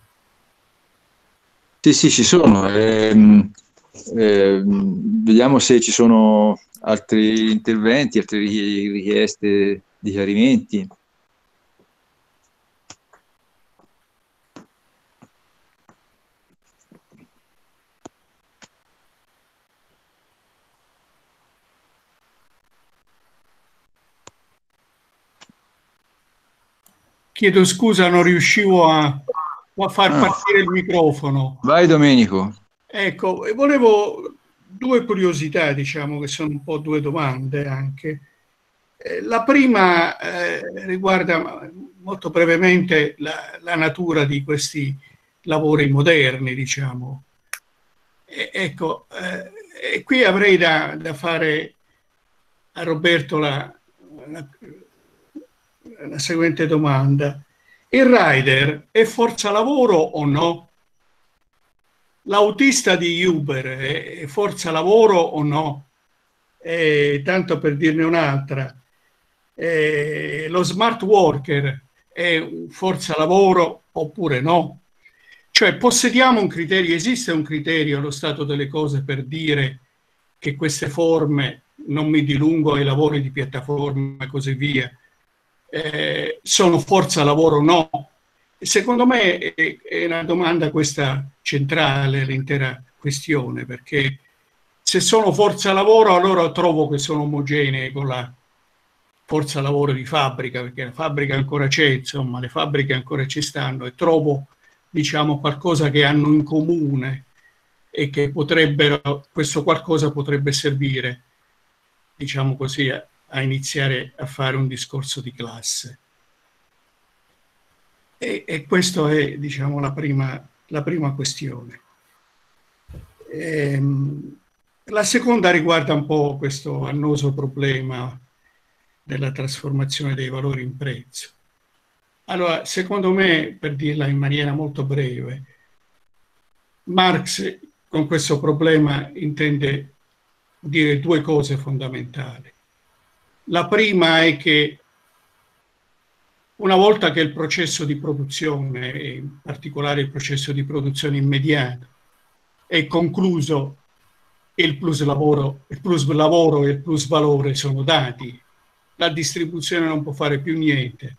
Speaker 2: Sì, ci sono. Vediamo se ci sono altri interventi, altre richieste di chiarimenti.
Speaker 7: Chiedo scusa, non riuscivo a far partire il microfono.
Speaker 2: Vai Domenico.
Speaker 7: Ecco, volevo due curiosità, diciamo, che sono un po' due domande anche. La prima riguarda molto brevemente la natura di questi lavori moderni, diciamo. Ecco, e qui avrei da fare a Roberto la seguente domanda. Il rider è forza lavoro o no? L'autista di Uber è forza lavoro o no? Tanto per dirne un'altra, lo smart worker è forza lavoro oppure no? Cioè, possediamo un criterio, esiste un criterio allo stato delle cose per dire che queste forme, non mi dilungo ai lavori di piattaforma e così via, sono forza lavoro o no? Secondo me è una domanda questa centrale all'intera questione, perché se sono forza lavoro allora trovo che sono omogenee con la forza lavoro di fabbrica, perché la fabbrica ancora c'è, insomma, le fabbriche ancora ci stanno, e trovo, diciamo, qualcosa che hanno in comune e che questo qualcosa potrebbe servire, diciamo così, a iniziare a fare un discorso di classe. E questa è, diciamo, la prima questione. La seconda riguarda un po' questo annoso problema della trasformazione dei valori in prezzo. Allora, secondo me, per dirla in maniera molto breve, Marx con questo problema intende dire due cose fondamentali. La prima è che una volta che il processo di produzione, e in particolare il processo di produzione immediato, è concluso il plus lavoro e il plus valore sono dati. La distribuzione non può fare più niente.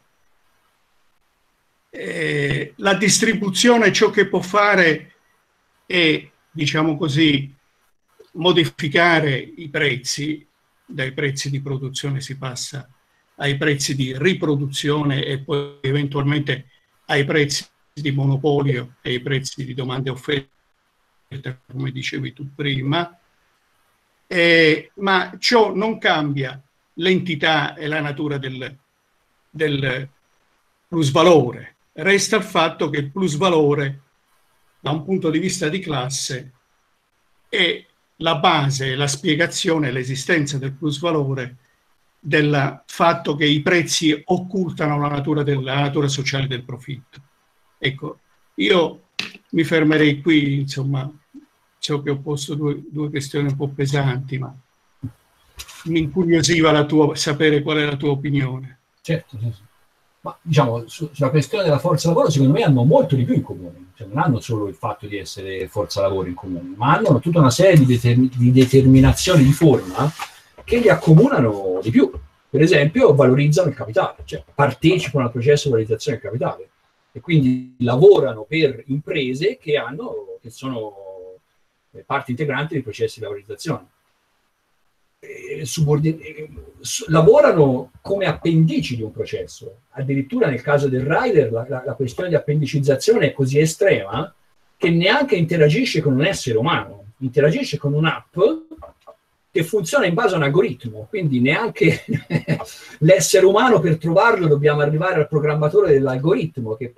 Speaker 7: La distribuzione ciò che può fare è, diciamo così, modificare i prezzi. Dai prezzi di produzione si passa ai prezzi di riproduzione e poi eventualmente ai prezzi di monopolio e ai prezzi di domanda e offerta, come dicevi tu prima, ma ciò non cambia l'entità e la natura del plusvalore. Resta il fatto che il plusvalore, da un punto di vista di classe, è la base, la spiegazione, l'esistenza del plusvalore del fatto che i prezzi occultano la natura sociale del profitto. Ecco, io mi fermerei qui, insomma, so che ho posto due questioni un po' pesanti, ma mi incuriosiva sapere qual è la tua opinione.
Speaker 3: Certo, certo. Ma diciamo, sulla questione della forza lavoro, secondo me hanno molto di più in comune. Cioè, non hanno solo il fatto di essere forza lavoro in comune, ma hanno tutta una serie di determinazioni di forma che li accomunano di più. Per esempio, valorizzano il capitale, cioè partecipano al processo di valorizzazione del capitale e quindi lavorano per imprese che sono parte integrante dei processi di valorizzazione. Lavorano come appendici di un processo. Addirittura nel caso del rider la questione di appendicizzazione è così estrema che neanche interagisce con un essere umano, interagisce con un'app che funziona in base a un algoritmo, quindi neanche l'essere umano per trovarlo dobbiamo arrivare al programmatore dell'algoritmo che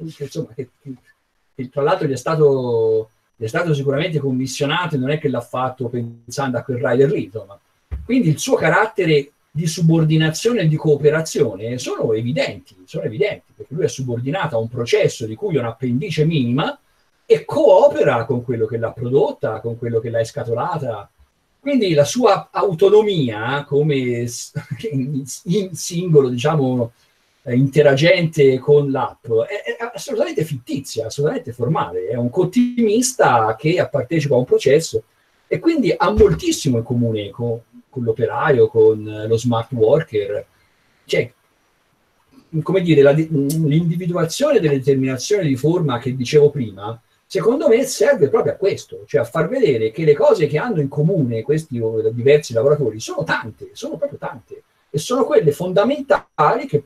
Speaker 3: tra l'altro gli è stato sicuramente commissionato e non è che l'ha fatto pensando a quel rider lì, insomma. Quindi il suo carattere di subordinazione e di cooperazione sono evidenti, perché lui è subordinato a un processo di cui è un'appendice minima e coopera con quello che l'ha prodotta, con quello che l'ha escatolata. Quindi la sua autonomia come singolo, diciamo, interagente con l'app è assolutamente fittizia, assolutamente formale. È un cottimista che partecipa a un processo e quindi ha moltissimo in comune con l'operaio, con lo smart worker. Cioè, come dire, l'individuazione delle determinazioni di forma che dicevo prima, secondo me serve proprio a questo, cioè a far vedere che le cose che hanno in comune questi diversi lavoratori sono tante, sono proprio tante, e sono quelle fondamentali che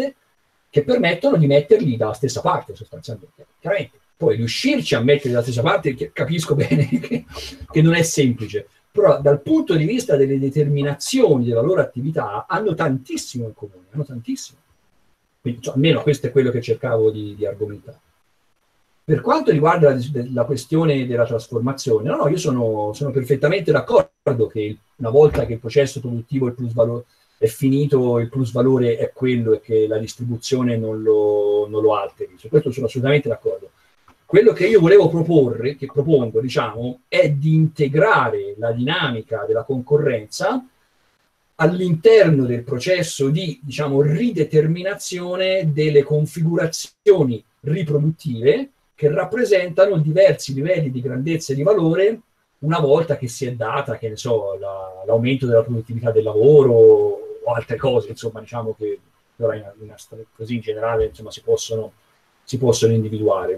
Speaker 3: permettono di metterli dalla stessa parte, sostanzialmente. Chiaramente, poi riuscirci a metterli dalla stessa parte, capisco bene che non è semplice, però dal punto di vista delle determinazioni della loro attività hanno tantissimo in comune, hanno tantissimo. Quindi, cioè, almeno questo è quello che cercavo di argomentare. Per quanto riguarda la questione della trasformazione, no, io sono perfettamente d'accordo che una volta che il processo produttivo, il plusvalore, è finito, il plusvalore è quello e che la distribuzione non lo alteri. Su questo sono assolutamente d'accordo. Quello che io volevo propongo, diciamo, è di integrare la dinamica della concorrenza all'interno del processo di, diciamo, rideterminazione delle configurazioni riproduttive che rappresentano diversi livelli di grandezza e di valore una volta che si è data, che ne so, l'aumento della produttività del lavoro o altre cose, insomma, diciamo che così in generale, insomma, si possono individuare.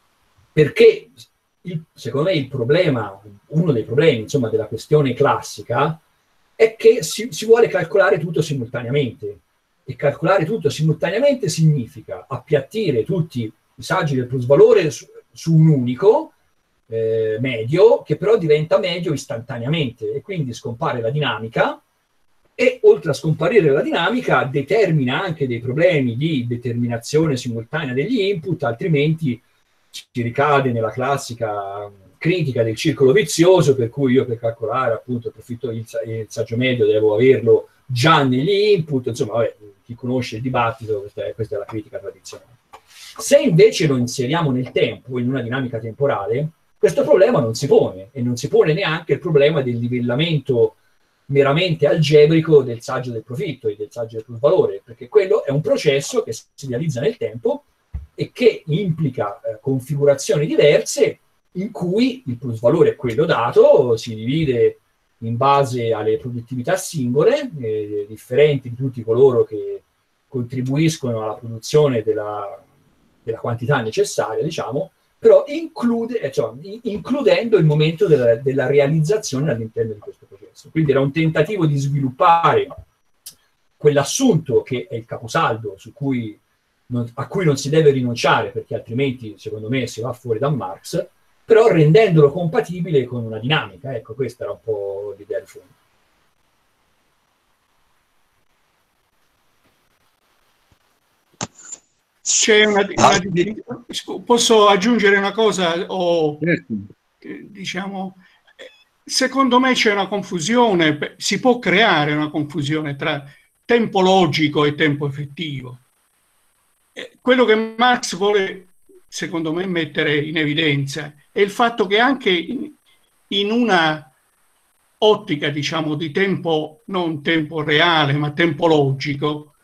Speaker 3: Perché secondo me uno dei problemi, insomma, della questione classica è che si vuole calcolare tutto simultaneamente, e calcolare tutto simultaneamente significa appiattire tutti i saggi del plusvalore su un unico medio, che però diventa medio istantaneamente, e quindi scompare la dinamica, e oltre a scomparire la dinamica determina anche dei problemi di determinazione simultanea degli input, altrimenti si ricade nella classica critica del circolo vizioso, per cui io per calcolare appunto il profitto, il saggio medio devo averlo già negli input, insomma, vabbè, chi conosce il dibattito, questa è la critica tradizionale. Se invece lo inseriamo nel tempo, in una dinamica temporale, questo problema non si pone, e non si pone neanche il problema del livellamento meramente algebrico del saggio del profitto e del saggio del plusvalore, perché quello è un processo che si realizza nel tempo e che implica configurazioni diverse in cui il plusvalore è quello dato, si divide in base alle produttività singole, differenti di tutti coloro che contribuiscono alla produzione della quantità necessaria, diciamo, però includendo il momento della realizzazione all'interno di questo processo. Quindi era un tentativo di sviluppare quell'assunto che è il caposaldo a cui non si deve rinunciare, perché altrimenti, secondo me, si va fuori da Marx, però rendendolo compatibile con una dinamica. Ecco, questa era un po' l'idea di fondo.
Speaker 7: C'è posso aggiungere una cosa? Diciamo, secondo me c'è una confusione, si può creare una confusione tra tempo logico e tempo effettivo. Quello che Marx vuole, secondo me, mettere in evidenza è il fatto che anche in una ottica, diciamo, di tempo, non tempo reale, ma tempo logico,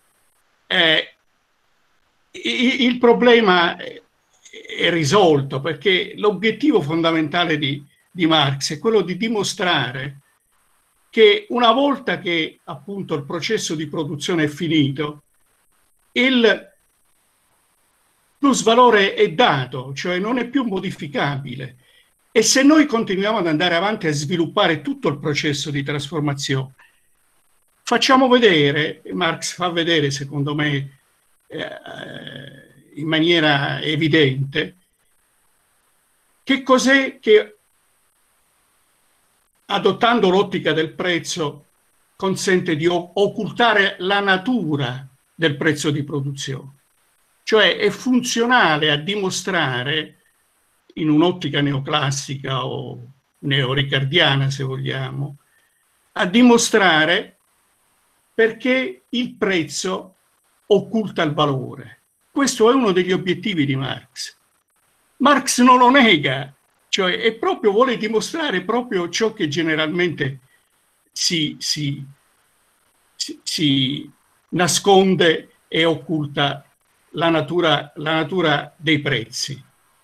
Speaker 7: il problema è risolto, perché l'obiettivo fondamentale di Marx è quello di dimostrare che una volta che appunto il processo di produzione è finito, il plusvalore è dato, cioè non è più modificabile. E se noi continuiamo ad andare avanti a sviluppare tutto il processo di trasformazione, facciamo vedere, Marx fa vedere, secondo me, in maniera evidente, che cos'è che, adottando l'ottica del prezzo, consente di occultare la natura del prezzo di produzione. Cioè è funzionale a dimostrare, in un'ottica neoclassica o neoricardiana, se vogliamo, a dimostrare perché il prezzo occulta il valore. Questo è uno degli obiettivi di Marx. Marx non lo nega, cioè è proprio, vuole dimostrare proprio ciò che generalmente si nasconde e occulta la natura dei prezzi.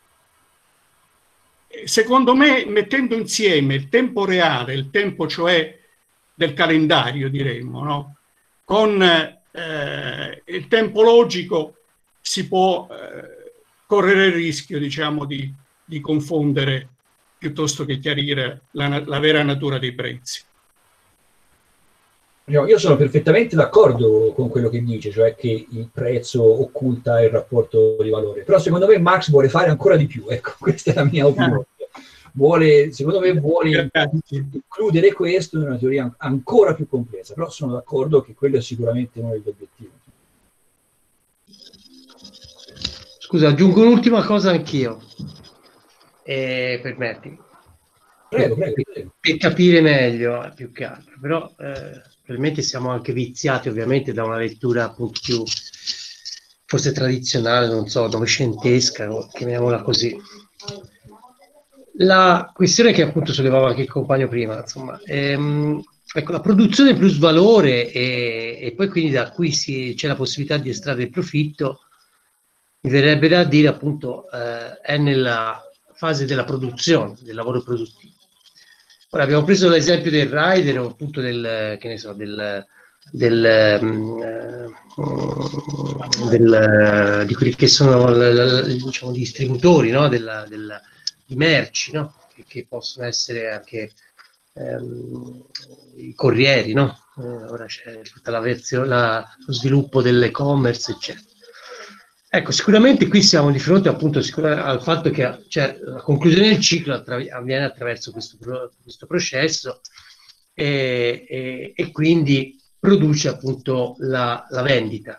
Speaker 7: Secondo me, mettendo insieme il tempo reale, il tempo cioè del calendario, diremmo, no? Con il tempo logico, si può correre il rischio, diciamo, di confondere piuttosto che chiarire la vera natura dei prezzi.
Speaker 3: Io sono perfettamente d'accordo con quello che dice, cioè che il prezzo occulta il rapporto di valore, però secondo me Marx vuole fare ancora di più, ecco, questa è la mia opinione. Secondo me vuole includere questo in una teoria ancora più complessa, però sono d'accordo che quello è sicuramente uno degli obiettivi.
Speaker 4: Scusa, aggiungo un'ultima cosa anch'io, permettimi.
Speaker 3: Prego.
Speaker 4: Per capire meglio, più che altro, però probabilmente siamo anche viziati ovviamente da una lettura appunto più forse tradizionale, non so, novecentesca, chiamiamola così. La questione che appunto sollevava anche il compagno prima, insomma, ecco, la produzione plus valore e poi quindi da qui c'è la possibilità di estrarre il profitto, mi verrebbe da dire appunto è nella fase della produzione, del lavoro produttivo. Ora abbiamo preso l'esempio del rider o appunto che ne so, di quelli che sono diciamo, gli distributori, no? Di merci, no? Che possono essere anche i corrieri, no? Ora c'è tutta lo sviluppo dell'e-commerce, eccetera. Ecco, sicuramente qui siamo di fronte appunto al fatto che la conclusione del ciclo avviene attraverso questo processo e quindi produce appunto la vendita.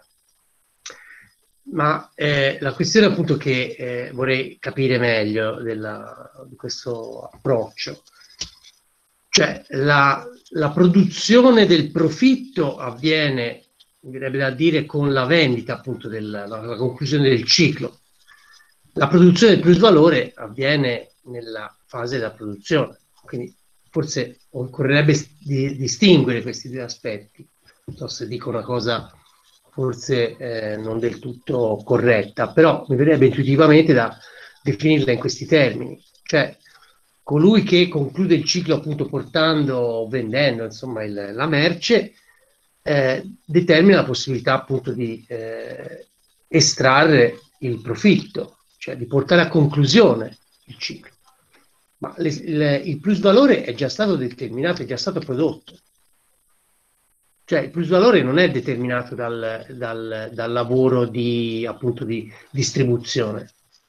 Speaker 4: Ma la questione appunto che vorrei capire meglio di questo approccio, cioè la produzione del profitto avviene, mi verrebbe da dire, con la vendita appunto la conclusione del ciclo. La produzione del plusvalore avviene nella fase della produzione, quindi forse occorrerebbe distinguere questi due aspetti. Non so se dico una cosa forse non del tutto corretta, però mi verrebbe intuitivamente da definirla in questi termini, cioè colui che conclude il ciclo appunto portando o vendendo insomma la merce, determina la possibilità appunto di estrarre il profitto, cioè di portare a conclusione il ciclo. Ma il plusvalore è già stato determinato, è già stato prodotto. Cioè il plusvalore non è determinato dal lavoro appunto di distribuzione.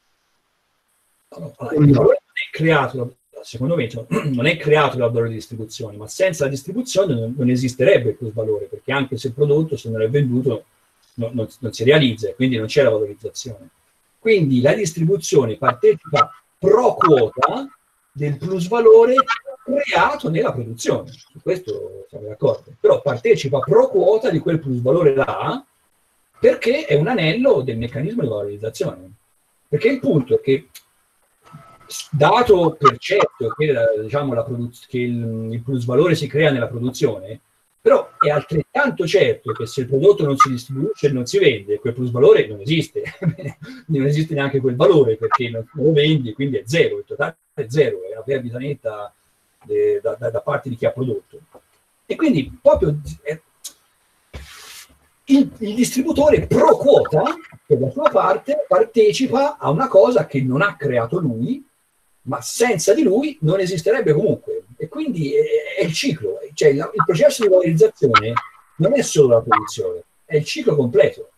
Speaker 3: Il valore non è creato, secondo me, non è creato dal valore di distribuzione, ma senza la distribuzione non esisterebbe il plusvalore, perché anche se il prodotto, se non è venduto, non si realizza, quindi non c'è la valorizzazione. Quindi la distribuzione partecipa pro quota del plusvalore creato nella produzione. Su questo siamo d'accordo. Però partecipa pro quota di quel plusvalore là, perché è un anello del meccanismo di valorizzazione. Perché il punto è che, dato per certo che, che il plusvalore si crea nella produzione, però è altrettanto certo che se il prodotto non si distribuisce e non si vende, quel plusvalore non esiste. Non esiste neanche quel valore, perché non lo vendi, quindi è zero, il totale è zero, è una perdita netta da parte di chi ha prodotto. E quindi proprio il distributore pro quota, per la sua parte, partecipa a una cosa che non ha creato lui, ma senza di lui non esisterebbe comunque. E quindi è il ciclo, cioè il processo di valorizzazione non è solo la produzione, è il ciclo completo.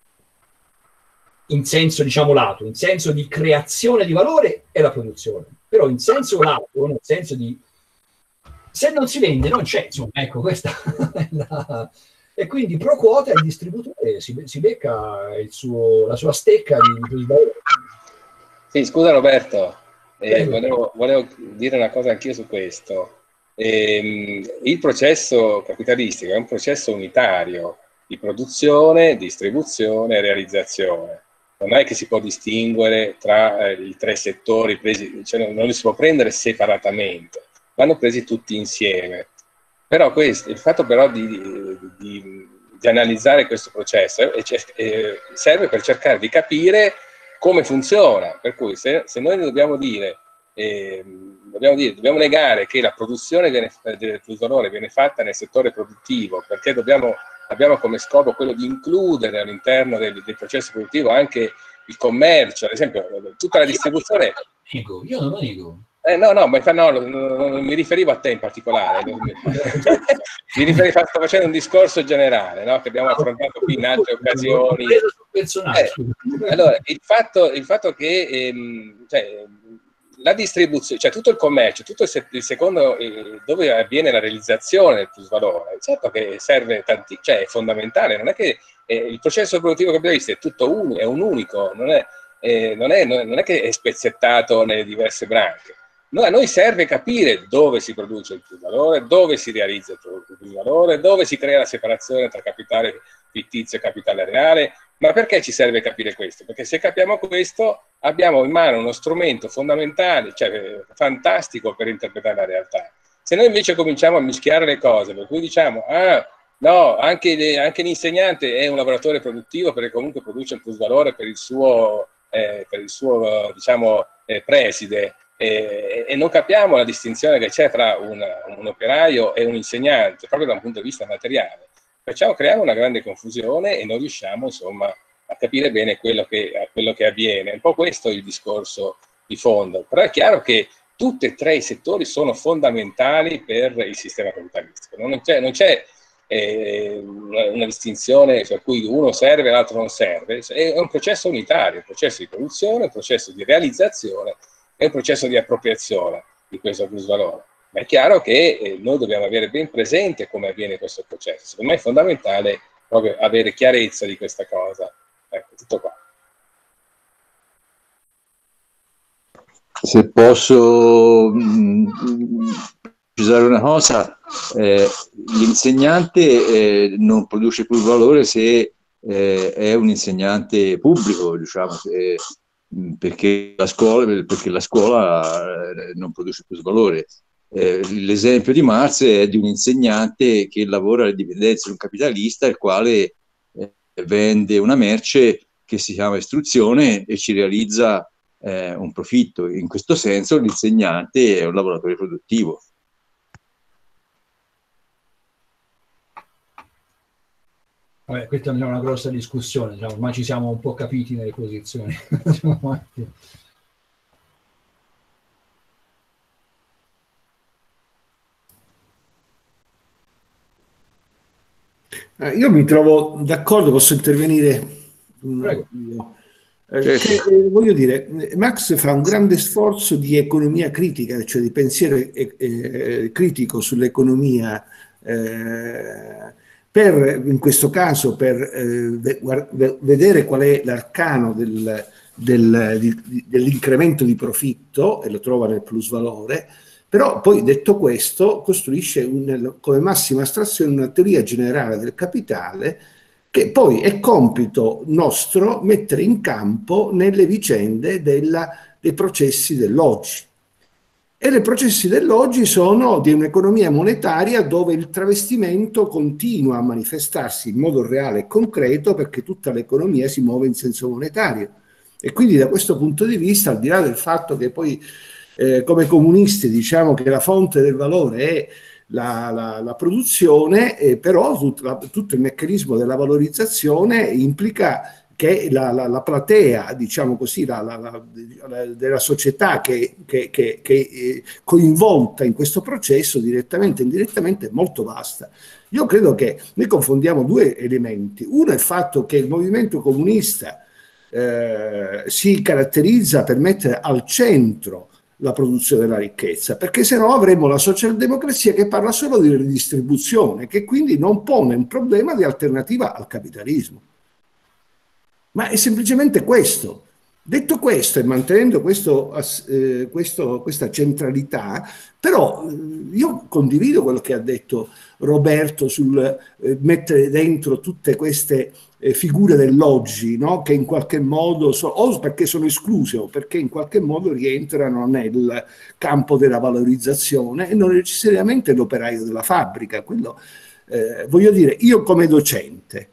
Speaker 3: In senso, diciamo, lato, in senso di creazione di valore è la produzione, però in senso lato, nel senso di se non si vende non c'è, insomma, ecco, questa è la... E quindi pro quota il distributore si becca la sua stecca di valore.
Speaker 6: Sì, scusa Roberto, volevo dire una cosa anch'io su questo. Il processo capitalistico è un processo unitario di produzione, distribuzione e realizzazione. Non è che si può distinguere tra i tre settori presi, cioè non li si può prendere separatamente, vanno presi tutti insieme. Però il fatto però di analizzare questo processo serve per cercare di capire come funziona. Per cui se noi dobbiamo negare che la produzione del plusvalore viene fatta nel settore produttivo, perché abbiamo come scopo quello di includere all'interno del processo produttivo anche il commercio, ad esempio tutta la distribuzione.
Speaker 3: Io non lo nego.
Speaker 6: Non mi riferivo a te in particolare, sto facendo un discorso generale, no? Che abbiamo affrontato qui in altre occasioni. Allora, il fatto che la distribuzione, cioè tutto il commercio, tutto il secondo dove avviene la realizzazione del plusvalore, certo che serve cioè è fondamentale, non è che il processo produttivo capitalista è tutto è un unico, non è che è spezzettato nelle diverse branche. A noi serve capire dove si produce il plusvalore, dove si realizza il plusvalore, dove si crea la separazione tra capitale fittizio e capitale reale. Ma perché ci serve capire questo? Perché se capiamo questo abbiamo in mano uno strumento fondamentale, cioè fantastico per interpretare la realtà. Se noi invece cominciamo a mischiare le cose, per cui diciamo, no, anche l'insegnante è un lavoratore produttivo perché comunque produce il plusvalore per il suo diciamo, preside, e non capiamo la distinzione che c'è tra un operaio e un insegnante, proprio da un punto di vista materiale. Perciò creiamo una grande confusione e non riusciamo, insomma, a capire bene quello che avviene. Un po' questo è il discorso di fondo. Però è chiaro che tutti e tre i settori sono fondamentali per il sistema capitalistico. Non c'è una distinzione per cui uno serve e l'altro non serve. È un processo unitario, un processo di produzione, un processo di realizzazione e un processo di appropriazione di questo plusvalore. Ma è chiaro che noi dobbiamo avere ben presente come avviene questo processo. Secondo me è fondamentale proprio avere chiarezza di questa cosa. Ecco, tutto qua.
Speaker 2: Se posso precisare una cosa, l'insegnante non produce plusvalore se è un insegnante pubblico, diciamo, perché la scuola non produce plusvalore. L'esempio di Marx è di un insegnante che lavora alle dipendenze di un capitalista, il quale vende una merce che si chiama istruzione e ci realizza un profitto. In questo senso l'insegnante è un lavoratore produttivo.
Speaker 3: Vabbè, questa è una grossa discussione, diciamo, ormai ci siamo un po' capiti nelle posizioni.
Speaker 8: Io mi trovo d'accordo, posso intervenire?
Speaker 3: Prego.
Speaker 8: Voglio dire, Marx fa un grande sforzo di economia critica, cioè di pensiero critico sull'economia, in questo caso per vedere qual è l'arcano dell'incremento di profitto, e lo trova nel plusvalore. Però poi, detto questo, costruisce come massima astrazione una teoria generale del capitale che poi è compito nostro mettere in campo nelle vicende dei processi dell'oggi. E i processi dell'oggi sono di un'economia monetaria dove il travestimento continua a manifestarsi in modo reale e concreto, perché tutta l'economia si muove in senso monetario. E quindi da questo punto di vista, al di là del fatto che poi come comunisti diciamo che la fonte del valore è la produzione, però tutto il meccanismo della valorizzazione implica che la platea, diciamo così, della società che è coinvolta in questo processo direttamente e indirettamente è molto vasta. Io credo che noi confondiamo due elementi. Uno è il fatto che il movimento comunista si caratterizza per mettere al centro la produzione della ricchezza, perché se no avremo la socialdemocrazia che parla solo di ridistribuzione, che quindi non pone un problema di alternativa al capitalismo. Ma è semplicemente questo. Detto questo e mantenendo questa centralità, però io condivido quello che ha detto Roberto sul mettere dentro tutte queste figure dell'oggi, no? Che in qualche modo o perché sono escluse o perché in qualche modo rientrano nel campo della valorizzazione e non necessariamente l'operaio della fabbrica. Quello, voglio dire, io come docente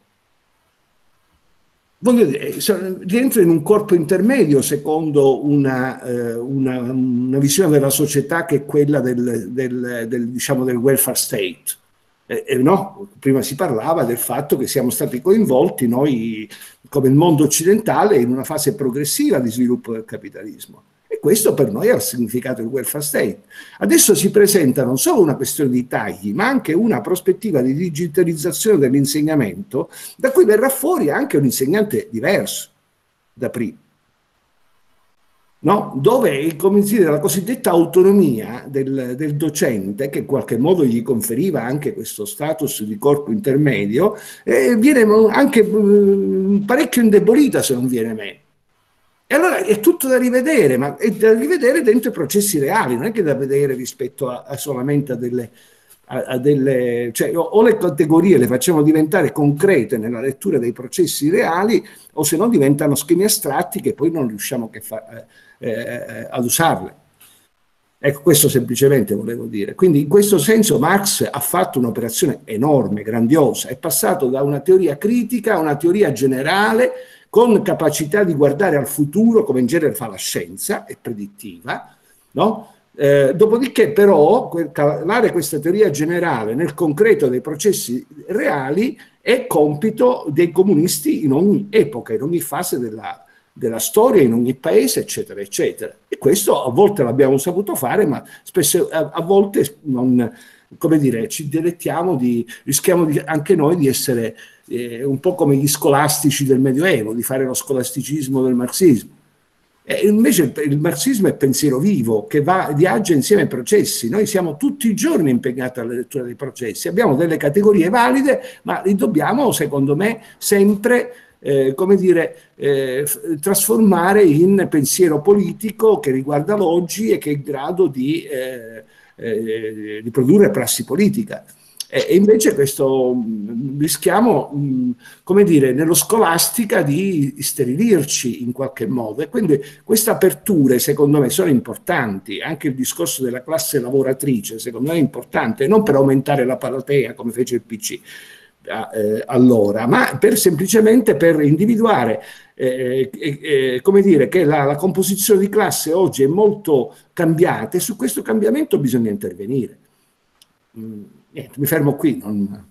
Speaker 8: rientro in un corpo intermedio secondo una visione della società che è quella diciamo, del welfare state. No? Prima si parlava del fatto che siamo stati coinvolti noi come il mondo occidentale in una fase progressiva di sviluppo del capitalismo. E questo per noi ha significato il welfare state. Adesso si presenta non solo una questione di tagli, ma anche una prospettiva di digitalizzazione dell'insegnamento, da cui verrà fuori anche un insegnante diverso da prima. No? Dove, come dire, la cosiddetta autonomia del docente, che in qualche modo gli conferiva anche questo status di corpo intermedio, viene anche parecchio indebolita se non viene meno. E allora è tutto da rivedere, ma è da rivedere dentro i processi reali, non è che da vedere rispetto solamente a delle... Cioè, o le categorie le facciamo diventare concrete nella lettura dei processi reali, o se no diventano schemi astratti che poi non riusciamo ad usarle. Ecco, questo semplicemente volevo dire. Quindi in questo senso Marx ha fatto un'operazione enorme, grandiosa, è passato da una teoria critica a una teoria generale con capacità di guardare al futuro, come in genere fa la scienza, è predittiva, no? Dopodiché però calare questa teoria generale nel concreto dei processi reali è compito dei comunisti in ogni epoca, in ogni fase della storia, in ogni paese, eccetera, eccetera. E questo a volte l'abbiamo saputo fare, ma spesso a volte non, come dire, ci dilettiamo rischiamo anche noi di essere un po' come gli scolastici del Medioevo, di fare lo scolasticismo del marxismo. E invece il marxismo è pensiero vivo che viaggia insieme ai processi. Noi siamo tutti i giorni impegnati alla lettura dei processi, abbiamo delle categorie valide, ma li dobbiamo, secondo me, sempre come dire, trasformare in pensiero politico che riguarda l'oggi e che è in grado di produrre prassi politica. E invece questo rischiamo, come dire, nello scolastica di sterilirci in qualche modo. E quindi queste aperture, secondo me, sono importanti. Anche il discorso della classe lavoratrice, secondo me, è importante, non per aumentare la platea, come fece il PC, allora, ma semplicemente per individuare come dire, che la composizione di classe oggi è molto cambiata e su questo cambiamento bisogna intervenire. Niente, mi fermo qui.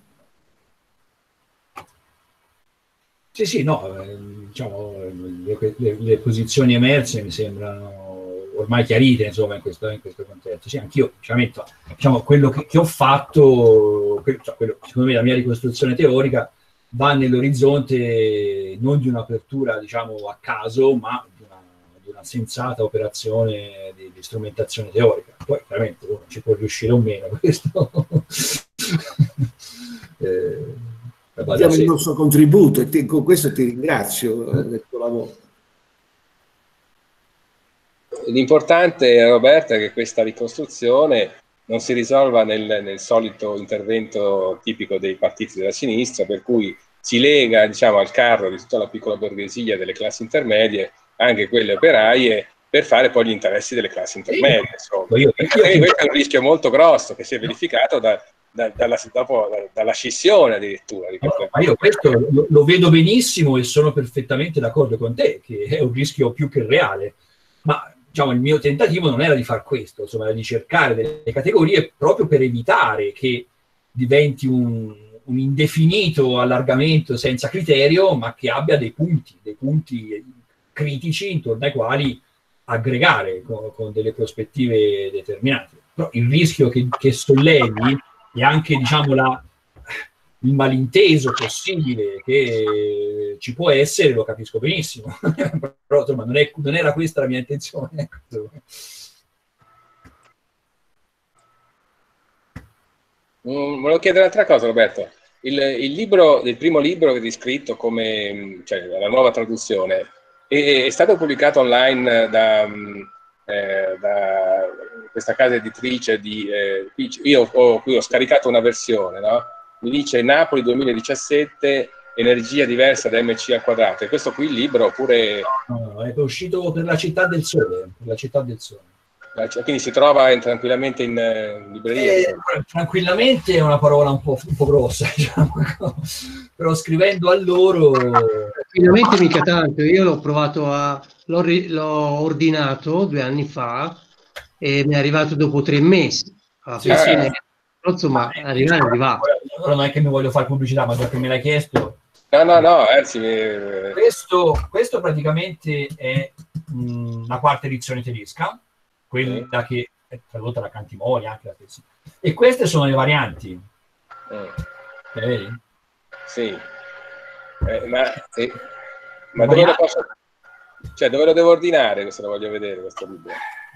Speaker 3: Sì, no, diciamo, le posizioni emerse mi sembrano ormai chiarite, insomma, in questo contesto. Sì, anch'io, diciamo, quello che ho fatto, secondo me la mia ricostruzione teorica va nell'orizzonte non di un'apertura, diciamo, a caso, ma di una sensata operazione di strumentazione teorica. Poi, chiaramente, uno ci può riuscire o meno, questo...
Speaker 8: Diamo il nostro contributo e con questo ti ringrazio del tuo lavoro.
Speaker 6: L'importante, Roberta, è che questa ricostruzione non si risolva nel solito intervento tipico dei partiti della sinistra, per cui si lega, diciamo, al carro di tutta la piccola borghesia delle classi intermedie, anche quelle operaie, per fare poi gli interessi delle classi intermedie. Insomma. Questo è un rischio molto grosso che si è verificato dalla scissione addirittura.
Speaker 3: Ma io questo lo vedo benissimo e sono perfettamente d'accordo con te, che è un rischio più che reale. Ma diciamo, il mio tentativo non era di far questo, insomma, era di cercare delle categorie proprio per evitare che diventi un indefinito allargamento senza criterio, ma che abbia dei punti critici intorno ai quali aggregare con delle prospettive determinate. Però il rischio che sollevi e anche, diciamo, il malinteso possibile che ci può essere, lo capisco benissimo. Però insomma, non era questa la mia intenzione.
Speaker 6: Volevo chiedere un'altra cosa, Roberto. Il primo libro che hai scritto come, cioè, la nuova traduzione è stato pubblicato online da questa casa editrice io qui ho scaricato una versione, no? Mi dice Napoli 2017, energia diversa da MC al quadrato. E questo qui il libro oppure...
Speaker 3: No, è uscito per la Città del Sole.
Speaker 6: Quindi si trova tranquillamente in libreria?
Speaker 3: Tranquillamente è una parola un po' grossa, diciamo. Però scrivendo a loro...
Speaker 4: Tranquillamente mica tanto. Io l'ho provato l'ho ordinato 2 anni fa e mi è arrivato dopo 3 mesi. Insomma, arriva.
Speaker 3: Ora non è che mi voglio fare pubblicità, ma già che me l'hai chiesto...
Speaker 6: No, anzi...
Speaker 3: Questo praticamente è la quarta edizione tedesca, quella che è tradotta da Cantimoli, anche la stessa. E queste sono le varianti. Vedi?
Speaker 6: Sì. Ma dove lo posso... Cioè, dove lo devo ordinare? Questo lo voglio vedere, questo libro.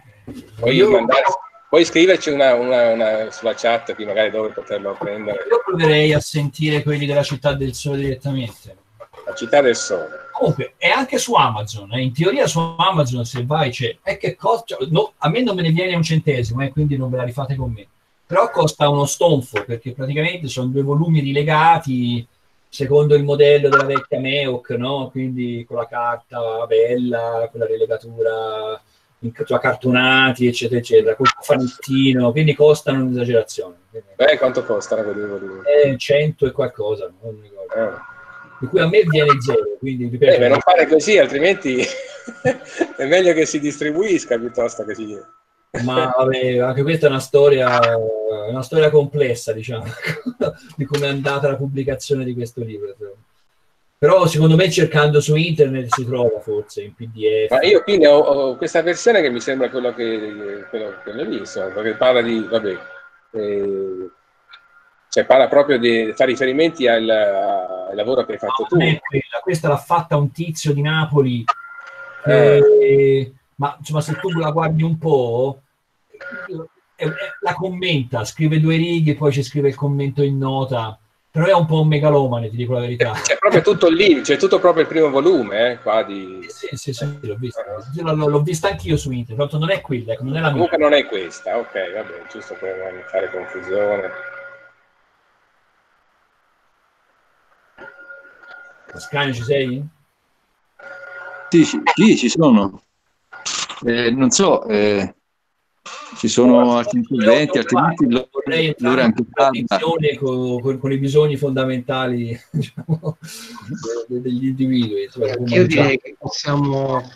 Speaker 6: Puoi scriverci una sulla chat qui magari dove poterlo prendere.
Speaker 3: Io proverei a sentire quelli della Città del Sole direttamente.
Speaker 6: La Città del Sole.
Speaker 3: Comunque è anche su Amazon, in teoria su Amazon se vai c'è. Che costa? No, a me non me ne viene un centesimo, quindi non ve la rifate con me. Però costa uno stonfo, perché praticamente sono 2 volumi rilegati secondo il modello della vecchia Meoc, no? Quindi con la carta bella, con la rilegatura cartonati, eccetera, eccetera, col fanettino, quindi costano un'esagerazione.
Speaker 6: Beh, quanto costano quei volumi?
Speaker 3: 100 e qualcosa, non mi ricordo. Di cui a me viene 0, quindi
Speaker 6: non fare così, altrimenti è meglio che si distribuisca piuttosto che si...
Speaker 3: Ma vabbè, anche questa è una storia complessa, diciamo, di come è andata la pubblicazione di questo libro. Però secondo me cercando su internet si trova forse in PDF. Ma
Speaker 6: io quindi ho questa versione che mi sembra quello che ho visto, perché parla di, vabbè, cioè parla proprio di, fa riferimenti al lavoro che hai fatto tu.
Speaker 3: Questa l'ha fatta un tizio di Napoli, ma insomma se tu la guardi un po', la commenta, scrive 2 righe, poi ci scrive il commento in nota. Però è un po' un megalomane, ti dico la verità.
Speaker 6: C'è proprio tutto lì, c'è tutto proprio il primo volume, qua di...
Speaker 3: Sì, l'ho visto. L'ho vista anch'io su internet, non è quella, non è la mia.
Speaker 6: Comunque non è questa, ok, vabbè, giusto per non fare confusione.
Speaker 3: Ascanio, ci sei?
Speaker 2: Sì, ci sono. Non so, ci sono altri interventi, altrimenti
Speaker 3: vorrei entrare in contraddizione con i bisogni fondamentali, diciamo, degli individui.
Speaker 4: Io direi che possiamo...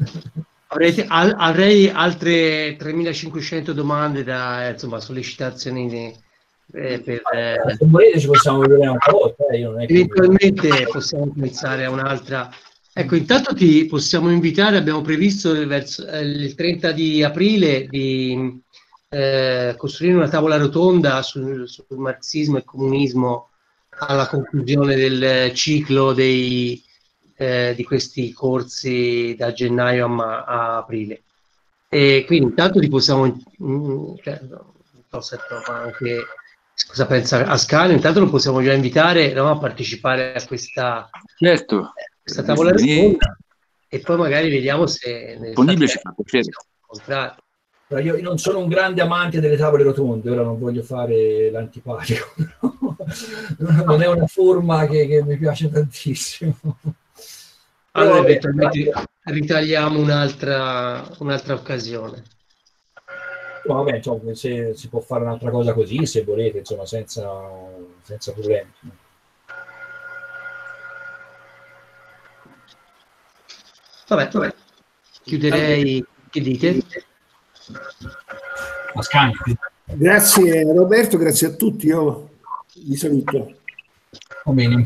Speaker 4: Avrei altre 3.500 domande da, insomma, sollecitazioni
Speaker 3: se volete ci possiamo vedere una volta.
Speaker 4: Eventualmente possiamo iniziare a un'altra. Ecco, intanto ti possiamo invitare, abbiamo previsto verso il 30 di aprile di costruire una tavola rotonda sul marxismo e comunismo alla conclusione del ciclo di questi corsi da gennaio a aprile. E quindi intanto ti possiamo, non so anche cosa pensa Ascanio, intanto lo possiamo già invitare, no, a partecipare a questa,
Speaker 2: certo,
Speaker 4: questa tavola rotonda, e poi magari vediamo se
Speaker 2: disponibile ci fa piacere.
Speaker 3: Io non sono un grande amante delle tavole rotonde, ora non voglio fare l'antipatico, non è una forma che mi piace tantissimo.
Speaker 4: Allora eventualmente ritagliamo un'altra occasione.
Speaker 3: No, vabbè, insomma, se si può fare un'altra cosa così, se volete, insomma, senza problemi.
Speaker 4: Vabbè. Chiuderei. Che dite?
Speaker 8: Grazie Roberto, grazie a tutti. Io vi saluto.
Speaker 3: Va bene.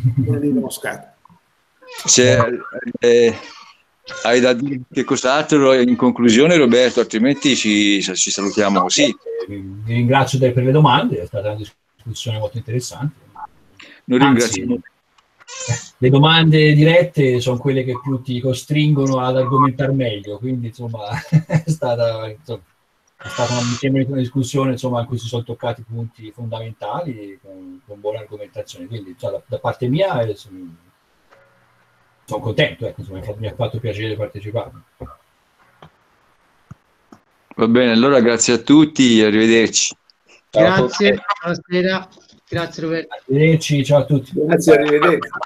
Speaker 2: Hai da dire che cos'altro in conclusione, Roberto? Altrimenti ci salutiamo così.
Speaker 3: Vi ringrazio per le domande, è stata una discussione molto interessante.
Speaker 2: Noi ringraziamo.
Speaker 3: Le domande dirette sono quelle che più ti costringono ad argomentare meglio, quindi insomma è stata una discussione, insomma, in cui si sono toccati punti fondamentali con buona argomentazione, quindi da parte mia sono contento, ecco, insomma, mi ha fatto piacere partecipare.
Speaker 2: Va bene, allora grazie a tutti, arrivederci.
Speaker 4: Grazie, buonasera, grazie Roberto.
Speaker 3: Arrivederci, ciao a tutti.
Speaker 8: Grazie, arrivederci.